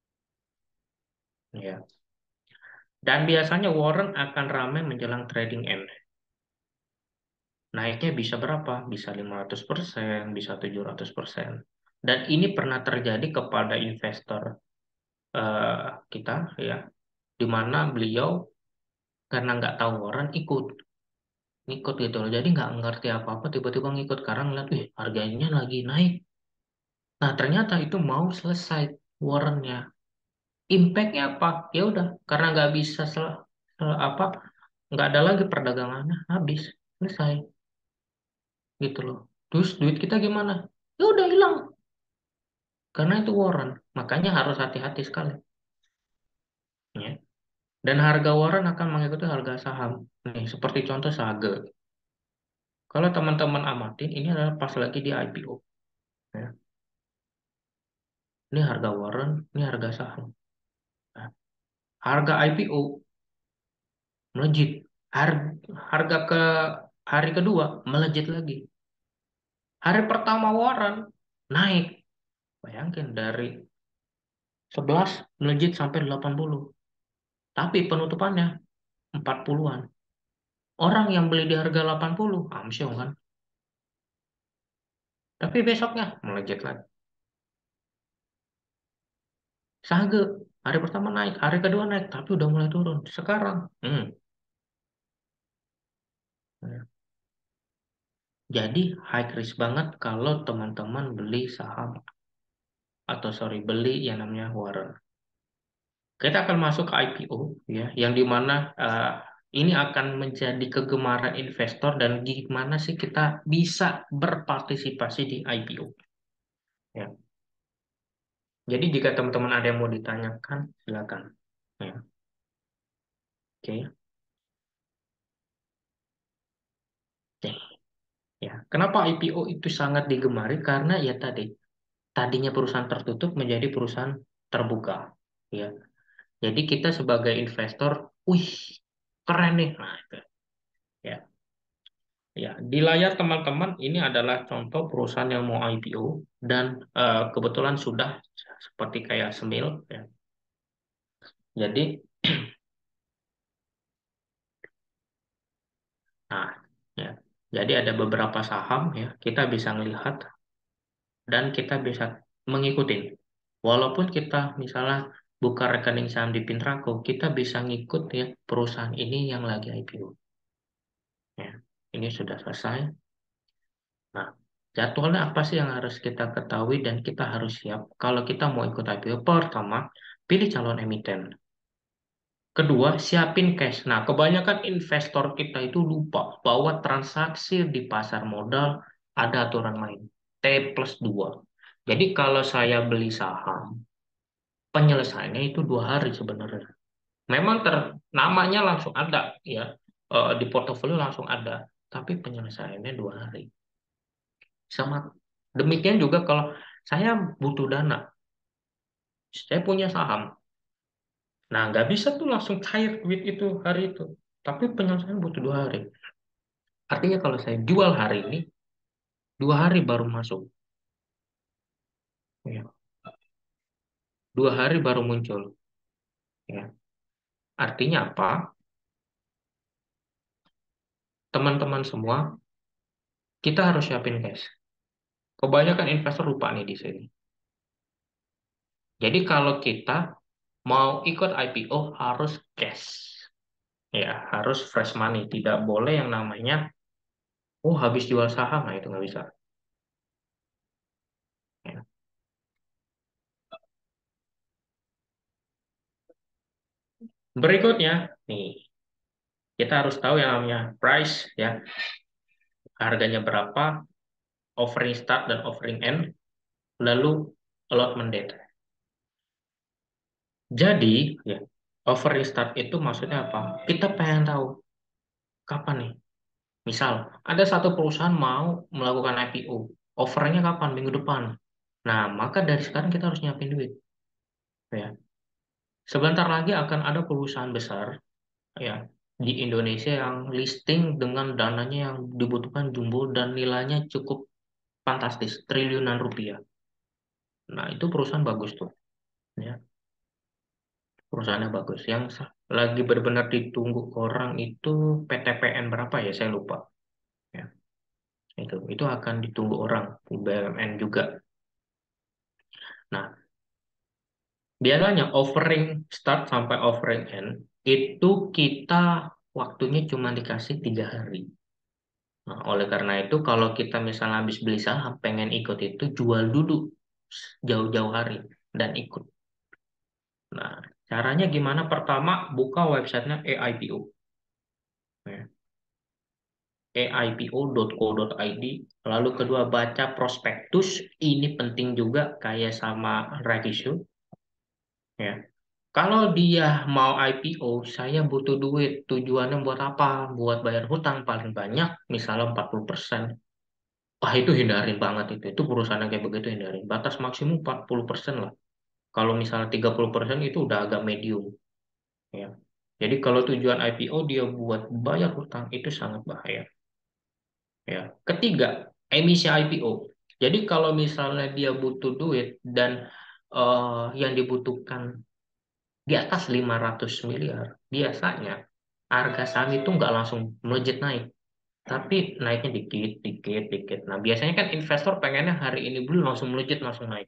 Ya. Dan biasanya waran akan ramai menjelang trading end. Naiknya bisa berapa? Bisa lima ratus persen, bisa tujuh ratus persen. Dan ini pernah terjadi kepada investor eh, kita, ya, di mana beliau karena nggak tahu waran ikut. Ngikut gitu loh. Jadi nggak ngerti apa-apa, tiba-tiba ngikut karena ngeliat, wih harganya lagi naik. Nah ternyata itu mau selesai warrannya. Impactnya apa? Ya udah, karena nggak bisa sel, sel- apa, nggak ada lagi perdagangannya, habis, selesai, gitu loh. Terus duit kita gimana? Ya udah hilang, karena itu warran. Makanya harus hati-hati sekali. Ya. Dan harga warran akan mengikuti harga saham. Nih, seperti contoh Sage. Kalau teman-teman amatin, ini adalah pas lagi di I P O. Ya. Ini harga warren, ini harga saham. Nah, harga I P O melejit. Har- Harga ke hari kedua melejit lagi. Hari pertama warren naik. Bayangin dari sebelas melejit sampai delapan puluh. Tapi penutupannya empat puluhan-an. Orang yang beli di harga delapan puluh, amsyong kan. Tapi besoknya melejit lagi. Sage, hari pertama naik, hari kedua naik, tapi udah mulai turun. Sekarang, hmm. Jadi high risk banget kalau teman-teman beli saham atau sorry beli yang namanya warrant. Kita akan masuk ke I P O ya, yang dimana eh, ini akan menjadi kegemaran investor dan gimana sih kita bisa berpartisipasi di I P O. Ya. Jadi jika teman-teman ada yang mau ditanyakan, silakan. Ya. Oke. Oke. Ya. Kenapa I P O itu sangat digemari? Karena ya tadi, tadinya perusahaan tertutup menjadi perusahaan terbuka. Ya. Jadi kita sebagai investor, wih, keren nih. Nah, itu. Ya. Ya, di layar teman-teman ini adalah contoh perusahaan yang mau I P O dan eh, kebetulan sudah seperti kayak Semil. Ya. Jadi, nah, ya, jadi ada beberapa saham ya kita bisa melihat dan kita bisa mengikuti. Walaupun kita misalnya buka rekening saham di Pintrako, kita bisa ngikut ya perusahaan ini yang lagi I P O. Ya, ini sudah selesai. Nah, jadwalnya apa sih yang harus kita ketahui dan kita harus siap kalau kita mau ikut I P O? Pertama, pilih calon emiten. Kedua, siapin cash. Nah, kebanyakan investor kita itu lupa bahwa transaksi di pasar modal ada aturan main. T plus dua. Jadi kalau saya beli saham, penyelesaiannya itu dua hari sebenarnya. Memang ter, namanya langsung ada ya, eh, di portofolio langsung ada, tapi penyelesaiannya dua hari. Sama demikian juga kalau saya butuh dana, saya punya saham. Nah, nggak bisa tuh langsung cair duit itu hari itu. Tapi penyelesaian butuh dua hari. Artinya kalau saya jual hari ini, dua hari baru masuk. Ya. Dua hari baru muncul. Ya. Artinya apa? Teman-teman semua, kita harus siapin cash. Kebanyakan investor lupa nih di sini. Jadi kalau kita mau ikut I P O harus cash. Ya, harus fresh money. Tidak boleh yang namanya, oh habis jual saham, nah itu nggak bisa. Ya. Berikutnya, nih, kita harus tahu yang namanya price, ya, harganya berapa, offering start dan offering end, lalu allotment date. Jadi, ya, offering start itu maksudnya apa? Kita pengen tahu kapan nih. Misal, ada satu perusahaan mau melakukan I P O, offernya kapan? Minggu depan. Nah, maka dari sekarang kita harus nyiapin duit. Ya, sebentar lagi akan ada perusahaan besar, ya, di Indonesia yang listing dengan dananya yang dibutuhkan jumbo dan nilainya cukup fantastis, triliunan rupiah. Nah, itu perusahaan bagus tuh, ya. Perusahaannya bagus. Yang sa- lagi benar-benar ditunggu orang itu P T P N berapa ya? Saya lupa. Ya, itu itu akan ditunggu orang, B U M N juga. Nah, biasanya offering start sampai offering end itu kita waktunya cuma dikasih tiga hari. Nah, oleh karena itu kalau kita misalnya habis beli saham pengen ikut itu jual dulu jauh-jauh hari dan ikut. Nah, caranya gimana? Pertama, buka websitenya E I P O. Ya, e i p o dot co dot i d. Lalu kedua, baca prospektus. Ini penting juga kayak sama right issue. Ya. Kalau dia mau I P O, saya butuh duit. Tujuannya buat apa? Buat bayar hutang paling banyak, misalnya empat puluh persen. Wah, itu hindarin banget itu. Itu perusahaan yang kayak begitu hindarin. Batas maksimum empat puluh persen lah. Kalau misalnya tiga puluh persen itu udah agak medium. Ya. Jadi kalau tujuan I P O dia buat bayar hutang, itu sangat bahaya. Ya. Ketiga, emisi I P O. Jadi kalau misalnya dia butuh duit dan eh, yang dibutuhkan di atas lima ratus miliar, biasanya harga saham itu nggak langsung melejit naik, tapi naiknya dikit, dikit, dikit. Nah, biasanya kan investor pengennya hari ini dulu langsung melejit, langsung naik.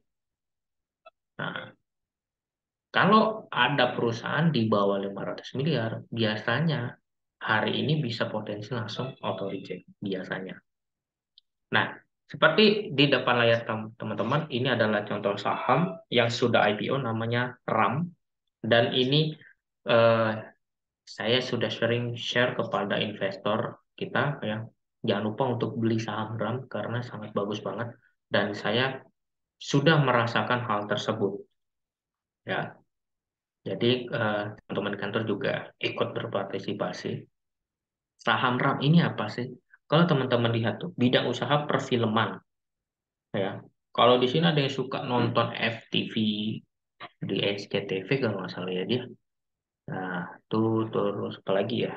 Nah, kalau ada perusahaan di bawah lima ratus miliar, biasanya hari ini bisa potensi langsung auto reject, biasanya. Nah, seperti di depan layar tem- teman-teman, ini adalah contoh saham yang sudah I P O namanya RAM, dan ini eh, saya sudah sering share kepada investor kita ya. Jangan lupa untuk beli saham RAM karena sangat bagus banget dan saya sudah merasakan hal tersebut ya. Jadi eh, teman-teman kantor juga ikut berpartisipasi. Saham RAM ini apa sih? Kalau teman-teman lihat tuh bidang usaha perfilman ya. Kalau di sini ada yang suka nonton F T V di S C T V kalau nggak salah ya dia. Nah, tuh terus apa lagi ya?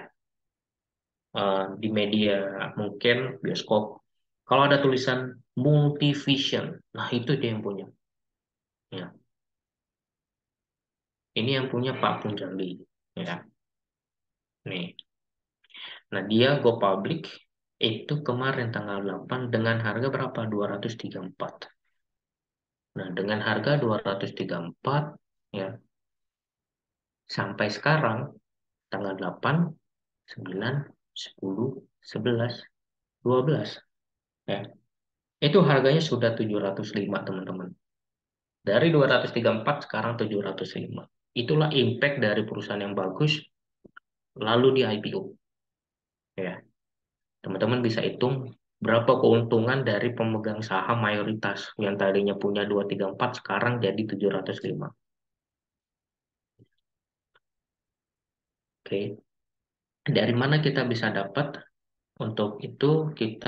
Eh, di media mungkin bioskop. Kalau ada tulisan Multivision, nah itu dia yang punya. Ya, ini yang punya Pak Punjabi. Ya, nih. Nah dia go public itu kemarin tanggal delapan dengan harga berapa? Dua ratus tiga puluh empat. Nah dengan harga dua ratus tiga puluh empat ya sampai sekarang tanggal delapan, sembilan, sepuluh, sebelas, dua belas ya. Itu harganya sudah tujuh ratus lima teman-teman. Dari dua ratus tiga puluh empat sekarang tujuh ratus lima. Itulah impact dari perusahaan yang bagus lalu di I P O. Ya, teman-teman bisa hitung berapa keuntungan dari pemegang saham mayoritas yang tadinya punya dua ratus tiga puluh empat sekarang jadi tujuh ratus lima. Oke. Dari mana kita bisa dapat? Untuk itu kita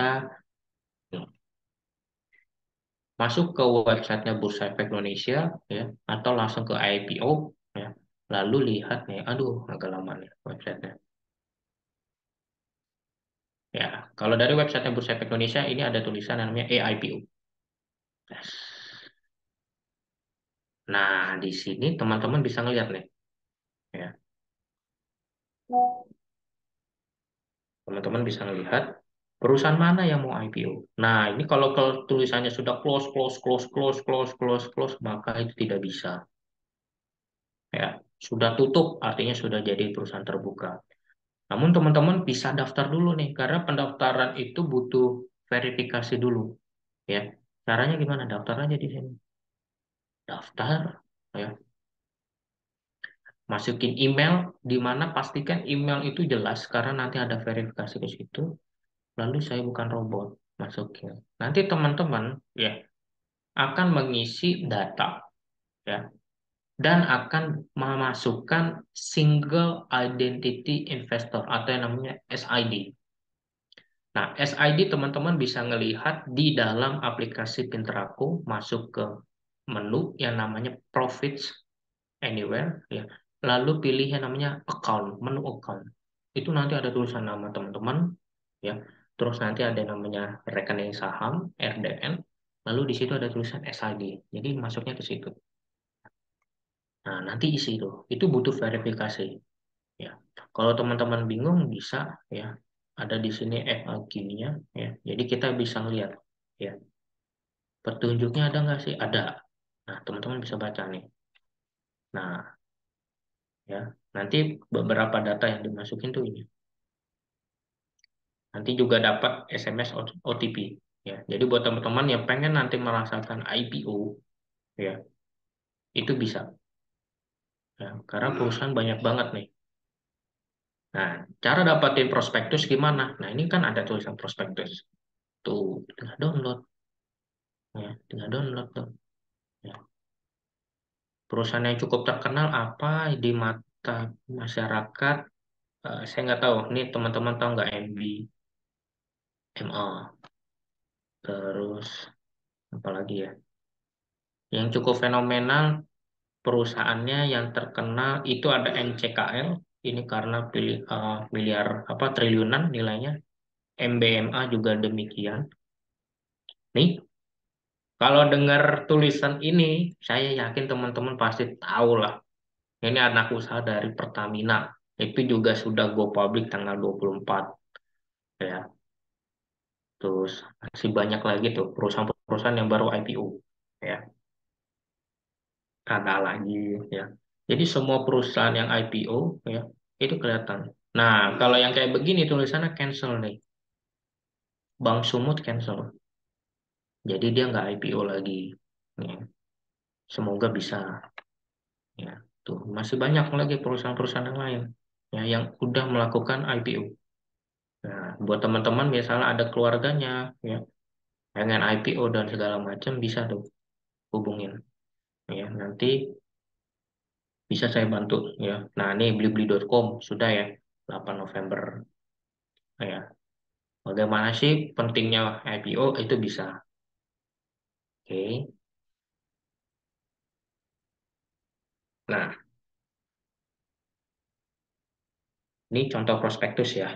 masuk ke websitenya Bursa Efek Indonesia ya atau langsung ke I P O ya. Lalu lihat nih, aduh agak lama nih websitenya. Ya, kalau dari website Bursa Efek Indonesia ini ada tulisan namanya E I P O. Yes. Nah, di sini teman-teman bisa ngeliat nih. Ya, teman-teman bisa ngelihat perusahaan mana yang mau I P O. Nah, ini kalau, kalau tulisannya sudah close, close, close, close, close, close, close, maka itu tidak bisa. Ya, sudah tutup artinya sudah jadi perusahaan terbuka. Namun teman-teman bisa daftar dulu nih, karena pendaftaran itu butuh verifikasi dulu. Ya, caranya gimana? Daftar aja di sini. Daftar, ya. masukin email, di mana pastikan email itu jelas karena nanti ada verifikasi ke situ. Lalu saya bukan robot, masukin. Nanti teman-teman ya akan mengisi data ya dan akan memasukkan single identity investor atau yang namanya S I D. Nah, S I D teman-teman bisa ngelihat di dalam aplikasi Pinterako, masuk ke menu yang namanya Profits Anywhere ya. Lalu pilih yang namanya account, menu account. Itu nanti ada tulisan nama teman-teman ya. Terus nanti ada yang namanya rekening saham, R D N. Lalu di situ ada tulisan S I D. Jadi masuknya ke situ. Nah, nanti isi itu. Itu butuh verifikasi ya. Kalau teman-teman bingung bisa ya. Ada di sini F A Q-nya ya. Jadi kita bisa lihat ya. Petunjuknya ada nggak sih? Ada. Nah, teman-teman bisa baca nih. Nah, ya. Nanti beberapa data yang dimasukin tuh ini. Nanti juga dapat S M S O T P ya. Jadi buat teman-teman yang pengen nanti merasakan I P O ya, itu bisa ya. Karena perusahaan banyak banget nih. Nah, cara dapatin prospektus gimana? Nah, ini kan ada tulisan prospektus. Tuh, tinggal download ya, tinggal download tuh. Ya. Perusahaan yang cukup terkenal apa di mata masyarakat? Eh, saya nggak tahu. Ini teman-teman tahu nggak M B, M A, terus apa lagi ya? Yang cukup fenomenal perusahaannya yang terkenal itu ada N C K L. Ini karena pilih eh, miliar apa triliunan nilainya. M B M A juga demikian. Nih, kalau dengar tulisan ini, saya yakin teman-teman pasti tahu lah. Ini anak usaha dari Pertamina. Itu juga sudah go public tanggal dua puluh empat ya. Terus masih banyak lagi tuh perusahaan-perusahaan yang baru I P O ya. Ada lagi ya. Jadi semua perusahaan yang I P O ya itu kelihatan. Nah, kalau yang kayak begini tulisannya cancel nih. Bank Sumut cancel. Jadi dia nggak I P O lagi. Ya. Semoga bisa ya. Tuh, masih banyak lagi perusahaan-perusahaan yang lain ya yang udah melakukan I P O. Nah, buat teman-teman misalnya ada keluarganya ya pengen I P O dan segala macam bisa tuh hubungin ya. Nanti bisa saya bantu ya. Nah, ini blibli dot com sudah ya delapan November ya. Bagaimana sih pentingnya I P O itu bisa. Oke. Nah, ini contoh prospektus ya.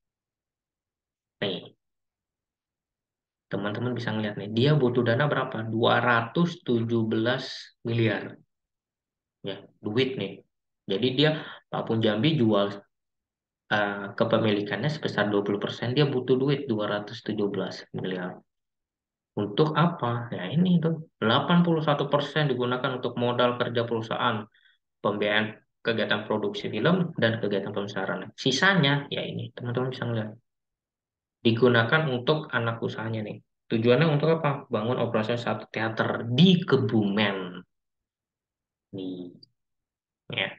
Nih, teman-teman bisa ngeliat nih, dia butuh dana berapa? Dua ratus tujuh belas miliar. Ya, duit nih. Jadi dia Pak Punjambi jual eh, kepemilikannya sebesar dua puluh persen, dia butuh duit dua ratus tujuh belas miliar. Untuk apa? Ya ini tuh, delapan puluh satu persen digunakan untuk modal kerja perusahaan, pembiayaan kegiatan produksi film, dan kegiatan pemasaran. Sisanya, ya ini, teman-teman bisa ngeliat. Digunakan untuk anak usahanya nih. Tujuannya untuk apa? Bangun operasi satu teater di Kebumen. Nih, ya.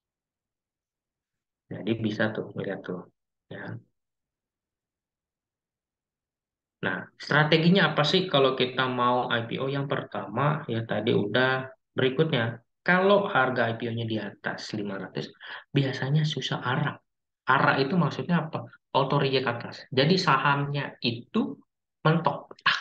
Jadi bisa tuh, lihat tuh. Ya. Nah, strateginya apa sih kalau kita mau I P O? Yang pertama, ya tadi udah berikutnya. Kalau harga I P O-nya di atas lima ratus, biasanya susah arak. Arak itu maksudnya apa? Auto reject atas. Jadi sahamnya itu mentok.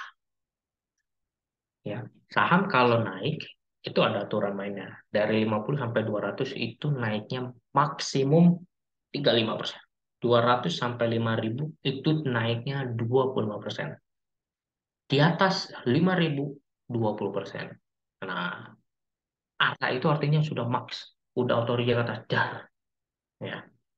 Ya, saham kalau naik, itu ada aturan mainnya. Dari lima puluh sampai dua ratus itu naiknya maksimum tiga puluh lima persen. dua ratus sampai lima ribu itu naiknya dua puluh lima persen. Di atas lima ribu, dua puluh persen. Nah, angka itu artinya sudah max, udah otornya ke atas jar. Ya.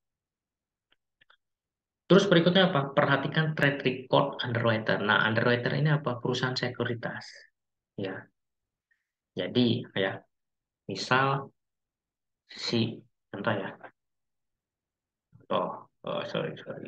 Terus berikutnya apa? Perhatikan track record underwriter. Nah, underwriter ini apa? Perusahaan sekuritas. Ya, jadi ya, misal si, contoh ya, contoh, oh, sorry, sorry.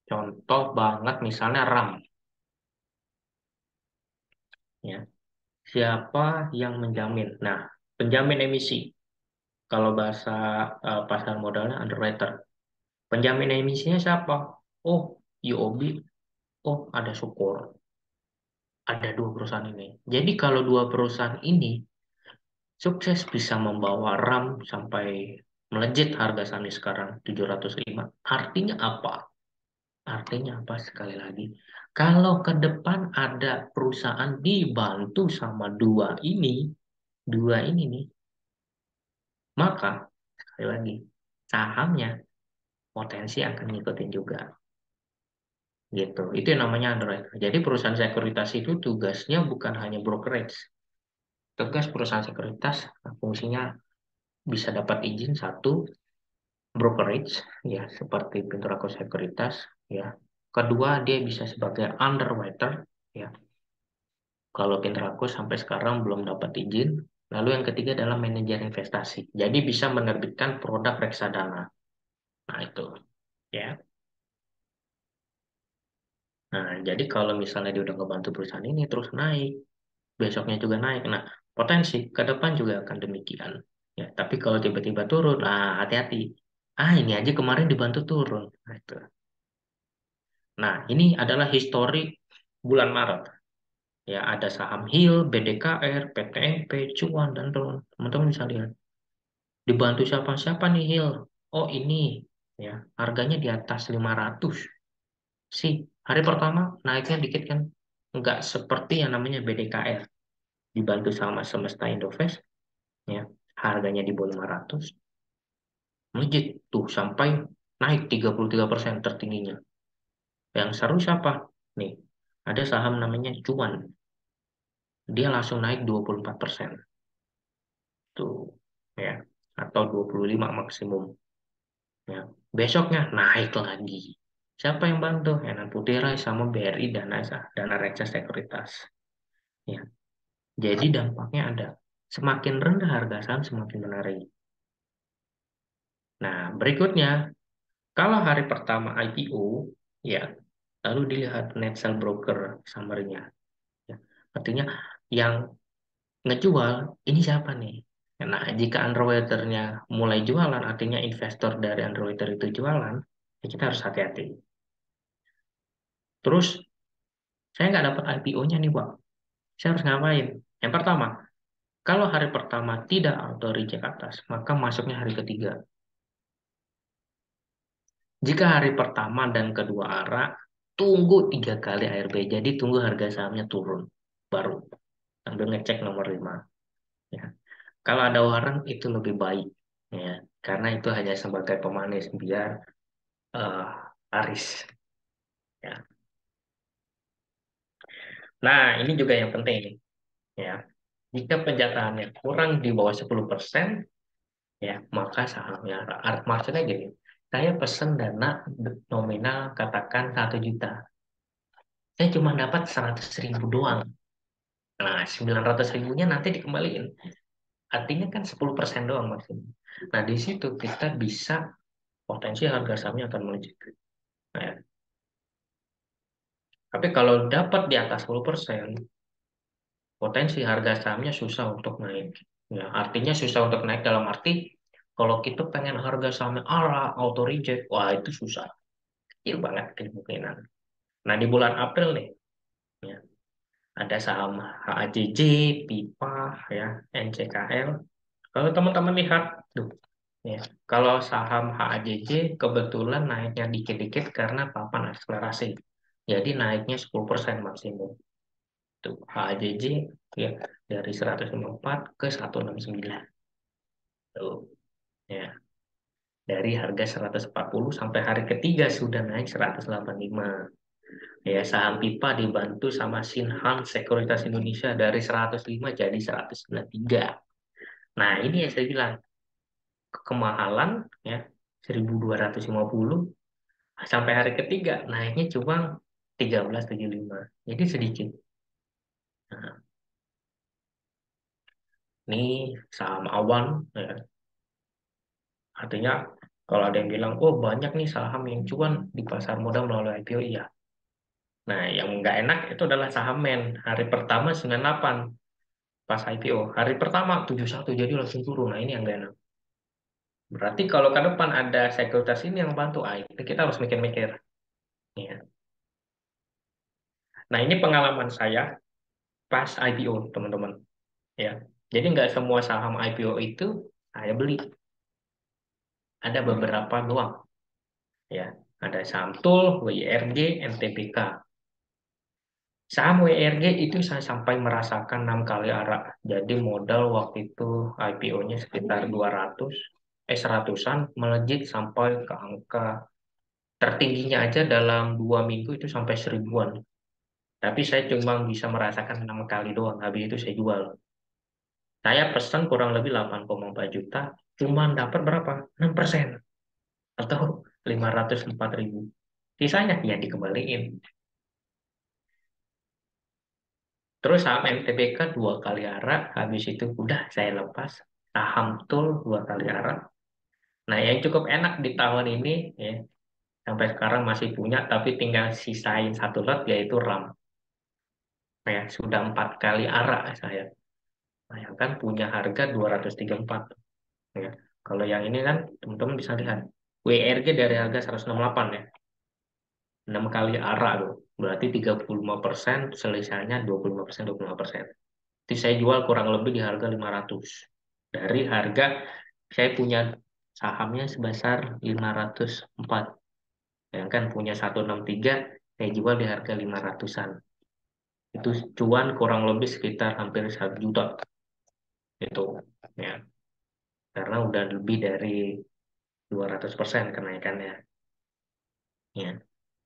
Contoh banget misalnya RAM. Ya, siapa yang menjamin? Nah, penjamin emisi. Kalau bahasa uh, pasar modalnya underwriter. Penjamin emisinya siapa? Oh, U O B. Oh, ada Sukor. Ada dua perusahaan ini. Jadi kalau dua perusahaan ini sukses bisa membawa RAM sampai melejit harga sahamnya sekarang tujuh ratus lima. Artinya apa? Artinya apa sekali lagi? Kalau ke depan ada perusahaan dibantu sama dua ini, dua ini nih, maka sekali lagi sahamnya potensi akan ngikutin juga. Gitu. Itu yang namanya underwriter. Jadi perusahaan sekuritas itu tugasnya bukan hanya brokerage. Tugas perusahaan sekuritas fungsinya bisa dapat izin satu brokerage ya seperti Pinturaku Sekuritas ya. Kedua dia bisa sebagai underwriter ya. Kalau Pinturaku sampai sekarang belum dapat izin. Lalu yang ketiga adalah manajer investasi. Jadi bisa menerbitkan produk reksadana. Nah itu ya. Nah jadi kalau misalnya dia udah ngebantu perusahaan ini terus naik, besoknya juga naik. Nah potensi ke depan juga akan demikian. Ya, tapi kalau tiba-tiba turun, ah hati-hati. Ah ini aja kemarin dibantu turun. Nah, itu. Nah, ini adalah histori bulan Maret. Ya, ada saham H I L, B D K R, P T M P, Cuan, dan teman- teman-teman bisa lihat. Dibantu siapa-siapa nih H I L? Oh, ini. Ya, harganya di atas lima ratus. Sih, hari pertama naiknya dikit kan. Nggak seperti yang namanya B D K R. Dibantu sama Semesta Indovest. Ya, harganya di bawah lima ratus. Melejit tuh sampai naik tiga puluh tiga persen tertingginya. Yang seru siapa? Nih, ada saham namanya Cuan. Dia langsung naik dua puluh empat persen tuh ya atau dua puluh lima maksimum ya besoknya naik lagi siapa yang bantu Enan Putera sama B R I Dana Dana Reksa Sekuritas ya jadi dampaknya ada semakin rendah harga saham semakin menarik. Nah berikutnya kalau hari pertama I P O ya lalu dilihat net sell broker summary-nya ya. Artinya yang ngejual ini siapa nih? Nah, jika underwriter-nya mulai jualan, artinya investor dari underwriter itu jualan, ya kita harus hati-hati. Terus, saya nggak dapat I P O-nya nih, Bang. Saya harus ngapain? Yang pertama, kalau hari pertama tidak auto reject atas, maka masuknya hari ketiga. Jika hari pertama dan kedua arah, tunggu tiga kali A R B. Jadi tunggu harga sahamnya turun. Baru sambil ngecek nomor lima. Ya. Kalau ada warrant itu lebih baik. Ya. Karena itu hanya sebagai pemanis biar uh, laris. Ya. Nah, ini juga yang penting. Ya. Jika penjatahannya kurang di bawah sepuluh persen, ya, maka sahamnya. Art maksudnya gini, saya pesen dana nominal katakan satu juta. Saya cuma dapat seratus ribu doang. Nah, sembilan ratus ribunya nanti dikembaliin. Artinya kan sepuluh persen doang maksudnya. Nah, di situ kita bisa potensi harga sahamnya akan melejit. Nah, ya. Tapi kalau dapat di atas sepuluh persen, potensi harga sahamnya susah untuk naik. Ya, artinya susah untuk naik dalam arti kalau kita pengen harga sahamnya ala auto reject, wah itu susah, kecil banget kemungkinan. Nah di bulan April nih, ya, ada saham H A J J, Pipa, ya, N C K L. Kalau teman-teman lihat, tuh, ya, kalau saham H A J J kebetulan naiknya dikit-dikit karena papan akselerasi, jadi naiknya sepuluh persen maksimum. Tuh, H A J J ya dari seratus lima puluh empat ke seratus enam puluh sembilan. Tuh, ya. Dari harga seratus empat puluh sampai hari ketiga sudah naik seratus delapan puluh lima. Ya, saham Pipa dibantu sama Sinhan Sekuritas Indonesia dari seratus lima jadi seratus sembilan puluh tiga. Nah, ini yang saya bilang kemahalan ya seribu dua ratus lima puluh sampai hari ketiga naiknya cuma seribu tiga ratus tujuh puluh lima. Jadi sedikit. Nah, ini saham awan ya. Artinya kalau ada yang bilang, oh banyak nih saham yang cuan di pasar modal melalui I P O, iya. Nah, yang nggak enak itu adalah saham men. Hari pertama sembilan puluh delapan. pas I P O. Hari pertama tujuh puluh satu jadi langsung turun. Nah, ini yang gak enak. Berarti kalau ke depan ada sekuritas ini yang bantu, ah, itu kita harus mikir-mikir. Ya. Nah, ini pengalaman saya pas I P O, teman-teman. Ya. Jadi nggak semua saham I P O itu saya beli. Ada beberapa doang. Ya. Ada saham T U L, W I R G, M T B K. Saham W I R G itu saya sampai merasakan enam kali arak. Jadi modal waktu itu I P O-nya sekitar dua ratus, eh seratusan, melejit sampai ke angka tertingginya aja dalam dua minggu itu sampai seribuan. Tapi saya cuma bisa merasakan enam kali doang. Habis itu saya jual. Saya pesan kurang lebih delapan koma empat juta, cuma dapat berapa? Enam persen atau lima ratus empat ribu. Sisanya ya dikembaliin. Terus saham M T B K dua kali arah, habis itu udah saya lepas. Saham T U L dua kali arah. Nah, yang cukup enak di tahun ini, ya, sampai sekarang masih punya, tapi tinggal sisain satu lot, yaitu RAM. Ya, sudah empat kali arah saya. Bayangkan punya harga dua ratus tiga puluh empat. Ya. Kalau yang ini kan, teman-teman bisa lihat. W R G dari harga seratus enam puluh delapan ya. enam kali arah tuh. Berarti tiga puluh lima persen, selisihnya dua puluh lima persen, dua puluh lima persen. Jadi saya jual kurang lebih di harga lima ratus. Dari harga saya punya sahamnya sebesar lima ratus empat. Yang kan punya seratus enam puluh tiga, saya jual di harga lima ratusan. Itu cuan kurang lebih sekitar hampir satu juta. Itu ya. Karena udah lebih dari dua ratus persen kenaikannya. Ya.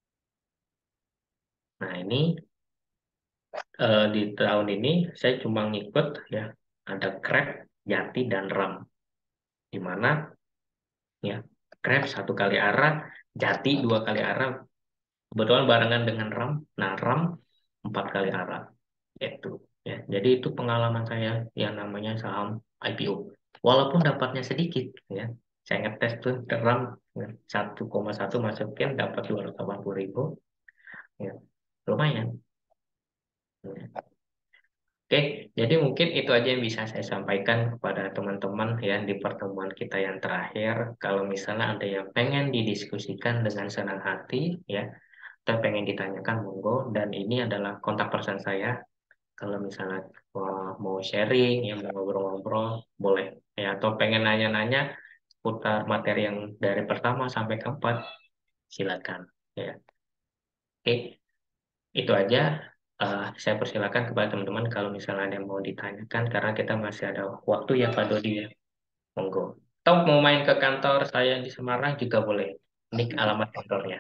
Nah, ini eh, di tahun ini saya cuma ngikut ya, ada Krep, Jati, dan RAM. Di mana ya Krep satu kali arah, Jati dua kali arah, kebetulan barengan dengan RAM. Nah, RAM empat kali arah. Itu ya. Jadi itu pengalaman saya yang namanya saham I P O. Walaupun dapatnya sedikit ya. Saya ngetes tuh RAM ya, satu koma satu masukin dapat dua ratus delapan puluh ribu. Ya, lumayan. Ya. Oke, jadi mungkin itu aja yang bisa saya sampaikan kepada teman-teman ya di pertemuan kita yang terakhir. Kalau misalnya ada yang pengen didiskusikan dengan senang hati ya, atau pengen ditanyakan monggo. Dan ini adalah kontak person saya. Kalau misalnya uh, mau sharing, ya mau ngobrol-ngobrol, boleh. Ya, atau pengen nanya-nanya seputar materi yang dari pertama sampai keempat, silakan. Ya, oke, itu aja. Uh, saya persilakan kepada teman-teman kalau misalnya ada yang mau ditanyakan, karena kita masih ada waktu ya Pak Dodi ya. Monggo. Atau mau main ke kantor saya di Semarang juga boleh. Ini alamat kantornya.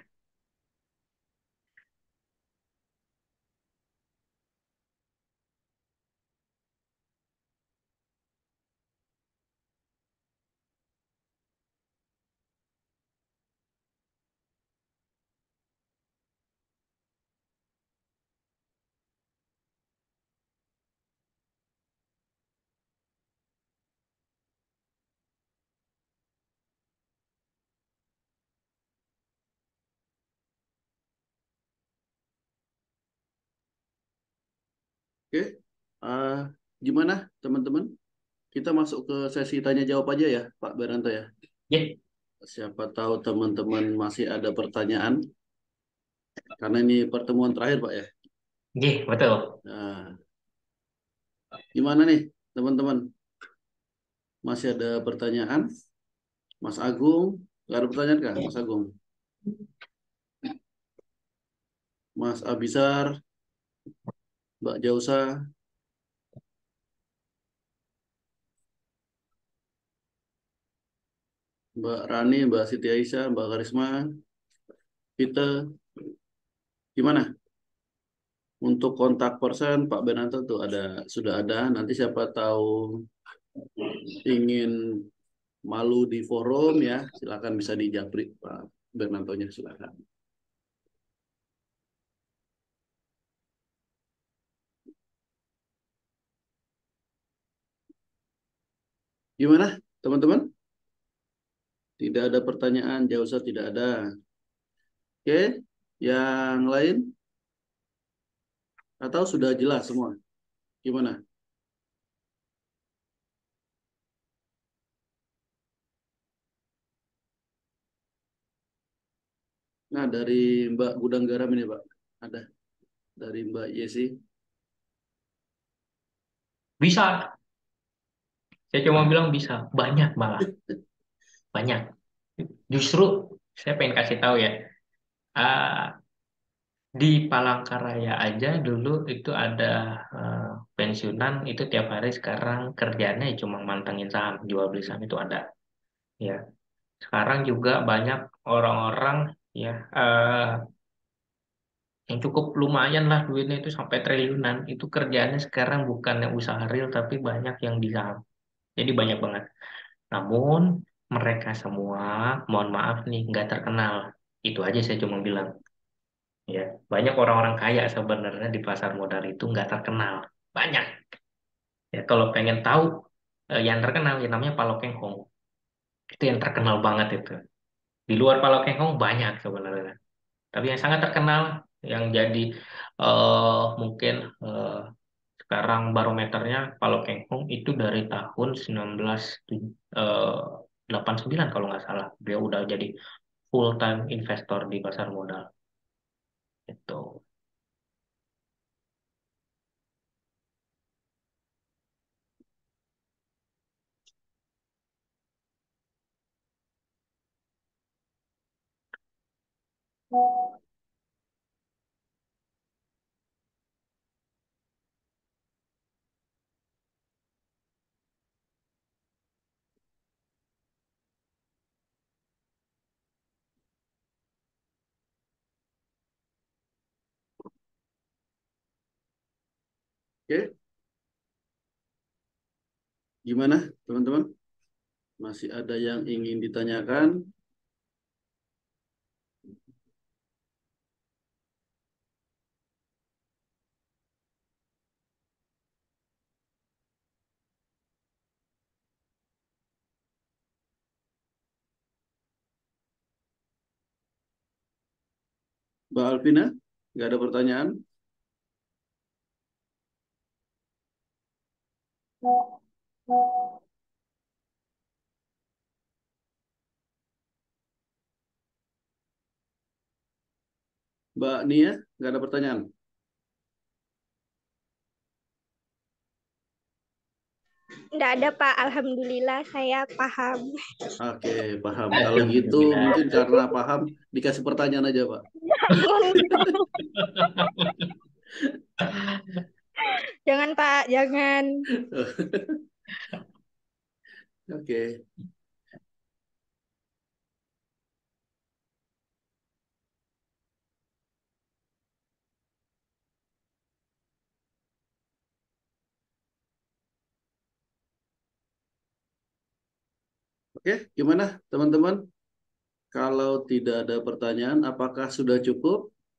Oke, eh, gimana teman-teman? Kita masuk ke sesi tanya jawab aja ya, Pak Beranto ya. Ya, Siapa tahu teman-teman masih ada pertanyaan, karena ini pertemuan terakhir, Pak ya. ya, betul. Nah, gimana nih teman-teman? Masih ada pertanyaan? Mas Agung, nggak ada pertanyaan kah, Mas Agung? Mas Abizar, Mbak Jausa, Mbak Rani, Mbak Siti Aisyah, Mbak Karisma, kita gimana? Untuk kontak person Pak Benanto tuh ada sudah ada. Nanti siapa tahu ingin malu di forum ya, silakan bisa dijapri Pak Benantonya silakan. Gimana teman-teman? Tidak ada pertanyaan, jauh tidak ada. Oke, yang lain? Atau sudah jelas semua? Gimana? Nah, dari Mbak Gudang Garam ini, Pak. Ada dari Mbak Yesi. Bisa, saya cuma bilang bisa. Banyak malah, banyak. Justru saya pengen kasih tahu ya, ah, di Palangkaraya aja dulu itu ada eh, pensiunan itu tiap hari sekarang kerjanya cuma mantengin saham, jual beli saham itu ada. Ya, sekarang juga banyak orang-orang ya eh, yang cukup lumayan lah duitnya itu sampai triliunan. Itu kerjaannya sekarang bukannya usaha real tapi banyak yang di saham. Jadi banyak banget. Namun mereka semua, mohon maaf nih, nggak terkenal. Itu aja saya cuma bilang. Ya, banyak orang-orang kaya sebenarnya di pasar modal itu nggak terkenal. Banyak. Ya, kalau pengen tahu eh, yang terkenal, yang namanya Palo Keng Hong. Itu yang terkenal banget itu. Di luar Palo Keng Hong banyak sebenarnya. Tapi yang sangat terkenal, yang jadi eh, mungkin eh, sekarang barometernya Palo Keng Hong itu dari tahun seribu sembilan ratus delapan puluh sembilan kalau nggak salah. Dia udah jadi full time investor di pasar modal. Itu. Oke, gimana teman-teman? Masih ada yang ingin ditanyakan? Mbak Alvina, nggak ada pertanyaan? Mbak Nia, nggak ada pertanyaan? Enggak ada, Pak. Alhamdulillah saya paham. Oke, paham. Kalau gitu Alhamdulillah. mungkin karena paham, dikasih pertanyaan aja, Pak. Jangan, Pak. Jangan. Oke, oke, gimana teman-teman? Kalau tidak ada pertanyaan, apakah sudah cukup?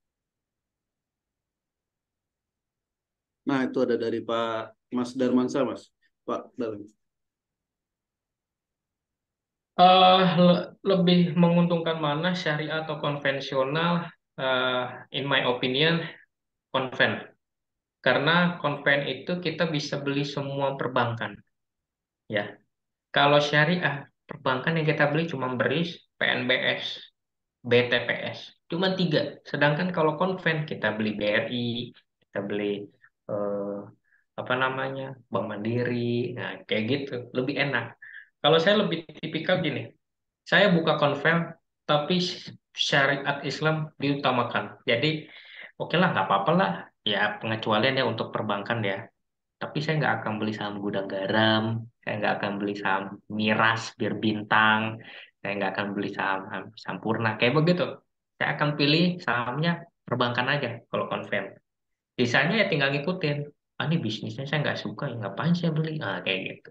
Nah, itu ada dari Pak Mas Darmansa, Mas. Pak Darman. Eh, le- lebih menguntungkan mana syariah atau konvensional? Eh, in my opinion, konven. Karena konven itu kita bisa beli semua perbankan. Ya, kalau syariah, perbankan yang kita beli cuma BRIS, P N B S, B T P S. Cuma tiga. Sedangkan kalau konven kita beli B R I, kita beli eh, apa namanya Bank Mandiri, nah kayak gitu, lebih enak. Kalau saya lebih tipikal gini, saya buka konven tapi syariat Islam diutamakan. Jadi oke lah nggak apa-apa lah, ya pengecualian ya untuk perbankan ya. Tapi saya nggak akan beli saham Gudang Garam, saya nggak akan beli saham Miras, Bir Bintang, saya nggak akan beli saham Sampurna, kayak begitu. Saya akan pilih sahamnya perbankan aja kalau konven. Sisanya ya tinggal ngikutin. Ah, ini bisnisnya saya nggak suka, ya ngapain saya beli? Ah, kayak gitu.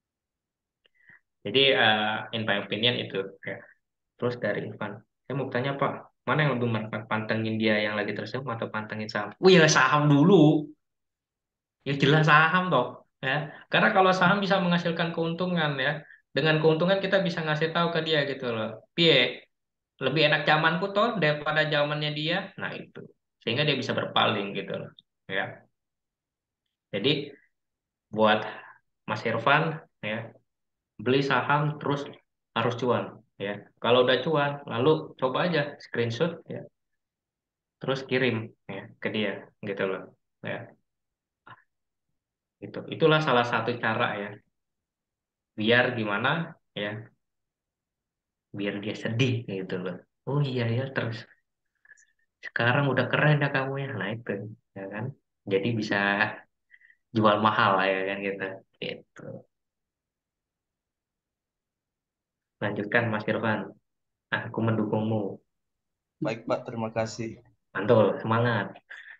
Jadi, eh, in my opinion itu. Ya. Terus dari Ivan, saya mau tanya Pak, mana yang lebih manfaat pantengin dia yang lagi tersenyum atau pantengin saham? Wih, ya saham dulu. Ya jelas saham toh, ya. Karena kalau saham bisa menghasilkan keuntungan ya. Dengan keuntungan kita bisa ngasih tahu ke dia gitu loh. Pie, lebih enak zamanku toh daripada zamannya dia. Nah itu. Sehingga dia bisa berpaling gitu loh. Ya. Jadi buat Mas Irfan ya, beli saham terus harus cuan. ya. Kalau udah cuan, lalu coba aja screenshot ya, terus kirim ya ke dia gitu loh. Ya, itu. Itulah salah satu cara ya. Biar gimana ya? Biar dia sedih gitu loh. Oh iya ya, terus sekarang udah keren ya kamu ya. Nah itu, ya kan? Jadi bisa jual mahal lah ya kan gitu. Gitu. Lanjutkan Mas Irfan. Aku mendukungmu. Baik, Pak. Terima kasih. Mantul, semangat.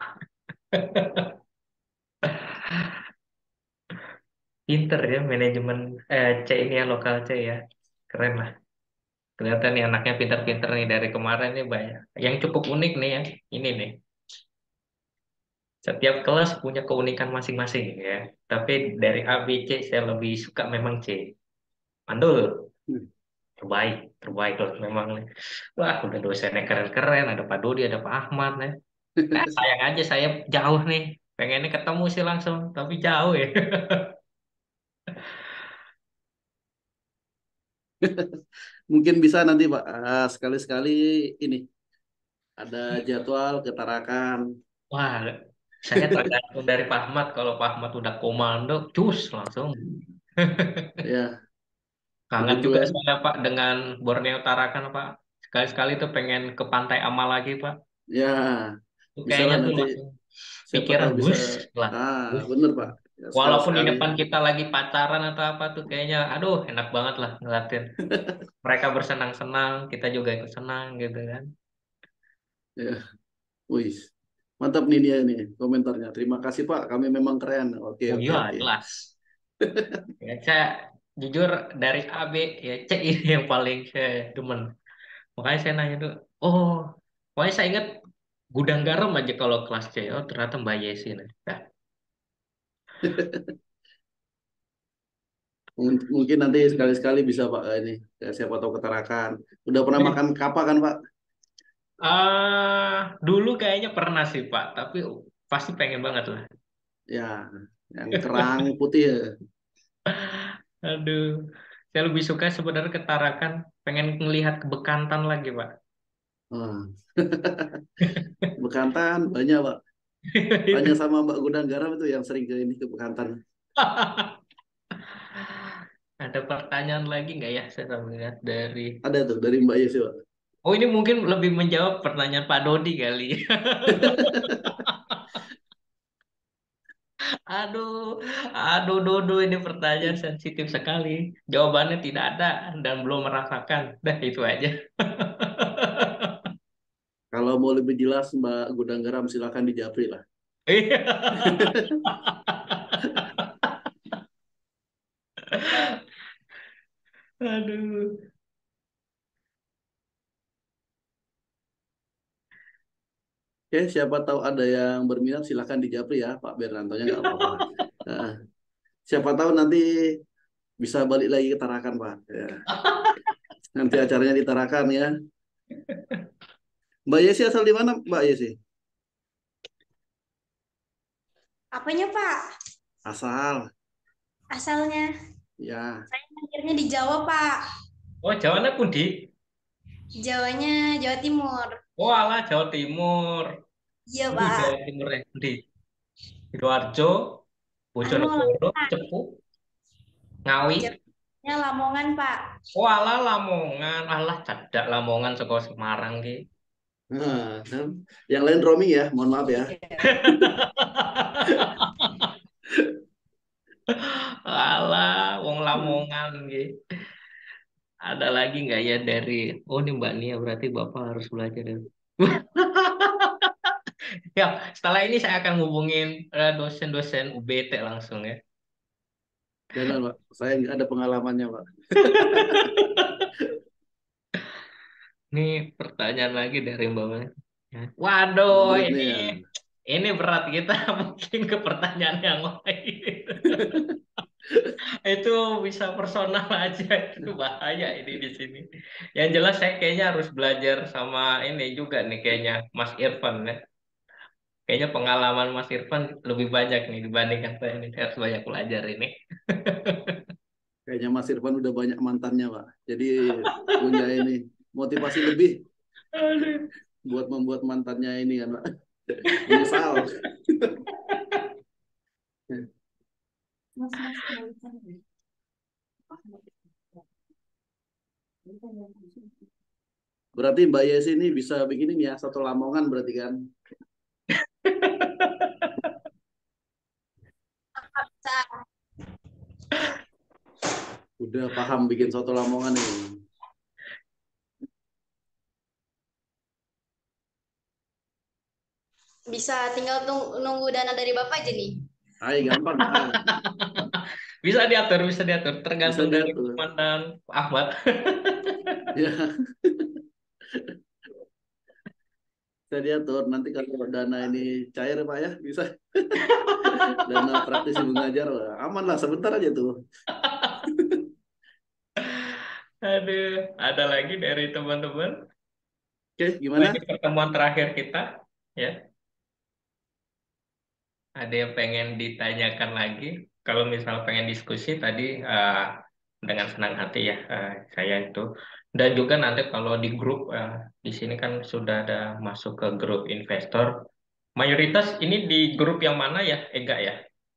Pinter ya manajemen eh, C ini ya, lokal C ya. Keren lah. Kelihatan nih anaknya pinter-pinter nih dari kemarin nih banyak. Yang cukup unik nih ya. Ini nih. Setiap kelas punya keunikan masing-masing ya. Tapi dari A, B, C saya lebih suka memang C. Mantul. Hmm. Terbaik. Terbaik loh memang nih. Wah udah dosennya keren-keren. Ada Pak Dodi, ada Pak Ahmad nih. Eh, sayang aja saya jauh nih. Pengennya ketemu sih langsung. Tapi jauh ya. Mungkin bisa nanti Pak, ah, sekali-sekali ini ada jadwal ke Tarakan. Wah, saya tergantung dari Pak Ahmad. Kalau Pak Ahmad udah komando, cus langsung. Ya, Kangen juga kebetulan. soalnya Pak dengan Borneo Tarakan Pak. Sekali-sekali tuh pengen ke Pantai Amal lagi Pak. Ya, Tuh bisa lah kayaknya tuh nanti. langsung Siapa pikiran tahu bisa. bus lah. Ah, Bus. bener Pak. Ya, Walaupun di sekali-sekali. depan kita lagi pacaran atau apa tuh kayaknya, aduh enak banget lah ngeliatin. Mereka bersenang-senang, kita juga ikut senang gitu kan. Ya, wih. Mantap nih dia nih komentarnya. Terima kasih Pak, kami memang keren. Oke, Oh oke, iya, oke. jelas. Ya, saya jujur dari A, B, ya C ini yang paling saya demen. Makanya saya nanya tuh, oh, pokoknya saya ingat gudang garam aja kalau kelas C. Oh, ternyata Mbak Yesi nih. Nah, Mung- Mungkin nanti sekali-sekali bisa Pak ini. Ya, siapa tahu ketarakan. Udah pernah ini, makan kapa kan Pak? ah, dulu kayaknya pernah sih Pak, tapi pasti pengen banget lah. Ya, yang kerang putih ya. Aduh, saya lebih suka sebenarnya ketarakan, pengen ngelihat ke Bekantan lagi Pak. Wah. Bekantan banyak Pak. Tanya Itu. sama Mbak Gudang Garam itu yang sering ke ini ke Bekantan. Ada pertanyaan lagi nggak ya? Saya melihat dari. Ada tuh dari Mbak Yesi Pak. Oh, ini mungkin lebih menjawab pertanyaan Pak Dodi kali. Aduh, aduh, Dodo, ini pertanyaan sensitif sekali. Jawabannya tidak ada dan belum merasakan. Dah, itu aja. Kalau mau lebih jelas Mbak Gudang Garam silakan di Japri lah. Iya. Aduh. Oke, siapa tahu ada yang berminat silakan di Japri ya Pak Bernantonya nggak apa-apa. Nah, siapa tahu nanti bisa balik lagi ke Tarakan Pak. Ya. Nanti acaranya di Tarakan ya. Mbak Yesi asal di mana Mbak Yesi? Apanya, Pak? Asal. Asalnya? Ya. Saya akhirnya di Jawa, Pak. Oh, Jawanya pun di. Jawanya Jawa Timur. Oh, alah, Jawa Timur. Iya, Di Pak. Jawa Timur ya. Di Sidoarjo, Anu, Bojonegoro, Pak. Cepu, Ngawi. Jawanya Lamongan, Pak. Oh, alah, Lamongan. Alah, cadak Lamongan saka Semarang ki. Nah, kan. Yang lain roaming ya, mohon maaf ya. Alah, wong Lamongan gitu. Ada lagi nggak ya dari, oh ini Mbak Nia berarti Bapak harus belajar ya. Ya, setelah ini saya akan ngubungin eh, dosen-dosen U B T langsung ya. Jangan Pak, saya nggak ada pengalamannya Pak. Ini pertanyaan lagi dari Mbak Nia. Ya. Waduh, Berat ini nih ya. ini berat kita mungkin ke pertanyaan yang lain. Itu bisa personal aja, itu bahaya ini di sini. Yang jelas saya kayaknya harus belajar sama ini juga nih kayaknya Mas Irfan ya. Kayaknya pengalaman Mas Irfan lebih banyak nih dibandingkan saya ini. Saya harus banyak belajar ini. Kayaknya Mas Irfan udah banyak mantannya, Pak. Jadi punya ini motivasi lebih Aduh. buat membuat mantannya ini kan, Pak. Menyesal. Mas, mas, kembalikan. Berarti Mbak Yesi ini bisa bikin ini ya, satu Lamongan berarti kan? Udah paham bikin soto Lamongan ini. Bisa tinggal tung- nunggu dana dari Bapak aja nih. Hai, gampang. Pak. Bisa diatur, bisa diatur. Bisa Tergantung dari diatur. Lukman dan Ahmad. Ya, bisa diatur. Nanti kalau dana ini cair, Pak ya, bisa. Dana praktisi mengajar, wah, aman lah, sebentar aja tuh. Aduh, ada lagi dari teman-teman. Oke, Nah, gimana? ini pertemuan terakhir kita, ya. Ada yang pengen ditanyakan lagi? Kalau misal pengen diskusi tadi eh, dengan senang hati ya eh, saya itu. Dan juga nanti kalau di grup eh, di sini kan sudah ada masuk ke grup investor. Mayoritas ini di grup yang mana ya, Ega ya?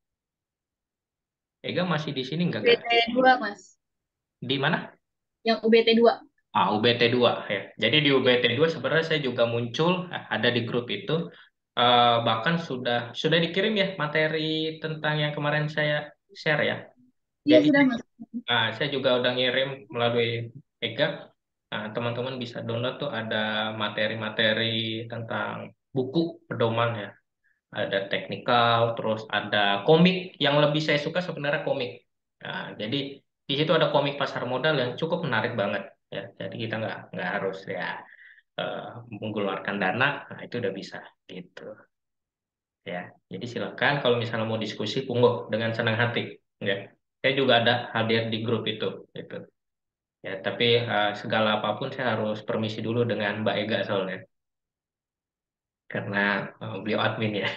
Ega masih di sini enggak, Ga? U B T dua, Mas. Di mana? Yang U B T dua. Ah, U B T dua ya. Jadi di U B T dua sebenarnya saya juga muncul eh, ada di grup itu. Eh, bahkan sudah sudah dikirim ya materi tentang yang kemarin saya share ya. Iya, Jadi sudah, Mas. ah, saya juga udah ngirim melalui Ega. Nah, teman-teman bisa download tuh ada materi-materi tentang buku pedoman ya. Ada teknikal, terus ada komik. Yang lebih saya suka sebenarnya komik. Nah, jadi di situ ada komik pasar modal yang cukup menarik banget ya. Jadi kita nggak nggak harus ya eh, mengeluarkan dana, nah itu udah bisa gitu ya. Jadi silakan kalau misalnya mau diskusi, tunggu dengan senang hati ya. Saya juga ada hadir di grup itu gitu. Ya, tapi eh, segala apapun saya harus permisi dulu dengan Mbak Ega soalnya karena eh, beliau admin ya.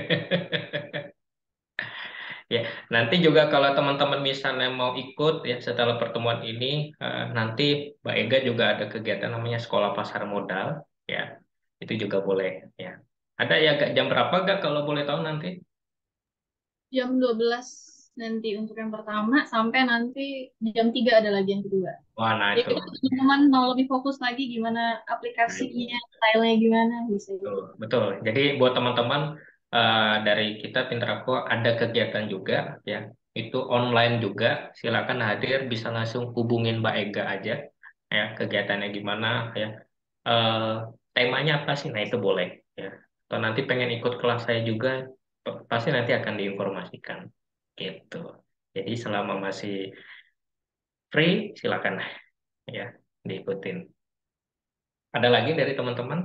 Ya, nanti juga kalau teman-teman misalnya mau ikut ya setelah pertemuan ini, eh, nanti Mbak Ega juga ada kegiatan namanya Sekolah Pasar Modal, ya, itu juga boleh, ya. Ada ya Gak, jam berapa Gak kalau boleh tahu nanti? Jam dua belas nanti untuk yang pertama, sampai nanti jam tiga ada lagi yang kedua. Wah, nah Jadi itu. kalau teman-teman mau lebih fokus lagi gimana Nah, itu. aplikasinya, stylenya gimana, bisa. Betul, betul. Jadi buat teman-teman eh, dari kita Pinterapko ada kegiatan juga, ya, itu online juga. Silakan hadir, bisa langsung hubungin Mbak Ega aja, ya, kegiatannya gimana, ya. eh, Temanya apa sih? Nah, itu boleh ya. Atau nanti pengen ikut kelas saya juga, p- pasti nanti akan diinformasikan gitu. Jadi selama masih free, silakan ya diikutin. Ada lagi dari teman-teman?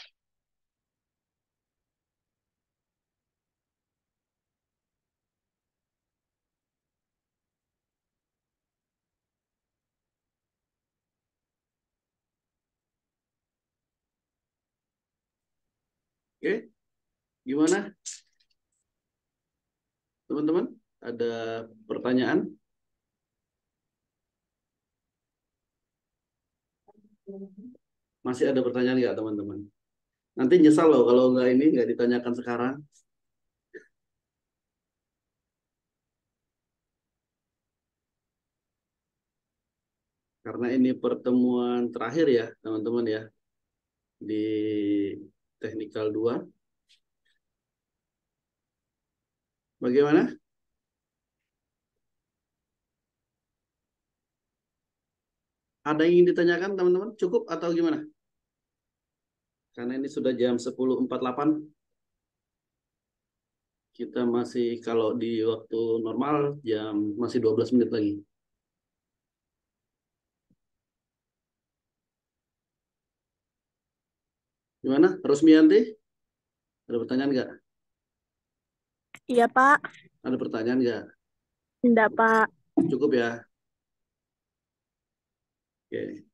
Oke, gimana? Teman-teman, ada pertanyaan? Masih ada pertanyaan nggak, teman-teman? Nanti nyesal loh kalau nggak ini nggak ditanyakan sekarang. Karena ini pertemuan terakhir ya, teman-teman ya, di Teknikal dua. Bagaimana? Ada yang ingin ditanyakan, teman-teman? Cukup atau gimana? Karena ini sudah jam sepuluh empat puluh delapan. Kita masih, kalau di waktu normal, jam masih dua belas menit lagi. Gimana? Rusmianti? Ada pertanyaan nggak? Iya, Pak. Ada pertanyaan nggak? Enggak, Pak. Cukup ya? Oke.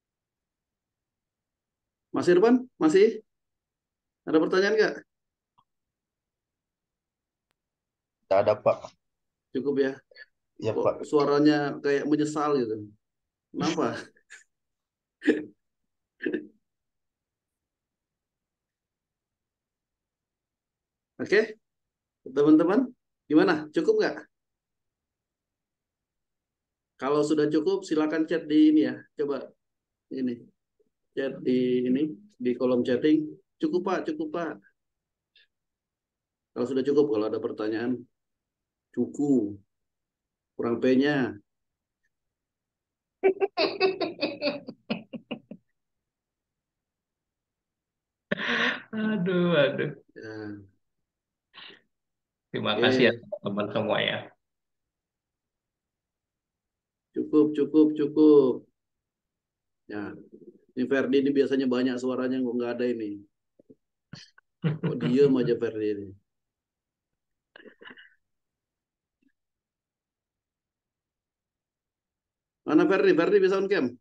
Mas Irfan, masih? Ada pertanyaan nggak? Tidak ada, Pak. Cukup ya? Ya Kok Pak. suaranya kayak menyesal gitu. Kenapa? Oke, teman-teman, gimana? Cukup nggak? Kalau sudah cukup, silakan chat di ini ya. Coba ini, chat di ini, di kolom chatting. Cukup Pak, cukup Pak. Kalau sudah cukup, kalau ada pertanyaan, cukup. Kurang P-nya. Aduh, aduh. Ya. Terima kasih ya Oke, teman-teman semua ya. cukup, cukup, cukup. Ya, ini Ferdi ini biasanya banyak suaranya, kok nggak ada ini. Kok diem aja Ferdi ini. Mana Ferdi? Ferdi bisa on cam?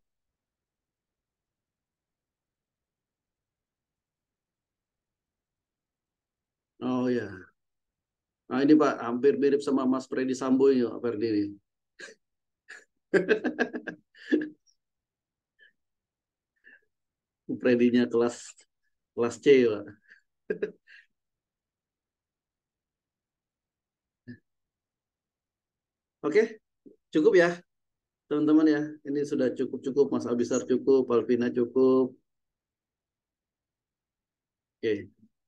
Oh ya. Nah ini Pak, hampir mirip sama Mas Freddy Sambo ini Pak Ferdi ini. Freddy-nya kelas kelas C Pak. Oke, cukup ya teman-teman ya. Ini sudah cukup-cukup. Mas Abisar cukup, Alvina cukup. Oke,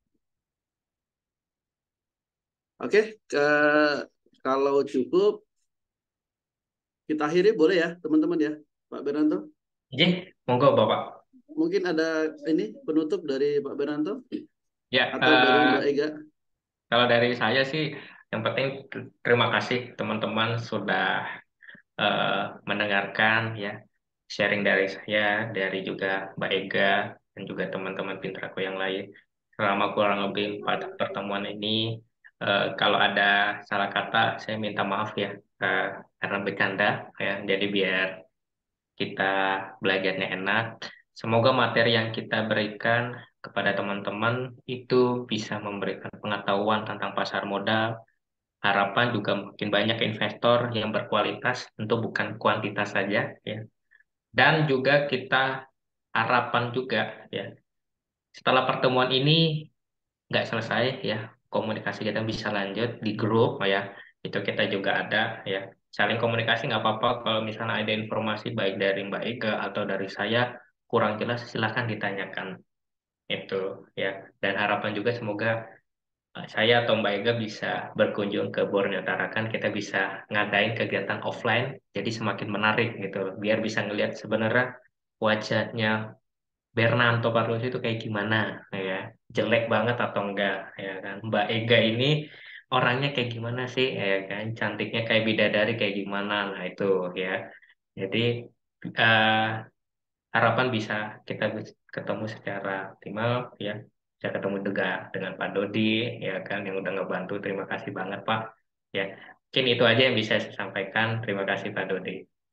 oke. Ke, kalau cukup kita akhiri boleh ya teman-teman ya, Pak Beranto. Oke, monggo Bapak. Mungkin ada ini penutup dari Pak Beranto Ya, atau dari eh, Mbak Ega. kalau dari saya sih yang penting t- terima kasih teman-teman sudah eh, mendengarkan ya, sharing dari saya, dari juga Mbak Ega dan juga teman-teman pintraku yang lain. Selama kurang lebih empat pertemuan ini, eh, kalau ada salah kata saya minta maaf ya, eh, karena bercanda ya. Jadi biar kita belajarnya enak. Semoga materi yang kita berikan kepada teman-teman itu bisa memberikan pengetahuan tentang pasar modal. Harapan juga makin banyak investor yang berkualitas, tentu bukan kuantitas saja, ya. Dan juga kita harapan juga, ya, setelah pertemuan ini nggak selesai, ya, komunikasi kita bisa lanjut di grup, ya. Itu kita juga ada, ya. Saling komunikasi nggak apa-apa kalau misalnya ada informasi baik dari Mbak Ega atau dari saya kurang jelas, silahkan ditanyakan. Itu, ya. Dan harapan juga semoga eh, saya atau Mbak Ega bisa berkunjung ke Borneo Tarakan, kita bisa ngadain kegiatan offline, jadi semakin menarik gitu, biar bisa ngelihat sebenarnya wajahnya Bernardo Parloso itu kayak gimana, ya, jelek banget atau enggak, ya kan, Mbak Ega ini orangnya kayak gimana sih, ya kan, cantiknya kayak bidadari kayak gimana, nah itu ya, jadi eh, harapan bisa kita bis- ketemu secara optimal ya, bisa ketemu juga dengan Pak Dodi ya kan yang udah ngebantu, terima kasih banget Pak ya. Mungkin itu aja yang bisa saya sampaikan, terima kasih Pak Dodi.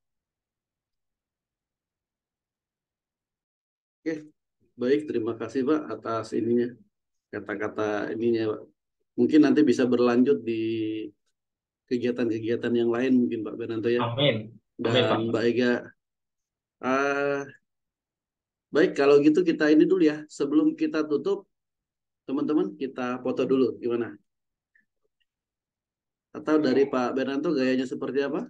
Oke, baik. Terima kasih Pak atas ininya, kata-kata ininya Pak. Mungkin nanti bisa berlanjut di kegiatan-kegiatan yang lain mungkin Pak Beranto ya. Amin, amin Dan Pak. Mbak Ega. Ah, baik, kalau gitu kita ini dulu ya. Sebelum kita tutup, teman-teman kita foto dulu. Gimana? Atau dari Pak Beranto gayanya seperti apa?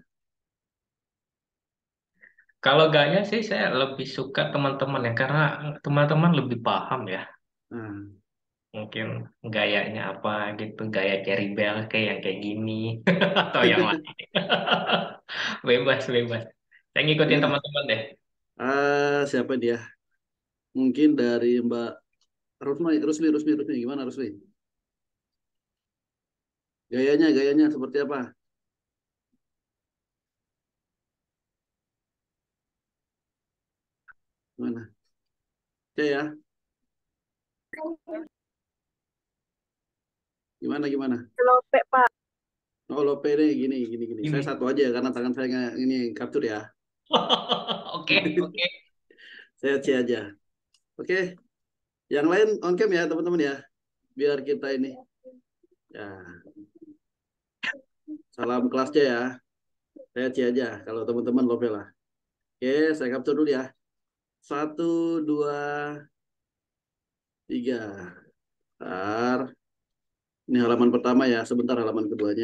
Kalau gaknya sih saya lebih suka teman-teman ya, karena teman-teman lebih paham ya, Nah, mungkin gayanya apa gitu, gaya Cherry Bell kayak yang kayak gini atau yang lain. Bebas, bebas, saya ngikutin gimana? teman-teman deh. Ah, siapa dia? Mungkin dari Mbak Rusmi, Rusmi, Rusmi, Rusmi. Gimana Rusmi? Gayanya, gayanya seperti apa? Gimana? Oke ya. Gimana, gimana? Lope, Pak. Oh, Lope ini gini, gini, gini. Saya Ini. satu aja karena tangan saya nggak- ini capture ya. Oke, oke. Saya C aja. Oke, yang lain on cam ya teman-teman ya. Biar kita ini. Ya, salam kelas C ya. Saya C aja. Kalau teman-teman Lope lah. Oke, saya capture dulu ya. Satu, dua, tiga. Bentar. Ini halaman pertama ya. Sebentar halaman keduanya.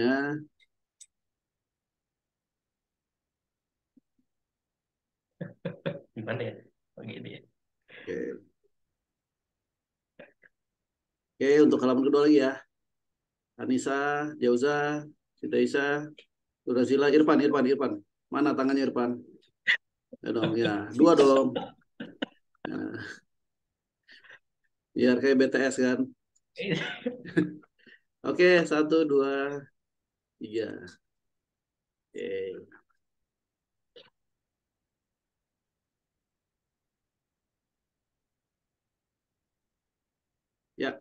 Gimana ya? Begini ya. Oke. Oke, untuk halaman kedua lagi ya. Anissa, Jauza, Sita Isa, Durazila, Irfan, Irfan, Irfan. Mana tangannya Irfan? Ya dong, ya. Dua dong. Nah, biar kayak B T S kan. Oke, satu, dua, tiga. Oke. Ya.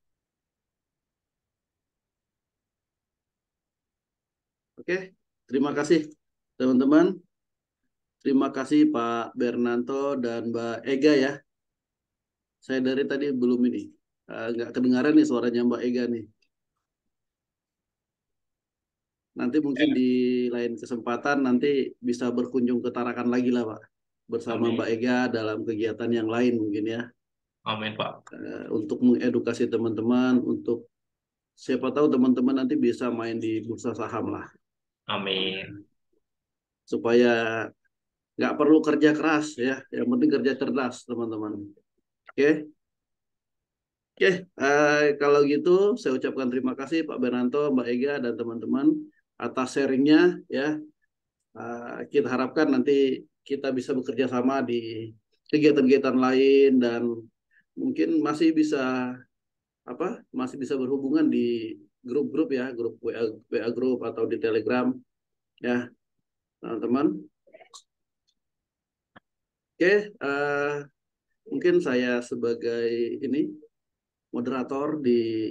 Oke, terima kasih teman-teman. Terima kasih Pak Bernanto dan Mbak Ega ya. Saya dari tadi belum ini. Uh, nggak kedengaran nih suaranya Mbak Ega nih. Nanti mungkin di lain kesempatan nanti bisa berkunjung ke Tarakan lagi lah Pak. Bersama Amin. Mbak Ega dalam kegiatan yang lain mungkin ya. Amin Pak. Uh, untuk mengedukasi teman-teman, untuk siapa tahu teman-teman nanti bisa main di bursa saham lah. Amin. Supaya nggak perlu kerja keras ya, yang penting kerja cerdas teman-teman. Oke, oke. Uh, kalau gitu saya ucapkan terima kasih Pak Bernanto, Mbak Ega dan teman-teman atas sharingnya ya. Uh, kita harapkan nanti kita bisa bekerja sama di kegiatan-kegiatan lain dan mungkin masih bisa apa? Masih bisa berhubungan di grup-grup ya, grup W A, W A grup atau di Telegram ya, teman-teman. Oke, uh, mungkin saya sebagai ini moderator di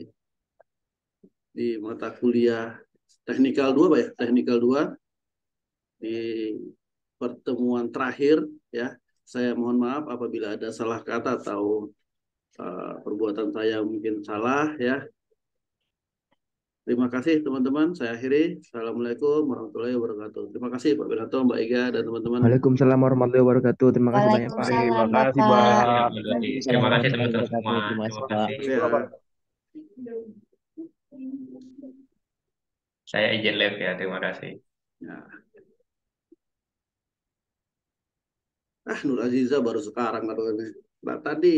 di mata kuliah teknikal dua, Pak ya, teknikal dua di pertemuan terakhir ya. Saya mohon maaf apabila ada salah kata atau uh, perbuatan saya mungkin salah ya. Terima kasih teman-teman. Saya akhiri. Assalamualaikum warahmatullahi wabarakatuh. Terima kasih Pak Berato, Mbak Ega dan teman-teman. Waalaikumsalam warahmatullahi wabarakatuh. Terima kasih banyak Pak. Terima Waalaikumsalam kasih, Bapak. Pak. Terima kasih teman-teman semua. Terima kasih Terima Pak. kasih. Ya. Saya izin live ya. Terima kasih. Ya. Ah, Nur Aziza baru sekarang katanya. Mbak tadi.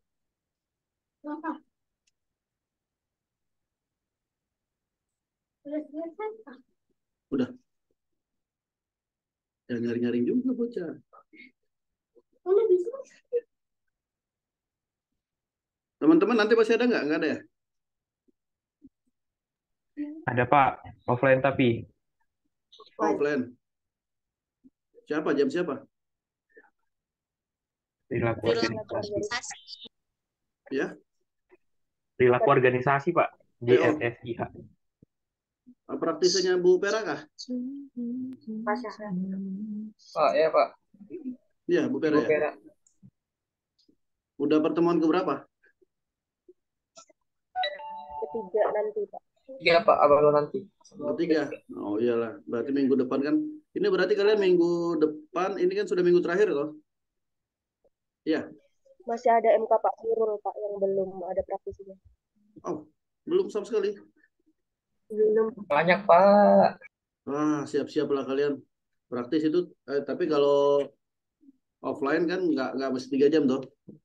Udah. Ya nyari-nyari juga bocah. Teman-teman nanti masih ada nggak? Nggak ada ya? Ada, Pak. Offline tapi. Offline. Siapa? Jam siapa? Perilaku Perilaku organisasi. organisasi. Ya. Perilaku organisasi, Pak. J S S I H. Praktisinya Bu Pera kah? Pak, ya Pak. Iya, Bu Pera Bu ya. Pera. Udah pertemuan keberapa? Ketiga nanti, Pak. Iya Pak, abang nanti. Ketiga. Oh iyalah, berarti minggu depan kan. Ini berarti kalian minggu depan, ini kan sudah minggu terakhir loh. Iya. Masih ada M K Pak Sirul, Pak, yang belum ada praktisinya. Oh, belum sama sekali. Belum. Banyak Pak. Wah, siap-siaplah kalian. Praktis itu, eh, tapi kalau offline kan nggak nggak mesti tiga jam toh.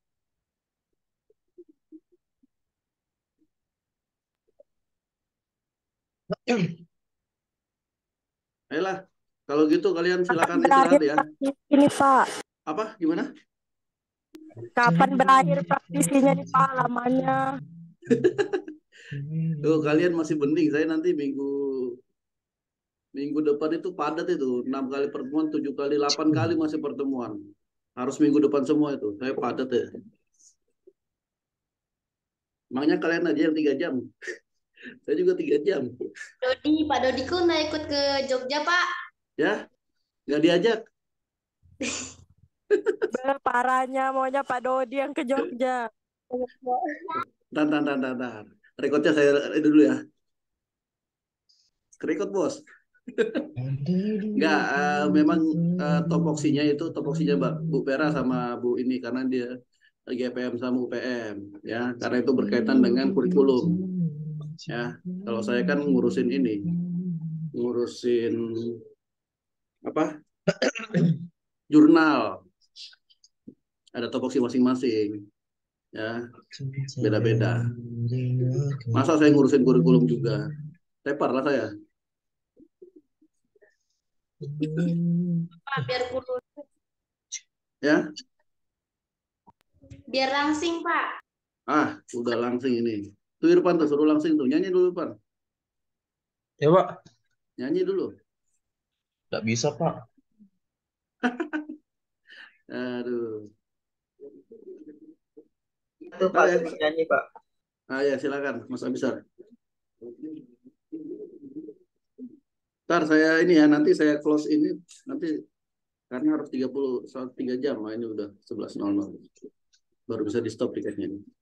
Ayolah, kalau gitu kalian silakan istirahat ya. Ini, Pak. Apa? Gimana? Kapan berakhir praktisinya nih, Pak, lamanya? Tuh, kalian masih penting. Saya nanti minggu minggu depan itu padat itu. enam kali pertemuan, tujuh kali, delapan kali masih pertemuan. Harus minggu depan semua itu. Saya padat ya. Makanya kalian aja yang tiga jam. Saya juga tiga jam. Dodi, Pak Dodiku nggak ikut ke Jogja, Pak. Ya, nggak diajak. Parahnya maunya Pak Dodi yang ke Jogja. Tan, tan, tan, tan, tan. Rekodnya saya dulu ya. Record bos. Enggak, eh, memang eh, topoksinya itu topoksinya Mbak Bu Pera sama Bu ini karena dia G P M sama U P M ya, karena itu berkaitan dengan kurikulum ya. Kalau saya kan ngurusin ini, ngurusin apa? Jurnal. Ada topoksi masing-masing ya, beda-beda. Masa saya ngurusin kurikulum juga? Tepar lah saya. Pak, biar kurus. Ya, Biar langsing, Pak. ah, udah langsing ini. Tuh Irfan tuh suruh langsing tuh, nyanyi dulu Irfan, Ya Pak, nyanyi dulu. nggak bisa Pak. Aduh. Itu Ntar Pak, ya, suruh nyanyi Pak. ah ya silakan Mas Abisar. Ntar saya ini ya, nanti saya close ini nanti karena harus tiga puluh tiga jam, nah ini udah sebelas nol nol baru bisa di stop tiketnya ini.